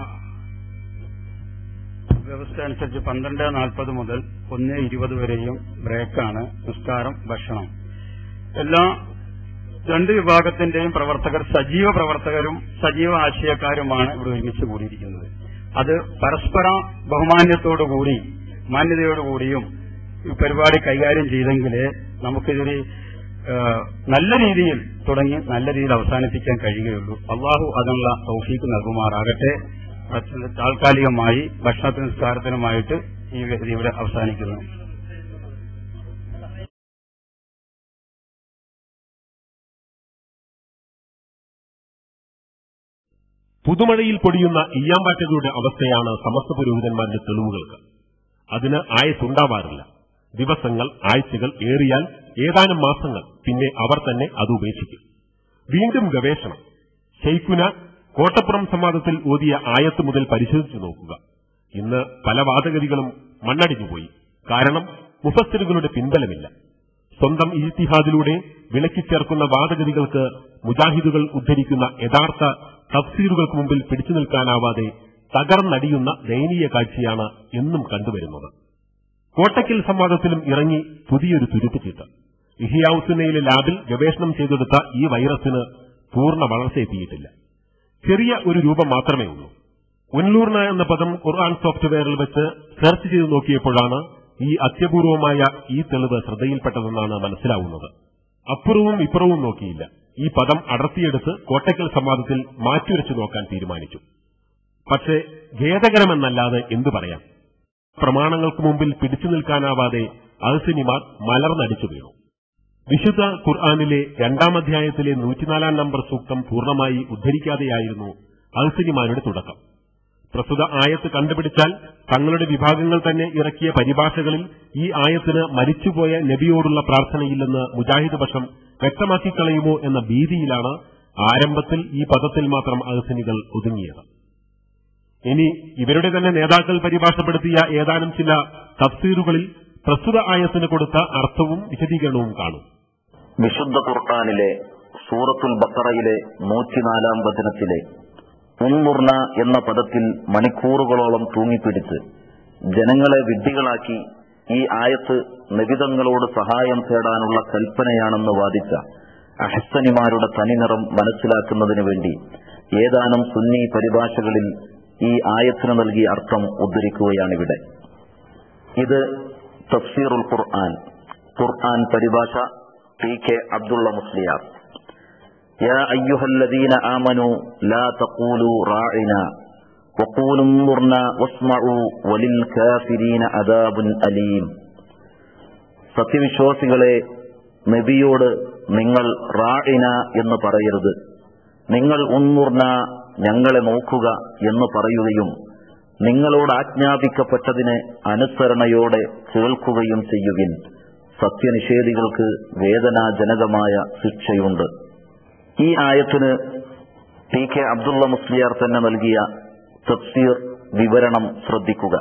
വ്യവസ്ഥ അനുസരിച്ച് പന്ത്രണ്ട് നാൽപ്പത് മുതൽ ഒന്ന് ഇരുപത് വരെയും ബ്രേക്കാണ്. നിസ്കാരം, ഭക്ഷണം. എല്ലാ രണ്ട് വിഭാഗത്തിന്റെയും പ്രവർത്തകർ സജീവ പ്രവർത്തകരും സജീവ ആശയക്കാരുമാണ് ഇവിടെ ഒരുമിച്ച് കൂടിയിരിക്കുന്നത്. അത് പരസ്പര ബഹുമാന്യത്തോടുകൂടി മാന്യതയോടുകൂടിയും ഈ പരിപാടി കൈകാര്യം ചെയ്തെങ്കിലേ നമുക്കിതൊരു നല്ല രീതിയിൽ തുടങ്ങി നല്ല രീതിയിൽ അവസാനിപ്പിക്കാൻ കഴിയുകയുള്ളൂ. അള്ളാഹു അതിനുള്ള തൗഫീക്ക് നൽകുമാറാകട്ടെ. താൽക്കാലികമായി ഭക്ഷണത്തിനും നിസ്കാരത്തിനുമായിട്ട് ഈ വേദി ഇവിടെ അവസാനിക്കുന്നു. പുതുമഴയിൽ പൊടിയുന്ന ഈയാമ്പാറ്റകളുടെ അവസ്ഥയാണ് സമസ്ത പുരോഹിതന്മാരുടെ തെളിവുകൾക്ക്. അതിന് ആയുസ്സുണ്ടാവാറില്ല. ദിവസങ്ങൾ, ആഴ്ചകൾ, ഏറിയാൽ ഏതാനും മാസങ്ങൾ, പിന്നെ അവർ തന്നെ അത് ഉപേക്ഷിക്കും. വീണ്ടും ഗവേഷണം. ശൈഖുന കോട്ടപ്പുറം സംവാദത്തിൽ ഓതിയ ആയത്ത് മുതൽ പരിശോധിച്ചു നോക്കുക. ഇന്ന് പല വാദഗതികളും മണ്ണടിഞ്ഞുപോയി. കാരണം മുഫസ്സിറുകളുടെ പിൻബലമില്ല. സ്വന്തം ഇജ്തിഹാദിലൂടെ വിളക്കിച്ചേർക്കുന്ന വാദഗതികൾക്ക് മുജാഹിദുകൾ ഉദ്ധരിക്കുന്ന യഥാർത്ഥ തഫ്സീറുകൾക്ക് മുമ്പിൽ പിടിച്ചു നിൽക്കാനാവാതെ തകർന്നടിയുന്ന ദയനീയ കാഴ്ചയാണ് എന്നും കണ്ടുവരുന്നത്. കോട്ടക്കൽ സംവാദത്തിലും ഇറങ്ങി പുതിയൊരു തുരുത്തുചീട്ട്. ഇഹിയാഉസുന്നയിലെ ലാബിൽ ഗവേഷണം ചെയ്തെടുത്ത ഈ വൈറസിന് പൂർണ്ണ വളർച്ചയെത്തിയിട്ടില്ല. ചെറിയ ഒരു രൂപം മാത്രമേ ഉള്ളൂ. ഉൻലൂർന എന്ന പദം ഖുർആൻ സോഫ്റ്റ്വെയറിൽ വെച്ച് സെർച്ച് ചെയ്തു നോക്കിയപ്പോഴാണ് ഈ അത്യപൂർവമായ ഈ തെളിവ് ശ്രദ്ധയിൽപ്പെട്ടതെന്നാണ് മനസ്സിലാവുന്നത്. അപ്പുറവും ഇപ്പുറവും നോക്കിയില്ല. ഈ പദം അടർത്തിയെടുത്ത് കോട്ടക്കൽ സംവാദത്തിൽ മാറ്റിവെച്ചു നോക്കാൻ തീരുമാനിച്ചു. പക്ഷേ ഖേദകരമെന്നല്ലാതെ എന്തു പറയാം? പ്രമാണങ്ങൾക്ക് മുമ്പിൽ പിടിച്ചു നിൽക്കാനാവാതെ അഹ്സനിമാർ മലർന്നടിച്ചു വീണു. വിശുദ്ധ ഖുർആനിലെ രണ്ടാം അധ്യായത്തിലെ നൂറ്റിനാലാം നമ്പർ സൂക്തം പൂർണ്ണമായി ഉദ്ധരിക്കാതെയായിരുന്നു അഹ്സനിമാരുടെ തുടക്കം. പ്രസ്തുത ആയത്ത് കണ്ടുപിടിച്ചാൽ തങ്ങളുടെ വിഭാഗങ്ങൾ തന്നെ ഇറക്കിയ പരിഭാഷകളിൽ ഈ ആയത്തിന് മരിച്ചുപോയ നബിയോടുള്ള പ്രാർത്ഥനയില്ലെന്ന് മുജാഹിദ് പക്ഷം വ്യക്തമാക്കിക്കളയുമോ എന്ന ഭീതിയിലാണ് ആരംഭത്തിൽ ഈ പദത്തിൽ മാത്രം അഹ്സനികൾ ഒതുങ്ങിയത്. ഇനി ഇവരുടെ തന്നെ നേതാക്കൾ പരിഭാഷപ്പെടുത്തിയ ഏതാനും ചില തഫ്സീറുകളിൽ പ്രസ്തുത ആയത്തിന് കൊടുത്ത അർത്ഥവും വിശദീകരണവും കാണും. വിശുദ്ധ ഖുർആനിലെ സൂറത്തുൽ ബഖറയിലെ നൂറ്റിനാലാം വചനത്തിലെ ഉൻമുർന എന്ന പദത്തിൽ മണിക്കൂറുകളോളം തൂങ്ങിപ്പിടിച്ച് ജനങ്ങളെ വിഡ്ഢികളാക്കി ഈ ആയത്ത് നബിതങ്ങളോട് സഹായം തേടാനുള്ള കൽപ്പനയാണെന്ന് വാദിച്ച അഹ്സനിമാരുടെ തനിനിറം മനസ്സിലാക്കുന്നതിനു വേണ്ടി ഏതാനും സുന്നി പരിഭാഷകളിൽ ഈ ആയത്തിന് നൽകിയ അർത്ഥം ഉദ്ധരിക്കുകയാണിവിടെ. ഇത് തഫ്സീറുൽ ഖുർആൻ, ഖുർആൻ പരിഭാഷ, ടി കെ അബ്ദുള്ള മുസ്ലിയാർ. യാ അയ്യുഹല്ലദീന ആമനൂ ലാ തഖൂലൂ റാഇനാ വഖൂലൂ ഉൻദുർനാ വസ്മഊ വലിൽ കാഫിരീന അദാബുൻ അലീം. സത്യവിശ്വാസികളെ, നബിയോട് നിങ്ങൾ റാഇന എന്ന് പറയരുത്, നിങ്ങൾ ഉൻദുർന ഞങ്ങളെ നോക്കുക എന്ന് പറയുകയും നിങ്ങളോട് ആജ്ഞാപിക്കപ്പെട്ടതിനെ അനുസരണയോടെ കേൾക്കുകയും ചെയ്യുവിൻ. സത്യനിഷേധികൾക്ക് വേദനാജനകമായ ശിക്ഷയുണ്ട്. ഈ ആയത്തിന് ടി കെ അബ്ദുള്ള മുസ്ലിയാർ തന്നെ നൽകിയ തഫ്സീർ വിവരണം ശ്രദ്ധിക്കുക.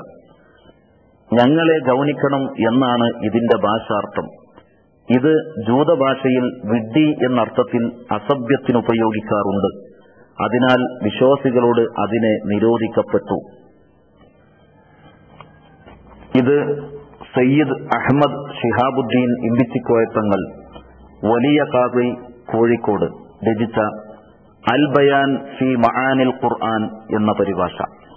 ഞങ്ങളെ ഗൗനിക്കണം എന്നാണ് ഇതിന്റെ ഭാഷാർത്ഥം. ഇത് ജൂതഭാഷയിൽ വിഡ്ഢി എന്നർത്ഥത്തിൽ അസഭ്യത്തിനുപയോഗിക്കാറുണ്ട്. അതിനാൽ വിശ്വാസികളോട് അതിനെ നിരോധിക്കപ്പെട്ടു. ഇത് സയ്യിദ് അഹമ്മദ് ഷിഹാബുദ്ദീൻ ഇമ്പിച്ചിക്കോയത്തങ്ങൾ വലിയ ഖാദി കോഴിക്കോട് രചിച്ച അൽ ബയാൻ ഫി മആനിൽ ഖുർആൻ എന്ന പരിഭാഷ.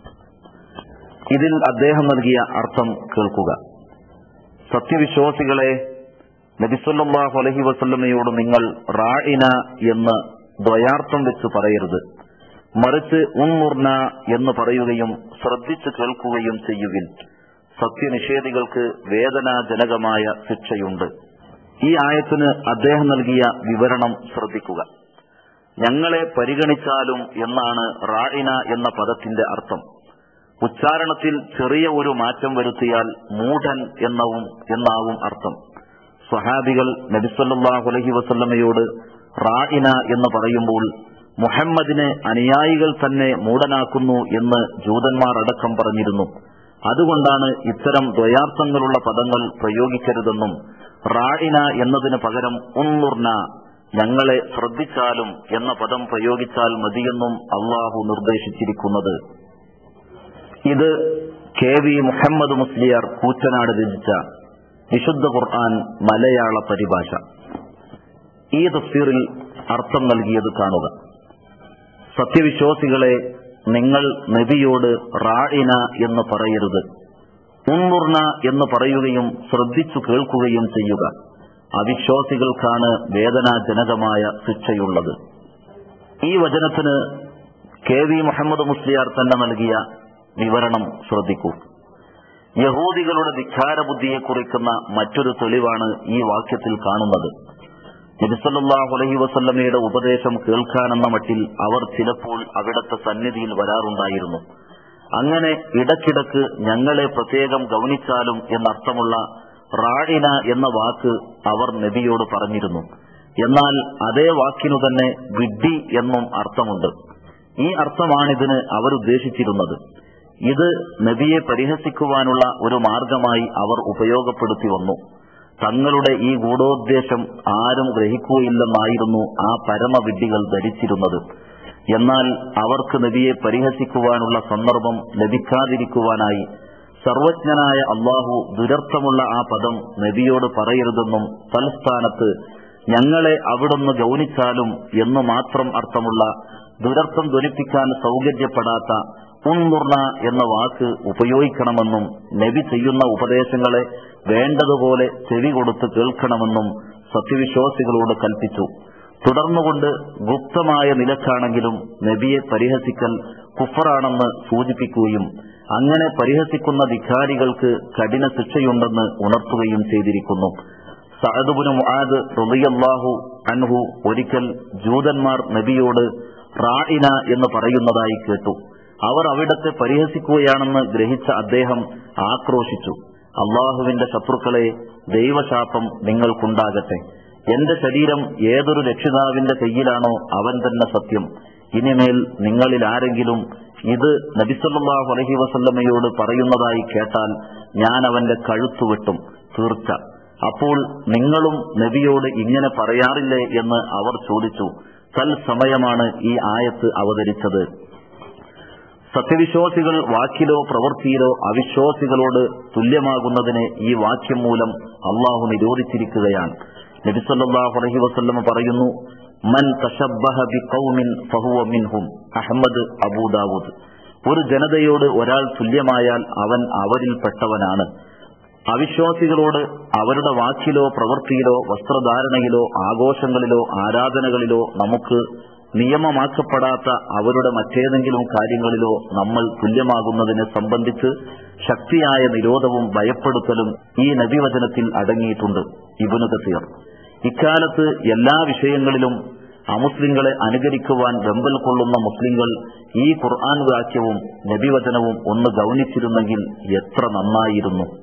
ഇതിൽ അദ്ദേഹം നൽകിയ അർത്ഥം കേൾക്കുക. സത്യവിശ്വാസികളെ, നബി സല്ലല്ലാഹു അലൈഹി വസല്ലമയോട് നിങ്ങൾ റാഇന എന്ന് ദ്വയാർത്ഥം വെച്ച് പറയരുത്, മറിച്ച് ഉൻമുർന എന്ന് പറയുകയും ശ്രദ്ധിച്ചു കേൾക്കുകയും ചെയ്യുവിൻ. സത്യനിഷേധികൾക്ക് വേദനാജനകമായ ശിക്ഷയുണ്ട്. ഈ ആയത്തിന് അദ്ദേഹം നൽകിയ വിവരണം ശ്രദ്ധിക്കുക. ഞങ്ങളെ പരിഗണിച്ചാലും എന്നാണ് റാഇന എന്ന പദത്തിന്റെ അർത്ഥം. ഉച്ചാരണത്തിൽ ചെറിയ ഒരു മാറ്റം വരുത്തിയാൽ മൂഢൻ എന്നവും എന്നാവും അർത്ഥം. സ്വഹാബികൾ നബി സല്ലല്ലാഹു അലൈഹി വസല്ലമയോട് റാഇന എന്ന് പറയുമ്പോൾ മുഹമ്മദിനെ അനുയായികൾ തന്നെ മൂഢനാക്കുന്നു എന്ന് ജൂതന്മാർ അടക്കം പറഞ്ഞിരുന്നു. അതുകൊണ്ടാണ് ഇത്തരം ദ്വയാർത്ഥങ്ങളുള്ള പദങ്ങൾ പ്രയോഗിക്കരുതെന്നും റാഇന എന്നതിന് പകരം ഉൻമുർന ഞങ്ങളെ ശ്രദ്ധിച്ചാലും എന്ന പദം പ്രയോഗിച്ചാൽ മതിയെന്നും അള്ളാഹു നിർദ്ദേശിച്ചിരിക്കുന്നത്. ഇത് കെ വി മുഹമ്മദ് മുസ്ലിയാർ കൂറ്റനാട് രചിച്ച വിശുദ്ധ ഖുർആൻ മലയാള പരിഭാഷ. ഈ തഫ്സീറിൽ അർത്ഥം നൽകിയത് കാണുക. സത്യവിശ്വാസികളെ, നിങ്ങൾ നബിയോട് റാഇന എന്ന് പറയരുത്, ഉൻമുർന എന്ന് പറയുകയും ശ്രദ്ധിച്ചു കേൾക്കുകയും ചെയ്യുക. അവിശ്വാസികൾക്കാണ് വേദനാജനകമായ ശിക്ഷയുള്ളത്. ഈ വചനത്തിന് കെ വി മുഹമ്മദ് മുസ്ലിയാർ തന്നെ നൽകിയ വിവരണം ശ്രദ്ധിക്കൂ. യഹൂദികളുടെ ധിക്കാര ബുദ്ധിയെ കുറിക്കുന്ന മറ്റൊരു തെളിവാണ് ഈ വാക്യത്തിൽ കാണുന്നത്. നബി സല്ലല്ലാഹു അലൈഹി വസല്ലമയുടെ ഉപദേശം കേൾക്കാനെന്ന മട്ടിൽ അവർ ചിലപ്പോൾ അവിടത്തെ സന്നിധിയിൽ വരാറുണ്ടായിരുന്നു. അങ്ങനെ ഇടയ്ക്കിടക്ക് ഞങ്ങളെ പ്രത്യേകം ഗൗനിച്ചാലും എന്നർത്ഥമുള്ള റാഇന എന്ന വാക്ക് അവർ നബിയോട് പറഞ്ഞിരുന്നു. എന്നാൽ അതേ വാക്കിനു തന്നെ വിഡ്ഢി എന്നും അർത്ഥമുണ്ട്. ഈ അർത്ഥമാണിതിന് അവരുദ്ദേശിച്ചിരുന്നത്. ഇത് നബിയെ പരിഹസിക്കുവാനുള്ള ഒരു മാർഗമായി അവർ ഉപയോഗപ്പെടുത്തി വന്നു. തങ്ങളുടെ ഈ ഗൂഢോദ്ദേശം ആരും ഗ്രഹിക്കുകയില്ലെന്നായിരുന്നു ആ പരമവിഡ്ഢികൾ ധരിച്ചിരുന്നത്. എന്നാൽ അവർക്ക് നബിയെ പരിഹസിക്കുവാനുള്ള സന്ദർഭം ലഭിക്കാതിരിക്കുവാനായി സർവജ്ഞനായ അള്ളാഹു ദുരർത്ഥമുള്ള ആ പദം നബിയോട് പറയരുതെന്നും തൽസ്ഥാനത്ത് ഞങ്ങളെ അവിടുന്ന് ഗൗനിച്ചാലും എന്ന് മാത്രം അർത്ഥമുള്ള ദുരർത്ഥം ധ്വനിപ്പിക്കാൻ സൗകര്യപ്പെടാത്ത ഉൻമുർണ എന്ന വാക്ക് ഉപയോഗിക്കണമെന്നും നബി ചെയ്യുന്ന ഉപദേശങ്ങളെ വേണ്ടതുപോലെ ചെവി കൊടുത്ത് കേൾക്കണമെന്നും സത്യവിശ്വാസികളോട് കൽപ്പിച്ചു. തുടർന്നുകൊണ്ട് ഗുപ്തമായ നിലക്കാണെങ്കിലും നബിയെ പരിഹസിക്കൽ കുഫറാണെന്ന് സൂചിപ്പിക്കുകയും അങ്ങനെ പരിഹസിക്കുന്ന ധിക്കാരികൾക്ക് കഠിന ശിക്ഷയുണ്ടെന്ന് ഉണർത്തുകയും ചെയ്തിരിക്കുന്നു. സഅദ് ഇബ്നു മുആദ് റളിയല്ലാഹു അൻഹു ഒരിക്കൽ ജൂതന്മാർ നബിയോട് റാഇന എന്ന് പറയുന്നതായി കേട്ടു. അവർ അവിടത്തെ പരിഹസിക്കുകയാണെന്ന് ഗ്രഹിച്ച അദ്ദേഹം ആക്രോശിച്ചു, അള്ളാഹുവിന്റെ ശത്രുക്കളെ, ദൈവശാപം നിങ്ങൾക്കുണ്ടാകട്ടെ. എന്റെ ശരീരം ഏതൊരു രക്ഷിതാവിന്റെ കയ്യിലാണോ അവൻ തന്നെ സത്യം. ഇനിമേൽ നിങ്ങളിൽ ആരെങ്കിലും ഇത് നബി സല്ലല്ലാഹു അലൈഹി വസല്ലമയോട് പറയുന്നതായി കേട്ടാൽ ഞാൻ അവന്റെ കഴുത്തു വെട്ടും, തീർച്ച. അപ്പോൾ നിങ്ങളും നബിയോട് ഇങ്ങനെ പറയാറില്ലേ എന്ന് അവർ ചോദിച്ചു. തൽസമയമാണ് ഈ ആയത്ത് അവതരിച്ചത്. സത്യവിശ്വാസികൾ വാക്കിലോ പ്രവൃത്തിയിലോ അവിശ്വാസികളോട് തുല്യമാകുന്നതിനെ ഈ വാക്യം മൂലം അള്ളാഹു നിരോധിച്ചിരിക്കുകയാണ്. നബി സല്ലല്ലാഹു അലൈഹി വസല്ലം പറയുന്നു, മൻ തശബ്ബഹ ബിഖൗമിൻ ഫഹുവ മിൻഹും. Ahmad, Abu Dawud. ഒരു ജനതയോട് ഒരാൾ തുല്യമായാൽ അവൻ അവരിൽപ്പെട്ടവനാണ്. അവിശ്വാസികളോട് അവരുടെ വാക്കിലോ പ്രവൃത്തിയിലോ വസ്ത്രധാരണയിലോ ആഘോഷങ്ങളിലോ ആരാധനകളിലോ നമുക്ക് നിയമമാക്കപ്പെടാത്ത അവരുടെ മറ്റേതെങ്കിലും കാര്യങ്ങളിലോ നമ്മൾ തുല്യമാകുന്നതിനെ സംബന്ധിച്ച് ശക്തിയായ നിരോധവും ഭയപ്പെടുത്തലും ഈ നബിവചനത്തിൽ അടങ്ങിയിട്ടുണ്ട്. ഇബ്നു കസീർ ഇക്കാലത്ത് എല്ലാ വിഷയങ്ങളിലും അമുസ്ലിങ്ങളെ അനുകരിക്കുവാൻ വെമ്പൽ കൊള്ളുന്ന മുസ്ലിങ്ങൾ ഈ ഖുർആൻ വാക്യവും നബിവചനവും ഒന്ന് ഗൗനിച്ചിരുന്നെങ്കിൽ എത്ര നന്നായിരുന്നു.